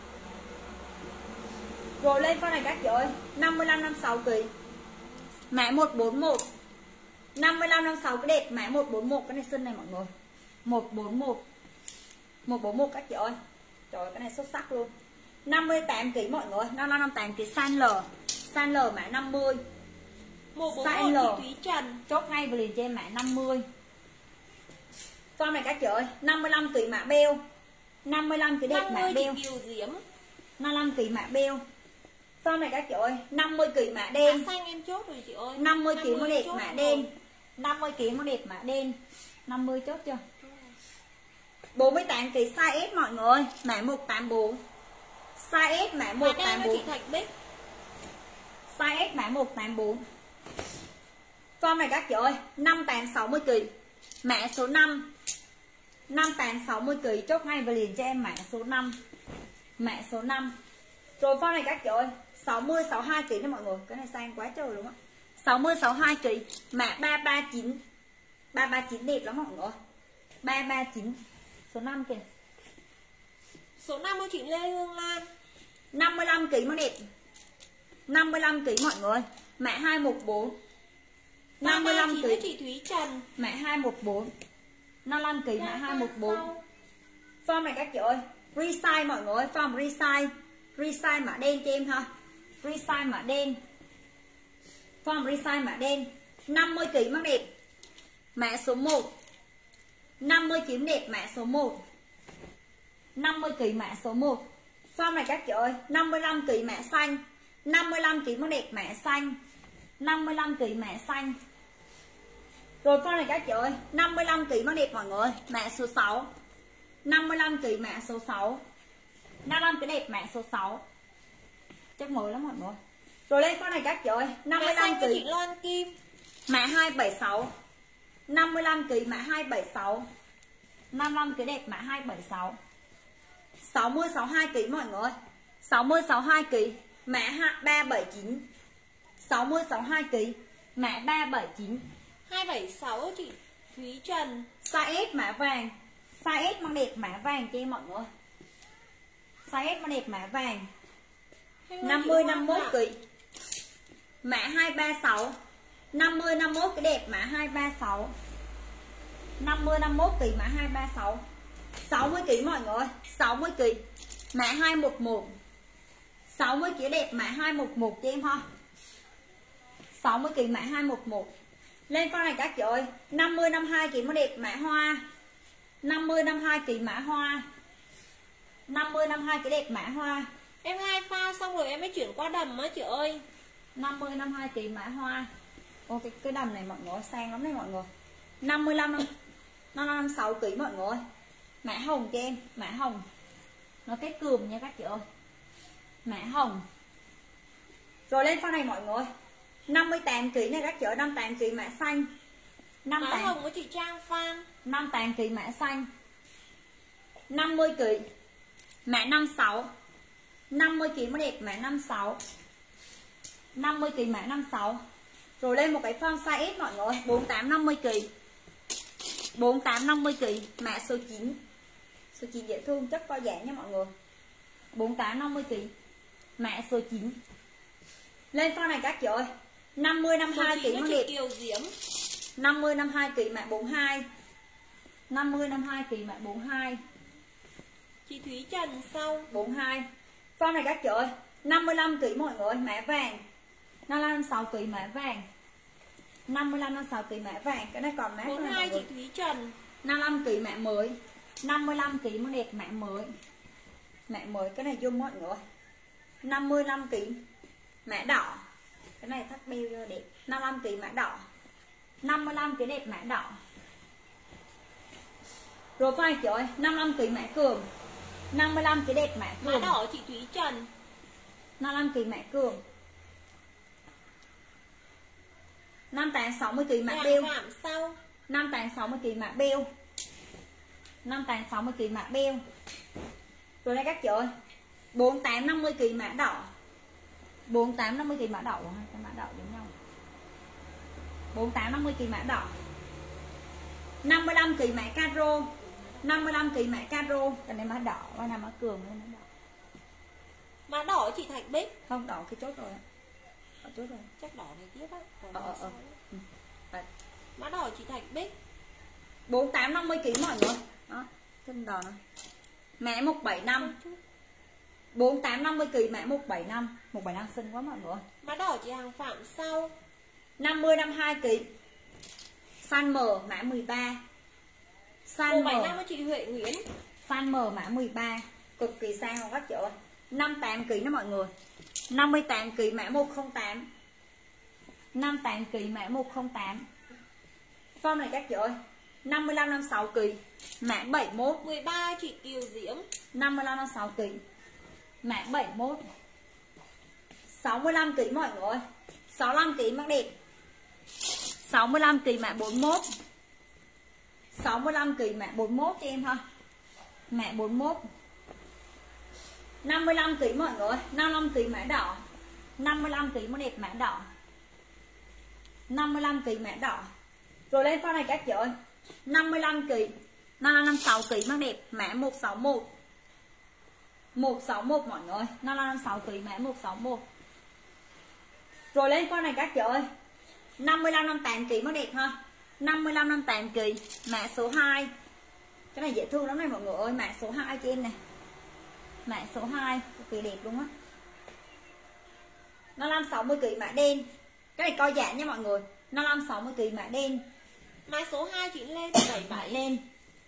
Rồi lên con này các chị ơi, 55 56 kg. Mã 141. 55 56 cái đẹp mã 141, cái này xinh này mọi người. 141. 141 các chị ơi. Trời ơi, cái này xuất sắc luôn. 58 kg mọi người, 55 58 kg size L. Size L mã 50.
141 chị Thúy Trần.
Chốt ngay về liền cho em mã 50. Con này các chị ơi, 55 kg mã beo. 55 cái đẹp mã beo.
Kiều Diễm.
55 kg mã beo. Con này các chị ơi, 50 kg mã đen.
Xanh em chốt rồi chị ơi.
50 kg mới đẹp mã đen. 50 kg mới đẹp mã đen. 50 chốt chưa? 48 kg size S mọi người, mã 184. Size S mã 184.
Chị Thạch Bích.
Size S mã 184. Con này các chị ơi, 58 60 kg. Mã số 5. 58 60 kg, chốt ngay và liền cho em mã số 5. Mã số 5. Rồi con này các chị ơi, 60 62 kg đó mọi người, cái này sang quá trời luôn á. 60 62 kg, mã 339. 339 đẹp lắm mọi người. 339. Số 5 kìa.
Số 5 của chị Lê Hương Lan.
55 kg mới đẹp. 55 kg mọi người, mã 214. 55 kg
chị Thúy Trần.
Mã 214. 55 kg mã 214. Form này các chị ơi, resize mọi người, form resize. Resize mã đen cho em ha. Resize mã đen. Form resize mã đen. 50 kg mắc đẹp. Mã số 1. 50 kg đẹp mã số 1. 50 kg mã số 1. Form này các chị ơi, 55 kg mã xanh. 55 kg mắc đẹp mã xanh. 55 kg mã xanh. Rồi con này các chị ơi, 55 kg mắc đẹp mọi người, mã số 6. 55 kg mã số 6. 55 cái đẹp mã số 6. Chắc mới lắm mọi người. Rồi lên con này các chị ơi, 55 kg
chị Loan Kim.
mã 276. 55 kg mã 276. 55 cái đẹp mã 276. 60 62 kg mọi người. 60 62 kg mã 379. 60 62 kg mã 379.
276 chị Thúy Trần.
Size S mã vàng. Size S mang đẹp mã vàng cho em mọi người. Size S mang đẹp mã vàng. 50 51 kg mã 236. 50 51 cái đẹp mã 236. 50 51 kg mã 236. 60 kg mọi người, 60 kg mã 211. 60 kg đẹp mã 211 cho em ha. 60 kg mã 211. Lên con này các chị ơi, 50 52 kg mới đẹp mã hoa. 50 52 kg mã hoa. 50 52 cái đẹp mã hoa.
Em 2 pha xong rồi em mới chuyển qua đầm á chị ơi.
50 52 kg mã hoa. Ô cái đầm này mọi người sang lắm đấy mọi người. 55 56 kg mọi người. Mã hồng cho em, mã hồng. Nó cái cườm nha các chị ơi. Mã hồng. Rồi lên con này mọi người. 58 kg này các chị ơi, 58 kg mã xanh.
58 mã hồng của chị Trang Phan.
58 kg mã xanh. 50 kg mã 56. 50 kg mới đẹp mã 56. 50 kg mã 56. Rồi lên một cái form size S mọi người, 4850 kg. 4850 kg, mã số 9. Số 9 dễ thương, chất co giãn nha mọi người. 4850 kg, mã số 9. Lên form này các chị ơi. 50 52 kg nó đẹp.
Kiều Diễm.
50 52 kg mã 42. 50 52 kg mã 42.
Chị Thúy Trần sau
42. Form này các chị ơi, 55 kg mọi người, mã vàng. 55 56 kg mã vàng. 55 56 kg mã vàng, cái này còn mã
42 chị Thúy Trần.
55 kg mã mới. 55 kg mới đẹp, mã mới. Mã mới cái này dung mọi người. 55 kg mã đỏ. Cái này thắt beo đẹp. 55 kg mã đỏ. 55 kg đẹp mã đỏ. Rồi phải chị ơi, 55 kg mã cường. 55 kg đẹp mã cường.
Mã đỏ chị Thúy Trần.
55 kg mã cường. 58 60 kg mã beo.
Sau
58 60 kg mã beo. 58 60 kg mã beo. Rồi đây các chị ơi, 48 50 kg mã đỏ. 48 50 kg mã đỏ, hai cái mã đỏ giống nhau. 48 50 kg mã đỏ. 55 kg mã caro. 55 kg mã caro, cái này mã đỏ, cái này mã cường, cái này mã đỏ.
Mã đỏ chị Thạch Bích.
Không, đỏ cái chốt rồi. Ở chốt rồi.
Chắc đỏ này tiếp á. Mã đỏ chị Thạch Bích.
48 50 kg mọi người. Đó, chân đỏ này. Mã 175. 48 50 kg mã 175. 175 xinh quá mọi người.
Mã đỏ chị Hàng Phạm sau
50 52 kg. Size M mã 13. Size M
175 của chị Huệ Nguyễn.
Size M mã 13. Cực kỳ sang không các chị ơi. 58 kg đó mọi người. 58 kg mã 108. 58 kg mã 108. Form này các chị ơi. 55 56 kg mã 71.
13 chị Kiều Diễm.
55 56 kg mã 71. 65 kg mọi người. 65 kg mắc đẹp. 65 kg mã 41. 65 kg mã 41 cho em thôi. Mã 41. 55 kg mọi người, 55 kg mã đỏ. 55 kg mới đẹp mã đỏ. 55 kg mã đỏ. Rồi lên con này các chị ơi. 55 kg. 56 kg mới đẹp mã 161. 161 mọi người, 56 kg mã 161. Rồi lên con này các chị ơi. 55 58 kg mới đẹp ha. 55 58 kg mã số 2. Cái này dễ thương lắm này mọi người ơi, mã số 2 cho em này. Mã số 2 cực kỳ đẹp luôn á. 55 60 kg mã đen. Cái này coi giãn nha mọi người. 55 60 kg mã đen.
Mã số 2 chị Lê 77
lên.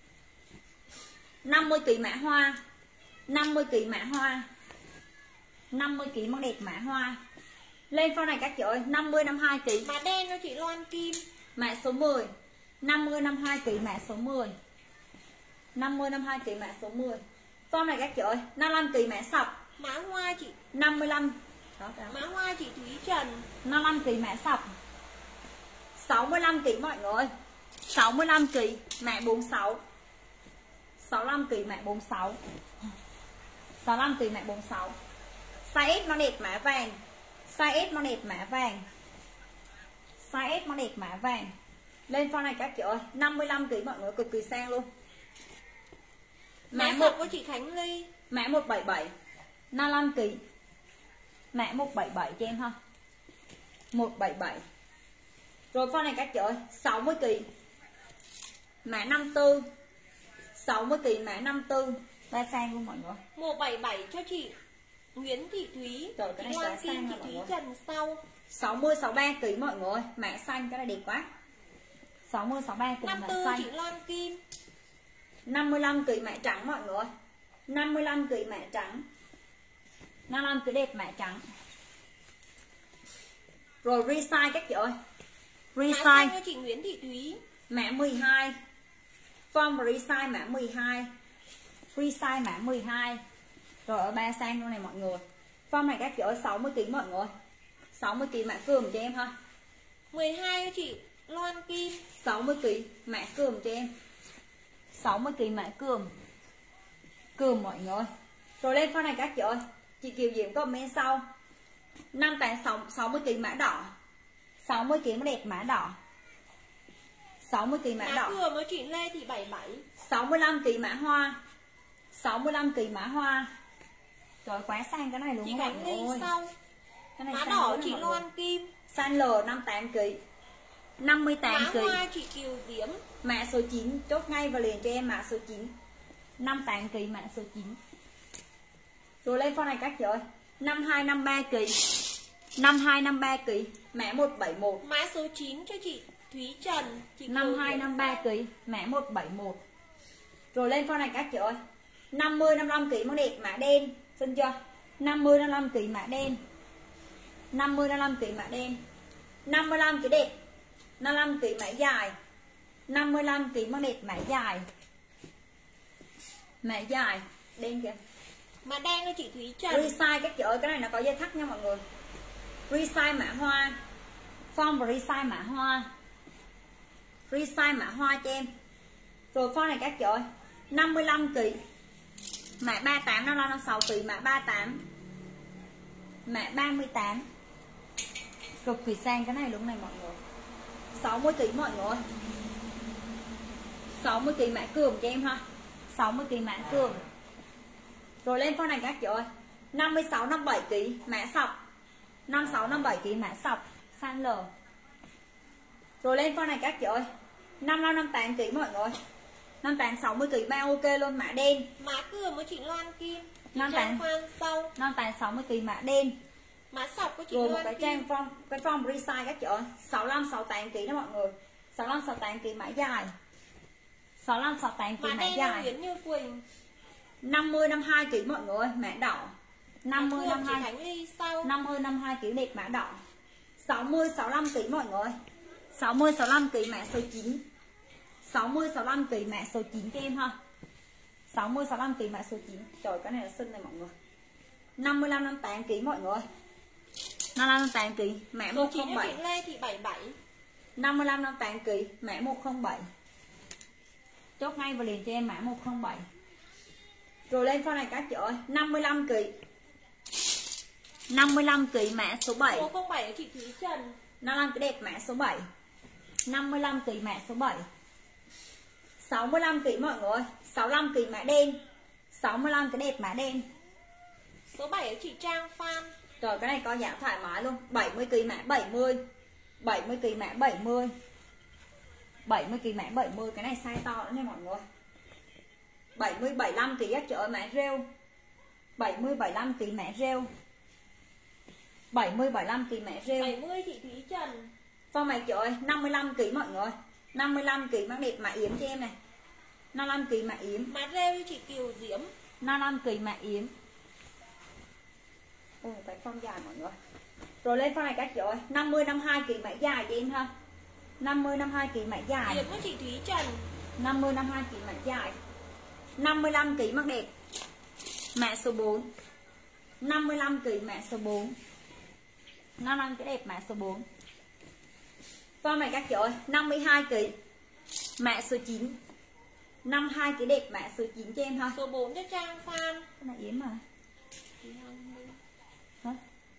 50 kg mã hoa. 50 kg mã hoa. 50 kg món đẹp mã hoa. Lên con này các chị ơi, 50 52 kg.
Mã đen cho chị Loan Kim.
Mã số 10. 50 52 kg mã số 10. 50 52 kg mã số 10. Con này các chị ơi, 55 kg mã sọc.
Mã hoa chị
55.
Mã hoa chị Thúy Trần.
55 kg mã sọc. 65 kg mọi người. 65 kg mã 46. 65 kg mã 46. 65 kg mã 46. Size S nó đẹp mã vàng. Size S nó đẹp mã vàng. Size S nó đẹp mã vàng. Lên con này các chị ơi, 55 kg mọi người, cực kỳ sang luôn.
Mã sọc của chị Khánh Ly.
Mã 177. 55 kg. Mã 177 cho em ha. 177. Rồi con này các chị ơi, 60 kg. Mã 54. 60 kg mã 54. Ba sang luôn mọi người.
177 cho chị Nguyễn Thị Thúy.
Rồi cái này
Loan Kim
sang
chị
mọi
Thúy
người.
Trần sau.
60 63 kg mọi người, mã xanh cái này đẹp quá. 60 63 kg mã
54
xanh.
chị Loan Kim.
55 kg mã trắng mọi người. 55 kg mã trắng. 55 kg đẹp mã trắng. Rồi resize các chị ơi.
Mã
Resize
xanh cho chị Nguyễn Thị Thúy.
mã 12. Form resize mã 12. Resize mã 12. Rồi ở ba sang luôn này mọi người. Form này các chị ơi, 60 kg mọi người. 60 kg mã cường cho em ha.
12 cho chị Loan Kim.
60 kg mã cường cho em. 60 kg mã cường. Cường mọi người. Rồi lên con này các chị ơi. Chị Kiều Diễm comment sau. 586 60 kg mã đỏ. 60 kg mã đẹp mã đỏ. 60 kg mã đỏ.
Vừa mới chị Lê thì 77.
65 kg mã hoa. 65 kg mã hoa. Trời quá sang cái này luôn
chị
mọi
Khánh
người
Ly
ơi.
sau.
Cái này
Mã
sang
đỏ
quá
chị
mọi người.
Loan Kim.
Size L 58 kg. 58
Mã
kg.
hoa chị Kiều Diễm.
Mã số 9 chốt ngay và liền cho em mã số 9. 58 kg mã số 9. Rồi lên con này các chị ơi. 52 53 kg. 52 53 kg, mã 171.
Mã số 9 cho chị Thúy Trần, chị
52 53 kg, mã 171. Rồi lên con này các chị ơi. 50 55 kg món đẹp mã đen, xin chưa? 50 55 kg mã đen. 50 55 kg mã đen. 55 kg đẹp. 55 kg mã dài. 55 kg món đẹp mã dài. Mã dài, đen kìa.
Mã đen cho chị Thúy Trần.
Resize các chị ơi, cái này nó có dây thắt nha mọi người. Resize mã hoa. Form và resize mã hoa. Resize mã hoa cho em. Rồi form này các chị ơi. 55 kg. Mã 38 55 56 kg, mã 38. Mã 38. Cực kỳ sang cái này luôn này mọi người. 60 kg mọi người ơi. 60 kg mã cường cho em ha. 60 kg mã cường. Rồi lên con này các chị ơi. 56 57 kg mã sọc. 56 57 kg mã sọc, size L. Rồi lên con này các chị ơi. 55 58 kg mọi người. 58 60 kg bao ok luôn, mã đen.
Mã cường với chị Loan Kim.
58
Phan sau.
58 60 kg mã đen.
Mã sọc của chị
Rồi một
Loan
cái
Kim.
trang form, cái form resize các chị ơi. 65 68 kg đó mọi người. 65 68 kg mã dài. 65 68 kg
Mã
mã
đen
dài.
Nguyễn Như Quỳnh.
50 52 kg mọi người, mã đỏ. 50
Mã cường
52
chị Khánh Ly sau.
50 52 kg đẹp mã đỏ. 60 65 kg mọi người. 60 65 kg mã số 9. 60 65 kg mã số 9 cho em ha. 60 65 kg mã số 9. Trời cái này là xinh này mọi người. 55 58 kg mọi người. 55 58 kg mã
Số 9 cho
107.
chị Lê thì 77.
55 58 kg mã 107. Chốt ngay và liền cho em mã 107. Rồi lên con này các chị ơi, 55 kg. 55 kg mã số 7.
Số 07 của chị Thúy Trần.
55 cái đẹp mã số 7. 55 kg mã số 7. 65 kg mọi người. 65 kg mã đen. 65 cái đẹp mã đen.
Số 7 của chị Trang Phan.
Rồi cái này có giảm thoải mái luôn. 70 kg mã 70. 70 kg mã 70. 70 kg mã 70, cái này size to nữa nha mọi người. 70 75 kg các chị ơi mã rêu. 70 75 kg mã rêu. 70 75 kg mã rêu.
70 chị Thúy Trần.
Phong này chị ơi, 55 kg mọi người. 55 kg mã đẹp mã yếm cho em này. 55 kg mã yếm.
Mã rêu cho chị Kiều Diễm.
55 kg mã yếm. Ôi cái phong dài mọi người. Rồi lên phong này các chị ơi, 50 52 kg mã dài cho em ha. 50 52 kg mã dài.
Diễm của chị Thúy Trần.
50 52 kg mã dài. 55 kg mã đẹp. Mã số 4. 55 kg mã số 4. 55 cái đẹp mã số 4. Con này các chị ơi, 52 kg mã số 9. 52 cái đẹp mã số 9 cho em ha.
Số 4 cho Trang Phan.
Cái này yếm mà. Hả?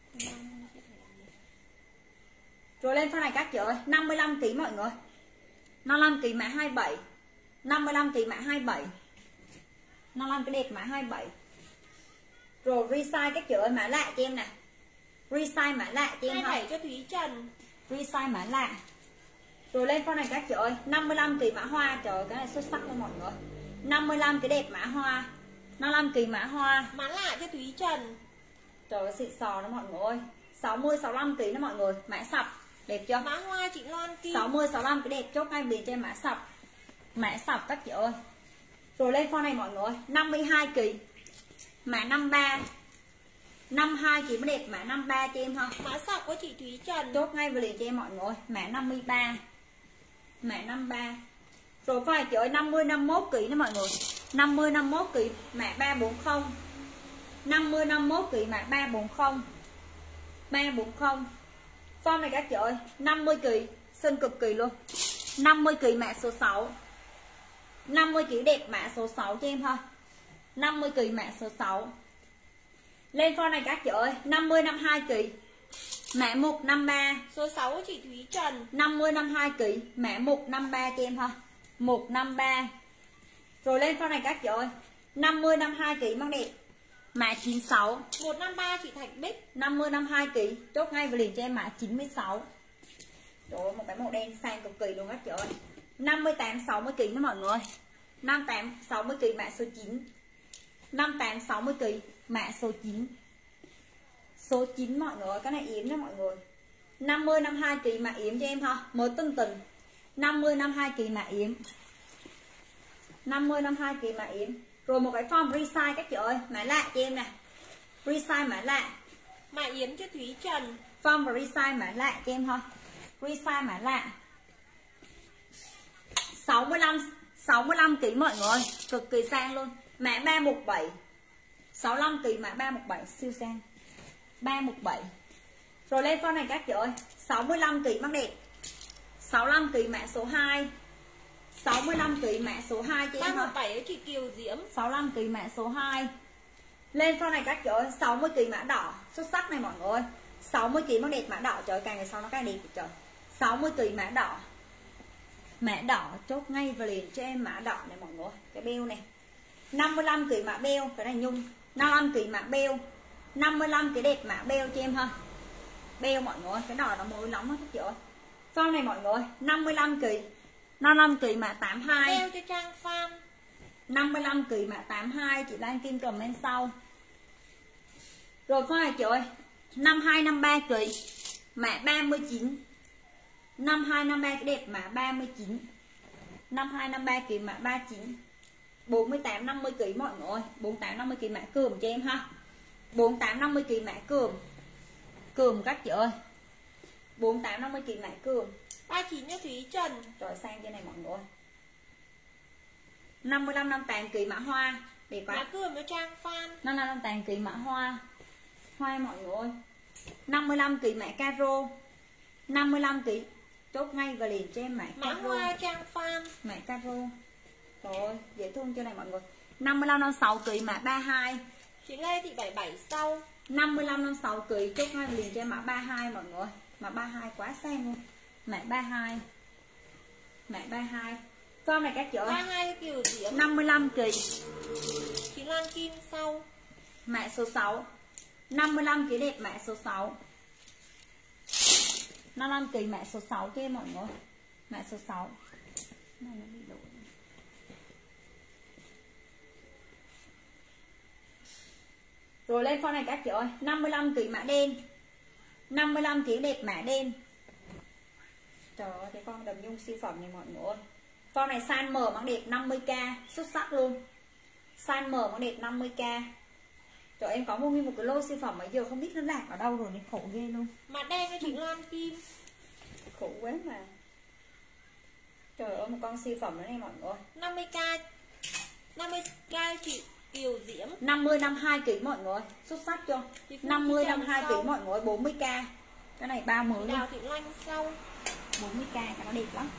Rồi lên con này các chị ơi, 55 kg mọi người. 55 kg mã 27. 55 kg mã 27. 55 cái đẹp mã 27. Rồi resize các chị ơi, mã lạ cho em nè. Resize mã lạ cho em ha.
27 cho Thúy Trần.
Resize mã lạ. Rồi lên con này các chị ơi, 55 kg mã hoa. Trời ơi, cái này xuất sắc luôn mọi người. 55 cái đẹp mã hoa. 55 kg mã hoa.
Mã lạ cho Thúy Trần.
Trời ơi, xịn sò đó mọi người ơi. 60 65 kg đó mọi người, mã sọc. Đẹp chưa?
Mã hoa chị Loan Kim.
60 65 cái đẹp, chốt ngay liền cho em mã sọc. Mã sọc các chị ơi. Rồi lên con này mọi người, 52 kg mã 53. 52 kg mới đẹp mã 53 cho em ha.
Mã sọc của chị Thúy Trần.
Chốt ngay về liền cho em mọi người, mã 53. Mã 53. Rồi con này chị ơi, 50 51 kg đó mọi người. 50 51 kg mã 340. 50 51 kg mã 340. 340. Form này các chị ơi, 50 kg xinh cực kỳ luôn. 50 kg mã số 6. 50 kg đẹp mã số 6 cho em ha. 50 kg mã số 6. Lên form này các chị ơi, 50 52 kg Mã 153.
Số 6 của chị Thúy Trần.
50 52 kg, mã 153 cho em ha. 153. Rồi lên con này các chị ơi. 50 52 kg mang đẹp. Mã 96.
153 chị Thạch Bích.
50 52 kg, chốt ngay và liền cho em mã 96. Trời ơi, một cái màu đen sang cực kỳ luôn các chị ơi. 58 60 kg đó mọi người. 58 60 kg mã số 9. 58 60 kg mã số 9. Số 9 mọi người, cái này yếm đó mọi người. 50 52 kg mã yếm cho em ha, mới tinh tình. 50 52 kg mã yếm. 50 52 kg mã yếm. Rồi một cái form resize các chị ơi, mã lạ cho em nè. Resize mã lạ.
Mã yếm cho Thúy Trần.
Form và resize mã lạ cho em thôi. Resize mã lạ. 65 kg mọi người, cực kỳ sang luôn. Mã 317. 65 kg mã 317 siêu sang. 317. Rồi lên con này các chị ơi, 65 kg mắc đẹp. 65 kg mã số 2. 65 kg mã số 2 cho em thôi.
317 của chị Kiều Diễm.
65 kg mã số 2. Lên con này các chị ơi, 60 kg mã đỏ, xuất sắc này mọi người. 60 kg mắc đẹp mã đỏ, trời càng ngày sau nó càng đẹp trời. 60 kg mã đỏ. Mã đỏ chốt ngay và liền cho em mã đỏ này mọi người, cái beo này. 55 kg mã beo, cái này nhung. 55 kg mã beo. 55 cái đẹp mã beo cho em ha. Beo mọi người, cái đỏ nó mới nóng hết các chị ơi. Form này mọi người, 55 kg. 55 kg mã 82.
Beo cho Trang Phan.
55 kg mã 82, chị Lan Kim comment sau. Rồi form này chị ơi, 52 53 kg mã 39. 52 53 cái đẹp mã 39. 52 53 kg mã 39. 48 50 kg mọi người, 48 50 kg mã cườm cho em ha. 48 50 kg mã cườm. Cườm các chị ơi. 48 50 kg mã cườm.
39 cho Thúy Trần.
Rồi sang trên này mọi người. 55 58 kg mã hoa, đẹp quá.
Mã cườm cho Trang Phan.
55 58 kg mã hoa. Hoa mọi người. 55 kg mã caro. 55 kg chốt ngay và liền cho em mã
Mã
caro.
hoa Trang Phan.
Mã caro. Rồi, dễ thương cho này mọi người. 55 56 kg mã 32.
Chị Lê Thị 77 sau.
55 56 kg chốt ngay và liền cho em mã 32 mọi người. Mã 32 quá sang luôn. Mã 32. Mã 32. Form này các chị ơi.
32 Kiều Diễm.
55 kg.
Chị Lan Kim sau.
Mã số 6. 55 kg đẹp mã số 6. 55 kg mã số 6 cho em mọi người. Mã số 6. Này nó bị lỗi. Rồi lên con này các chị ơi, 55 kg mã đen. 55 kg đẹp mã đen. Trời ơi, cái con đầm nhung siêu phẩm này mọi người ơi. Con này size M mang đẹp 50k, xuất sắc luôn. Size M mang đẹp 50k. Trời em có mua nguyên một cái lô siêu phẩm mà giờ không biết nó lạc ở đâu rồi, nên khổ ghê luôn.
Mặt đen cho chị Lan Kim.
Khổ quá mà. Trời ơi, một con siêu phẩm nữa này mọi người.
50k. 50k chị Kiều Diễm.
50 52 kg mọi người, xuất sắc chưa? 50 52 kg mọi người, 40k. Cái này 30 luôn.
Đào Thị Lanh sau.
40k, cái nó đẹp lắm.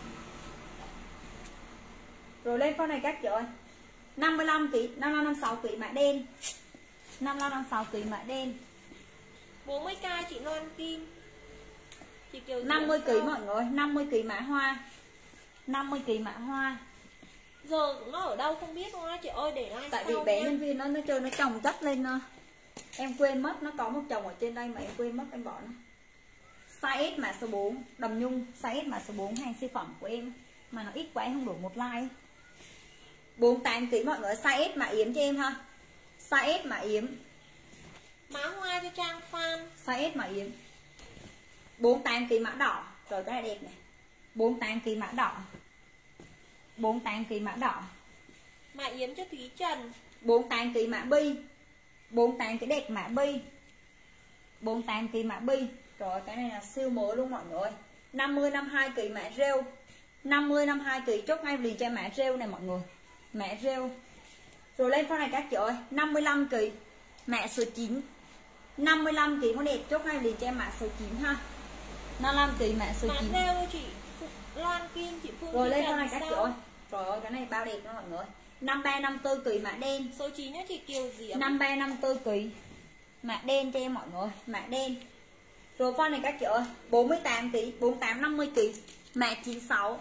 Rồi lên con này các chị ơi. 55 kg, 55 56 kg mã đen. 55 56 kg mã đen.
40k chị Loan Kim. Chị Kiều Diễm
50 kg
sau.
mọi người, 50 kg mã hoa. 50 kg mã hoa.
Giờ nó ở đâu không biết luôn á chị ơi, để like
Tại vì
sau
bé
nha.
nhân viên nó chơi nó chồng chất lên. Em quên mất, nó có một chồng ở trên đây mà em quên mất, em bỏ nó. Size S mã số 4, đầm nhung. Size S mã số 4 hàng siêu phẩm của em. Mà nó ít quá em không đủ một like. 48 kg mọi người, size S mã yếm cho em ha. Size S mã yếm.
Mã hoa cho Trang Phan.
Size S mã yếm. 48 kg mã đỏ. Rồi cái này đẹp này. 48 kg mã đỏ. 48 kg mã đỏ.
Mã yếm cho Thúy Trần.
48 kg mã bi. 48 cái đẹp mã bi. 48 kg mã bi. Rồi cái này là siêu mới luôn mọi người. 50 52 kg mã rêu. 50 52 kg chốt ngay liền cho mã rêu này mọi người. Mã rêu. Rồi lên con này các chị ơi, 55 kg mã số 9. 55 kg có đẹp chốt ngay liền cho em mã số 9 ha. 55 kg mã số 9.
Mã rêu chị Loan Kim, chị Phương.
Rồi lên con này các chị ơi. Trời ơi cái này bao đẹp đó mọi người. 53 54 kg mã đen.
Số 9 cho chị Kiều Diễm.
53 54 kg mã đen cho em mọi người, mã đen. Rồi form này các chị ơi, 48 kg, 48 50 kg, mã 96.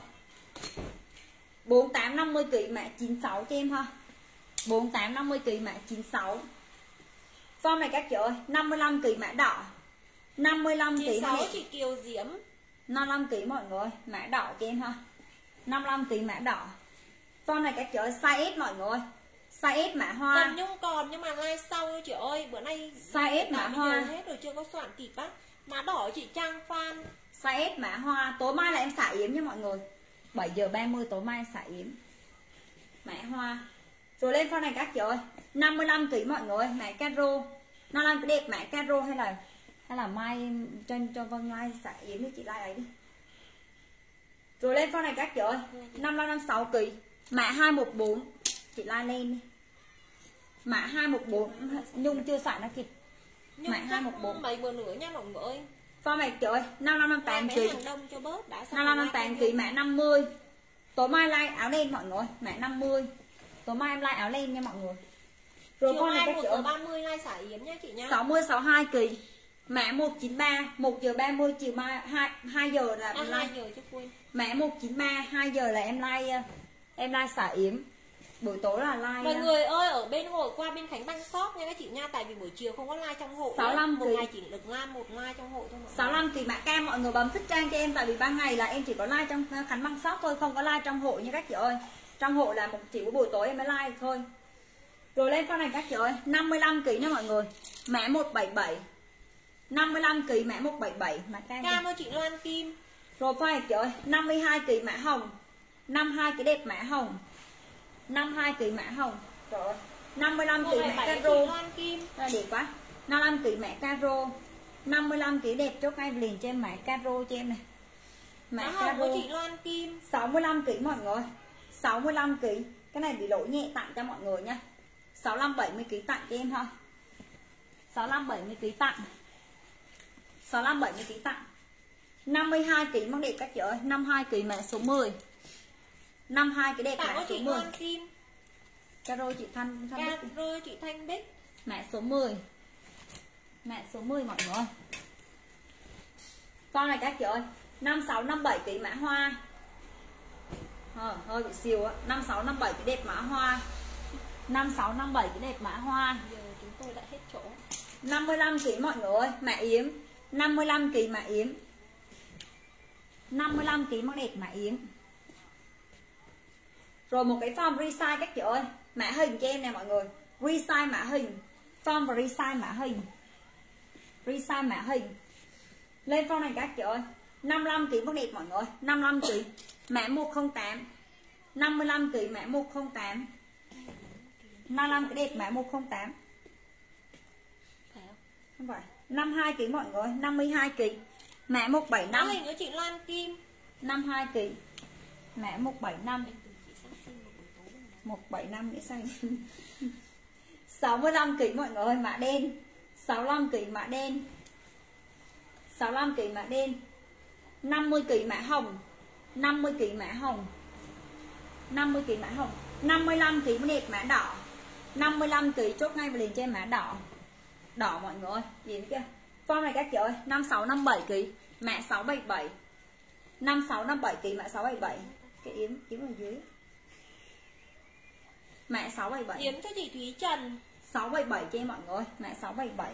48 50 kg mã 96 cho em ha. 48 50 kg mã 96. Form này các chị ơi, 55 kg mã đỏ. 55 kg
96 chị Kiều Diễm.
55 kg mọi người, mã đỏ cho em ha. 55 kg mã đỏ. Form này các chị ơi, size S mọi người. Size S mã hoa.
Tần Nhung còn nhưng mà like sau chị ơi, bữa nay
size S mã hoa
hết rồi, chưa có soạn kịp á. Mã đỏ chị Trang Phan.
Size S mã hoa. Tối mai là em xả yếm nha mọi người. 7 giờ 30 tối mai xả yếm. Mã hoa. Rồi lên con này các chị ơi, 55 kg mọi người, mã caro. 55 cái đẹp mã caro hay là mai cho Vân like xả yếm đi chị like ấy đi. Rồi lên con này các chị ơi, 55 56 kg, mã 214. Chị like lên đi. Mã 214 Nhung chưa soạn nó kịp.
Nhung
Mã 214
mấy bữa nữa nha mọi người ơi.
Form này chị ơi, 5558 kg.
Hàng đông cho bớt đã.
5558 kg mã 50. Tối mai like áo len mọi người, mã 50. Tối mai em like áo len nha mọi người. Rồi con này các chị ơi,
30 like xả yếm nha chị nha.
60 62 kg. Mã 193, 1 giờ 30 chiều mai 2 giờ là like.
2 giờ chứ quên.
Mã 193 2 giờ là em like xả yếm. Buổi tối là like.
Mọi người ơi, ở bên hội qua bên Khánh Banh Shop nha các chị nha, tại vì buổi chiều không có like trong hội.
65
một
kg.
ngày chỉ được like một like trong hội thôi.
65 kg mã cam mọi người bấm thích trang cho em, tại vì ban ngày là em chỉ có like trong Khánh Banh Shop thôi, không có like trong hội nha các chị ơi. Trong hội là chỉ có buổi tối em mới like thôi. Rồi lên con này các chị ơi, 55 kg nha mọi người. Mã 177. 55 kg mã 177 mã cam.
Cam ơi chị Loan Kim.
Rồi con này chị ơi, 52 kg mã hồng. 52 cái đẹp mã hồng. 52 kg mã hồng. Rồi. 55 kg mã caro. Ra đẹp quá. 55 kg mã caro. 55 kg đẹp chốt ngay liền cho em mã caro cho em này. Mã caro
của chị Loan Kim.
65 kg mọi người. 65 kg. Cái này bị lỗi nhẹ tặng cho mọi người nha. 65 70 kg tặng cho em thôi. 65 70 kg tặng. 65 70 kg tặng. 52 kg mang đẹp các chị ơi, 52 kg mã số 10. 52 cái đẹp mã số 10. Caro chị Thanh
Caro chị Thanh Bích.
Mã số 10. Mã số 10 mọi người. Con này các chị ơi, 56 57 kg mã hoa. Hơi bị siêu á, 56 57 cái đẹp mã hoa. 56 57 cái đẹp mã hoa.
Giờ chúng tôi đã hết chỗ.
55 kg mọi người ơi, mã yếm. 55 kg mã yếm. 55 kg mắc đẹp mã yếm. Rồi một cái form resize các chị ơi, mã hình cho em nè mọi người. Resize mã hình, form và resize mã hình. Resize mã hình. Lên form này các chị ơi, 55 kg mắc đẹp mọi người, 55 kg mã 108. 55 kg mã 108. 55 cái đẹp mã 108. Không phải. 52 kg mọi người, 52 kg mã 175.
Hình của chị Loan Kim.
52 kg mã 175. 175 nghĩa xanh. 65 kg mọi người, mã đen. 65 kg mã đen. 65 kg mã đen. 50 kg mã hồng. 50 kg mã hồng. 50 kg mã hồng. 55 kg đẹp mã đỏ. 55 kg chốt ngay vào liền cho em mã đỏ. Đỏ mọi người ơi, gì kia. Form này các chị ơi, 56 57 kg mã 677. 56 57 kg mã 677. Cái yếm ở dưới. Mã 677.
Yếm cho chị Thúy Trần.
677 cho em mọi người, mã 677.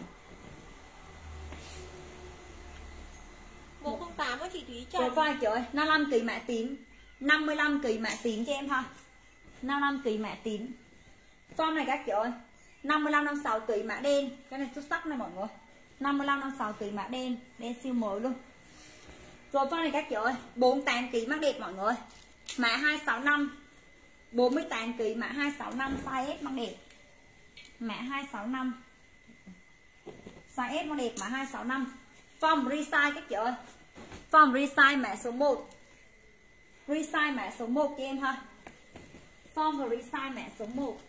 108 của chị Thúy Trần.
Rồi coi chị ơi, 55 kg mã tím. 55 kg mã tím cho em thôi. 55 kg mã tím. Form này các chị ơi, 55 56 kg mã đen. Cái này xuất sắc này mọi người. 55 56 kg mã đen, đen siêu mới luôn. Rồi form này các chị ơi, 48 kg mắc đẹp mọi người. Mã 265. 48 kg mã 265 size S mang đẹp. Mã 265. Size S mang đẹp mã 265. Form resize các chị ơi. Form resize mã số 1. Resize mã số 1 cho em ha. Form và resize mã số 1.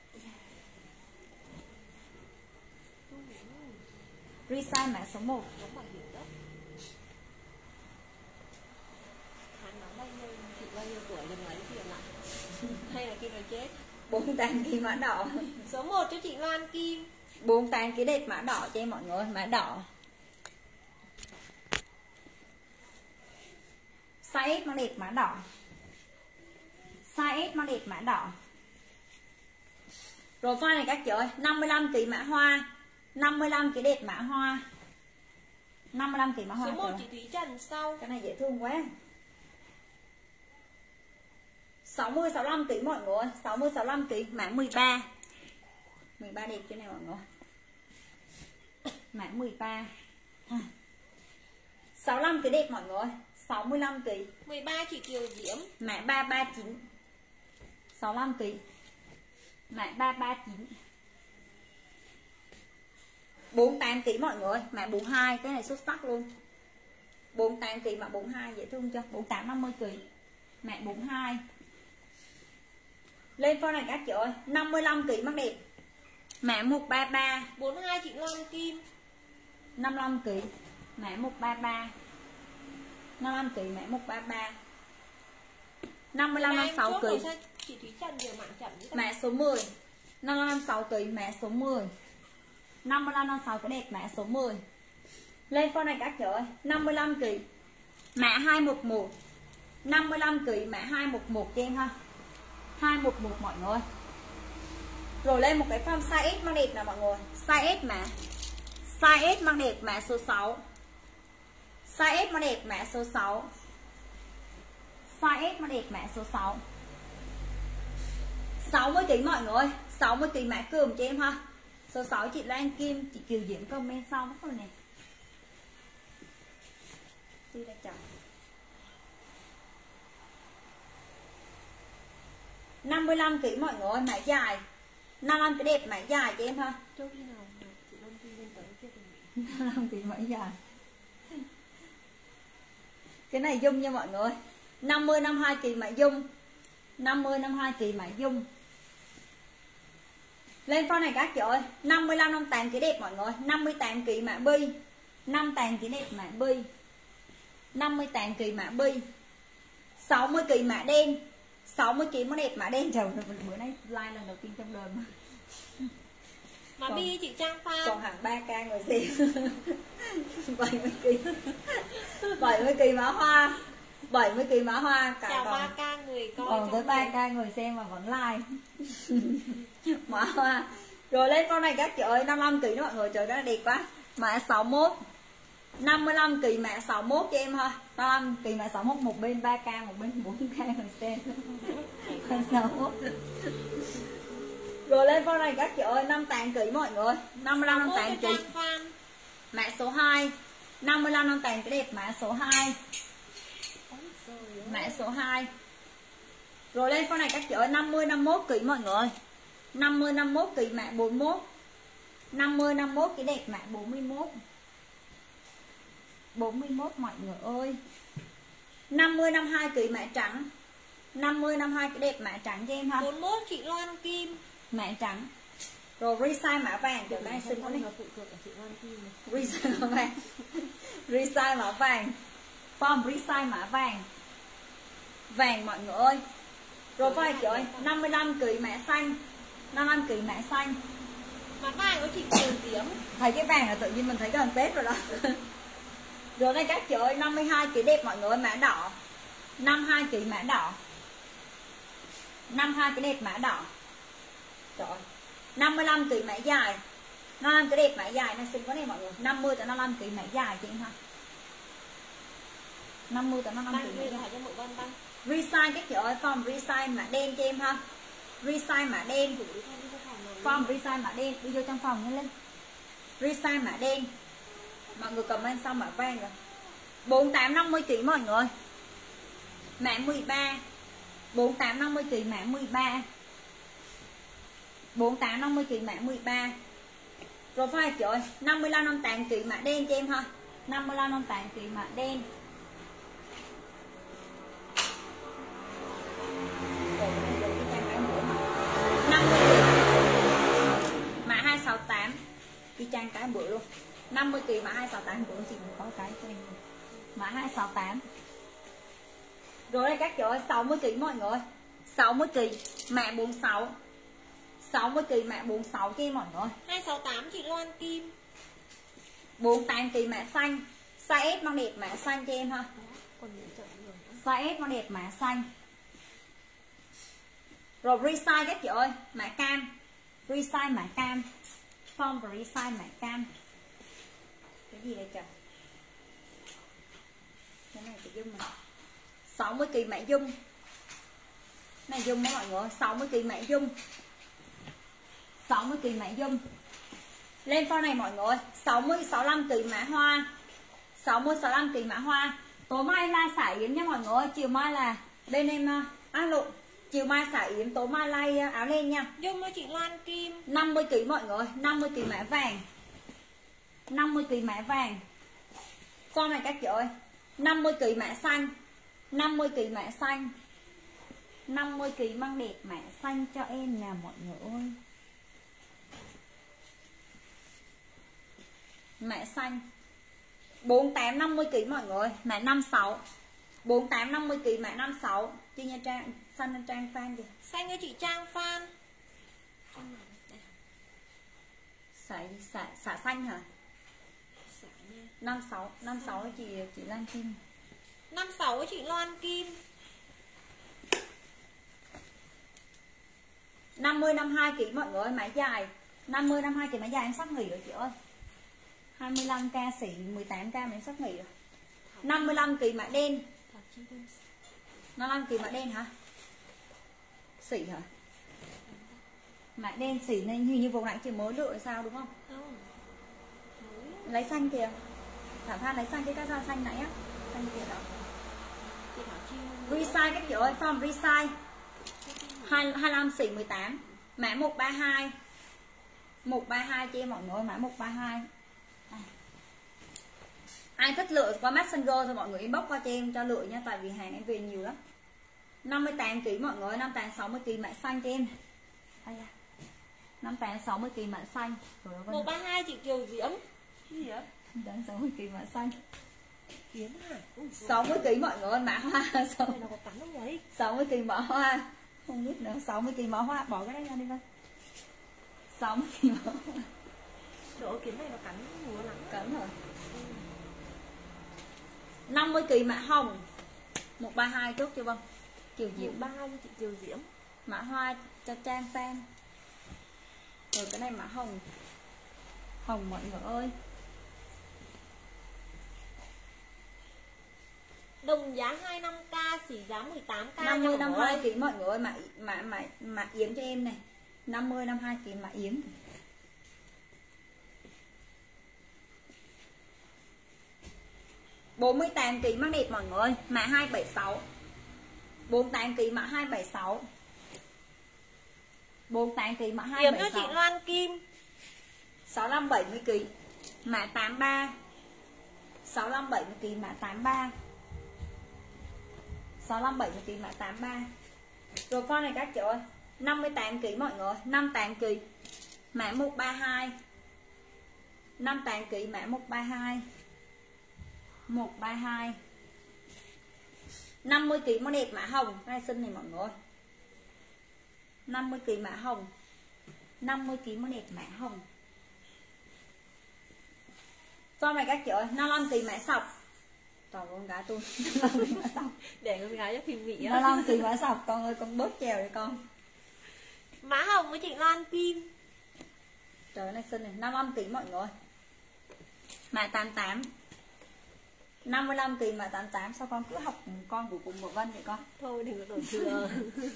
Resize mã số 1.
Đóng bảo hiểm đó. Tháng nóng bao nhiêu, chị bao nhiêu tuổi đừng lấy tiền lại. Hay là kia rồi chết.
48 kg mã đỏ.
Số 1 cho chị Loan Kim.
48 kg đẹp mã đỏ cho em mọi người, mã đỏ. Size S mang đẹp mã đỏ. Size S mang đẹp mã đỏ. Rồi file này các chị ơi, 55 kg mã hoa, 55 kg đẹp mã hoa. 55 kg mã hoa.
Số 1 chị Thúy Trần sau.
Cái này dễ thương quá. 60 65 kg mọi người, 60 65 kg mã 13. 13 đẹp chứ này mọi người. Mã 13. 65 kg đẹp mọi người, 65 kg.
13 chị Kiều Diễm.
Mã 339. 65 kg. Mã 339. 48 kg mọi người, mã 42, cái này xuất sắc luôn. 48 kg mã 42 dễ thương chưa? 48 50 kg. Mã 42. Lên phone này các chị ơi, 55 kg mắc đẹp. Mã 133.
42 chị Loan Kim.
55 kg. Mã 133. 55 kg mã 133. 55 56 kg.
Chị Thúy Trần vừa mạng chậm.
Mã số 10. 55 56 kg mã số 10. 55 56 cái đẹp mã số 10. Lên con này các chị ơi, 55 kg. Mã 211. 55 kg mã 211 cho em ha. 211 mọi người. Rồi lên một cái form size S mang đẹp nè mọi người. Size S mã. Size S mang đẹp mã số 6. Size S mang đẹp mã số 6. Size S mang đẹp mã số 6. 60 kg mọi người, 60 kg mã cường cho em ha. Số 6 chị Lan Kim, chị Kiều Diễm comment sau rồi nè. Đi đây chồng. 55 kg mọi người, mã dài. 55 cái đẹp mã dài cho em ha.
Cho khi nào chị Loan Kim lên tới chưa từng
55 kg mã dài. Cái này dung nha mọi người. 50 52 kg mã dung. 50 52 kg mã dung. Lên phone này các chị ơi, 55 58 kg đẹp mọi người, 58 kg mã bi. 58 kg đẹp mã bi. 58 kg mã bi. 60 kg mã đen. 60 kg mã đẹp mã đen. Trời ơi, bữa nay like lần đầu tiên trong đời mà.
Mà bi chị Trang Phan.
Còn hẳn 3k người xem. 70 kg. 70 kg mã hoa. 70 kg mã hoa cả.
Chào
còn
3k người coi.
còn tới 3k người xem mà vẫn like. Mã hoa. Rồi lên con này các chị ơi, 55 kg đó mọi người, trời đó đẹp quá. Mã 61. 55 kg mã 61 cho em ha. 55 kg mã 61, một bên 3k, một bên 4k người xem. 61. Rồi lên con này các chị ơi, 58 kg mọi người. 55 58 kg. Mã số 2. 55 58 cái đẹp mã số 2. Mã số 2. Rồi lên con này các chị ơi, 50 51 kg mọi người. 50 51 kg mã 41. 50 51 cái đẹp mã 41. 41 mọi người ơi. 50 52 kg mã trắng. 50 52 cái đẹp mã trắng cho em ha.
41 chị Loan Kim.
Mã trắng. Rồi resize mã vàng kiểu này xinh quá đi. Resize mã vàng. Resize mã vàng. Form resize mã vàng. Vàng mọi người ơi. Rồi phải chị ơi, 55 kg mã xanh. 55 kg mã xanh.
Mã vàng của chị Kiều Diễm.
Thấy cái vàng là tự nhiên mình thấy gần Tết rồi đó. Rồi đây các chị ơi, 52 kg đẹp mọi người, mã đỏ. 52 kg mã đỏ. 52 cái đẹp mã đỏ. Trời ơi. 55 kg mã dài. 55 cái đẹp mã dài nó xinh quá này mọi người. 50 tới 55 kg mã dài chị em ha. 50 tới 55 kg.
Cho mọi con tăng.
Resize các chị ơi, form resize mã đen cho em ha. Resize mã đen. Form resize mã đen, đi vô trong phòng nhanh lên. Resize mã đen. Mọi người comment xong mã vàng rồi. 48 50 kg mọi người. Mã 13. 48 50 kg mã 13. 48 50 kg mã 13. Rồi phải chị ơi, 55 58 kg mã đen cho em ha. 55 58 kg mã đen. Mã 268. Đi trang cái bữa luôn. 50 kg mã 268 bữa chị có cái cho em. Mã 268. Rồi đây các chị ơi, 60 kg mọi người. 60 kg mã 46. 60 kg mã 46 cho em mọi người.
268 chị Loan Kim.
48 kg mã xanh. Size S mang đẹp mã xanh cho em ha. Size S nó đẹp mã xanh. Rồi resize các chị ơi, mã cam. Resize mã cam. Form và resize mã cam. Cái gì đây trời? Cái này thì dung mà. 60 kỳ mã dung. Này dung đó mọi người, 60 kỳ mã dung. 60 kỳ mã dung. Lên form này mọi người, 60 65 kỳ mã hoa. 60 65 kỳ mã hoa. Tối mai em like xả yếm nha mọi người, chiều mai là bên em lộn. Chiều mai xả yếm, tối mai like áo lên nha.
Dung cho chị Loan Kim
50 kg mọi người, 50 kg mã vàng. 50 kg mã vàng. Con này các chị ơi, 50 kg mã xanh. 50 kg mã xanh. 50 kg mang đẹp mã xanh cho em nè mọi người ơi. Mã xanh. 48 50 kg mọi người, mã 56. 48 50 kg mã 56. Chi Nha Trang, xanh Nha Trang fan kìa.
xanh cho chị Trang Phan.
Xả xanh hả?
Xả nha.
56 chị Lan Kim.
56 của chị Loan Kim.
50 52 kg mọi người, mã dài. 50 52 kg mã dài em sắp nghỉ rồi chị ơi. 25k xỉ 18k mà em sắp nghỉ rồi. 55 kg mã đen. 55 kg mã đen hả? Xỉ hả? Mã đen xỉ nên hình như vùng nãy chị mới lựa sao đúng không?
Không.
Lấy xanh kìa. Thảo Phan lấy xanh cái ra xanh nãy á. Xanh kìa đó.
Chị Thảo Chi.
Resize các chị ơi, form resize. 25 xỉ 18. Mã 132. 132 cho em mọi người, mã 132. Ai thích lựa qua Messenger thì mọi người inbox qua cho em cho lựa nha, tại vì hàng em về nhiều lắm. 58 kg mọi người, 58 60 kg mã xanh cho em. 58 60 kg mã xanh.
132 chị Kiều Diễm. Cái gì vậy?
60 kg mã xanh.
Kiếm hả?
60 kg mọi người, mã hoa.
Này nó có cắn không vậy?
60 kg mã hoa. Không biết nữa, 60 kg mã hoa, bỏ cái đấy ra đi Vân. 60 kg mã hoa.
Độ kiếm này nó cắn nhiều lắm.
Cẩn rồi. 50 kg mã hồng. 132 chốt cho Vân. Kiều Diễm.
132 cho chị Kiều Diễm.
Mã hoa cho Trang fan. Rồi cái này mã hồng. Hồng mọi người ơi.
Đồng giá 25k, xỉ giá 18k.
50 52 kg mọi người ơi, mã yếm cho em này. 50 52 kg mã yếm. Bốn 48 kg mắc đẹp mọi người ơi, mã 276. 48 kg mã 276. 48 kg mã 276.
Yếm cho chị Loan Kim.
65 70 kg mã 83. 65 70 kg mã 83. 65 70 kg mã 83. Rồi con này các chị ơi, 58 kg mọi người, 58 kg mã 132. 58 kg mã 132. 132. 50 kg món đẹp mã hồng, hai xinh này mọi người. 50 kg mã hồng. 50 kg món đẹp mã hồng. Sau này các chị ơi, 55 kg mã sọc. Trời con gái tôi. 55 kg mã sọc.
Để con gái cho phim vị á.
55 kg mã sọc, con ơi con bớt chèo đi con.
Mã hồng với chị Loan Kim.
Trời này xinh này, 55 kg mọi người. Mã 88. 55 kg mã 88. Sao con cứ học con của cùng một Vân vậy con?
Thôi đừng có tổn thương.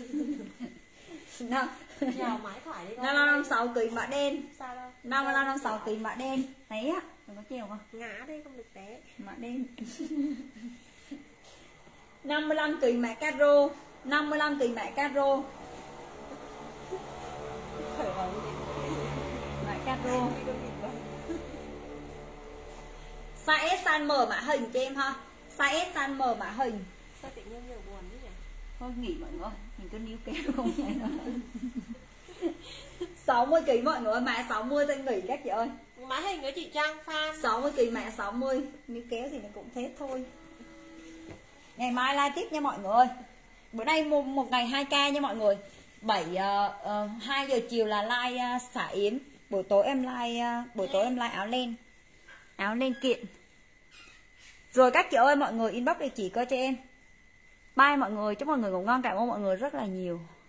Nào.
Nhào mái thoải đi con.
56 kg mã đen.
Sao đâu?
56 kg mã đen. Thấy á, đừng có trèo con.
Ngã đây không được té.
Mã đen. 55 kg mã caro. 55 kg mã caro. Mã caro. Size S size M mã hình cho em ha. Size S size M mã hình.
Sao tự nhiên nhiều buồn thế nhỉ?
Thôi nghỉ mọi người, mình cứ níu kéo không phải đâu. 60 kg mọi người, mã 60 tôi nghỉ các chị ơi.
Mã hình của chị Trang Phan.
60 kg mã 60, níu kéo thì nó cũng thế thôi. Ngày mai live tiếp nha mọi người. Bữa nay một ngày 2k nha mọi người. 2 giờ chiều là live xả yếm. Buổi tối em live áo len. Áo len kiện. Rồi các chị ơi, mọi người inbox địa chỉ coi cho em. Bye mọi người, chúc mọi người ngủ ngon, cảm ơn mọi người rất là nhiều.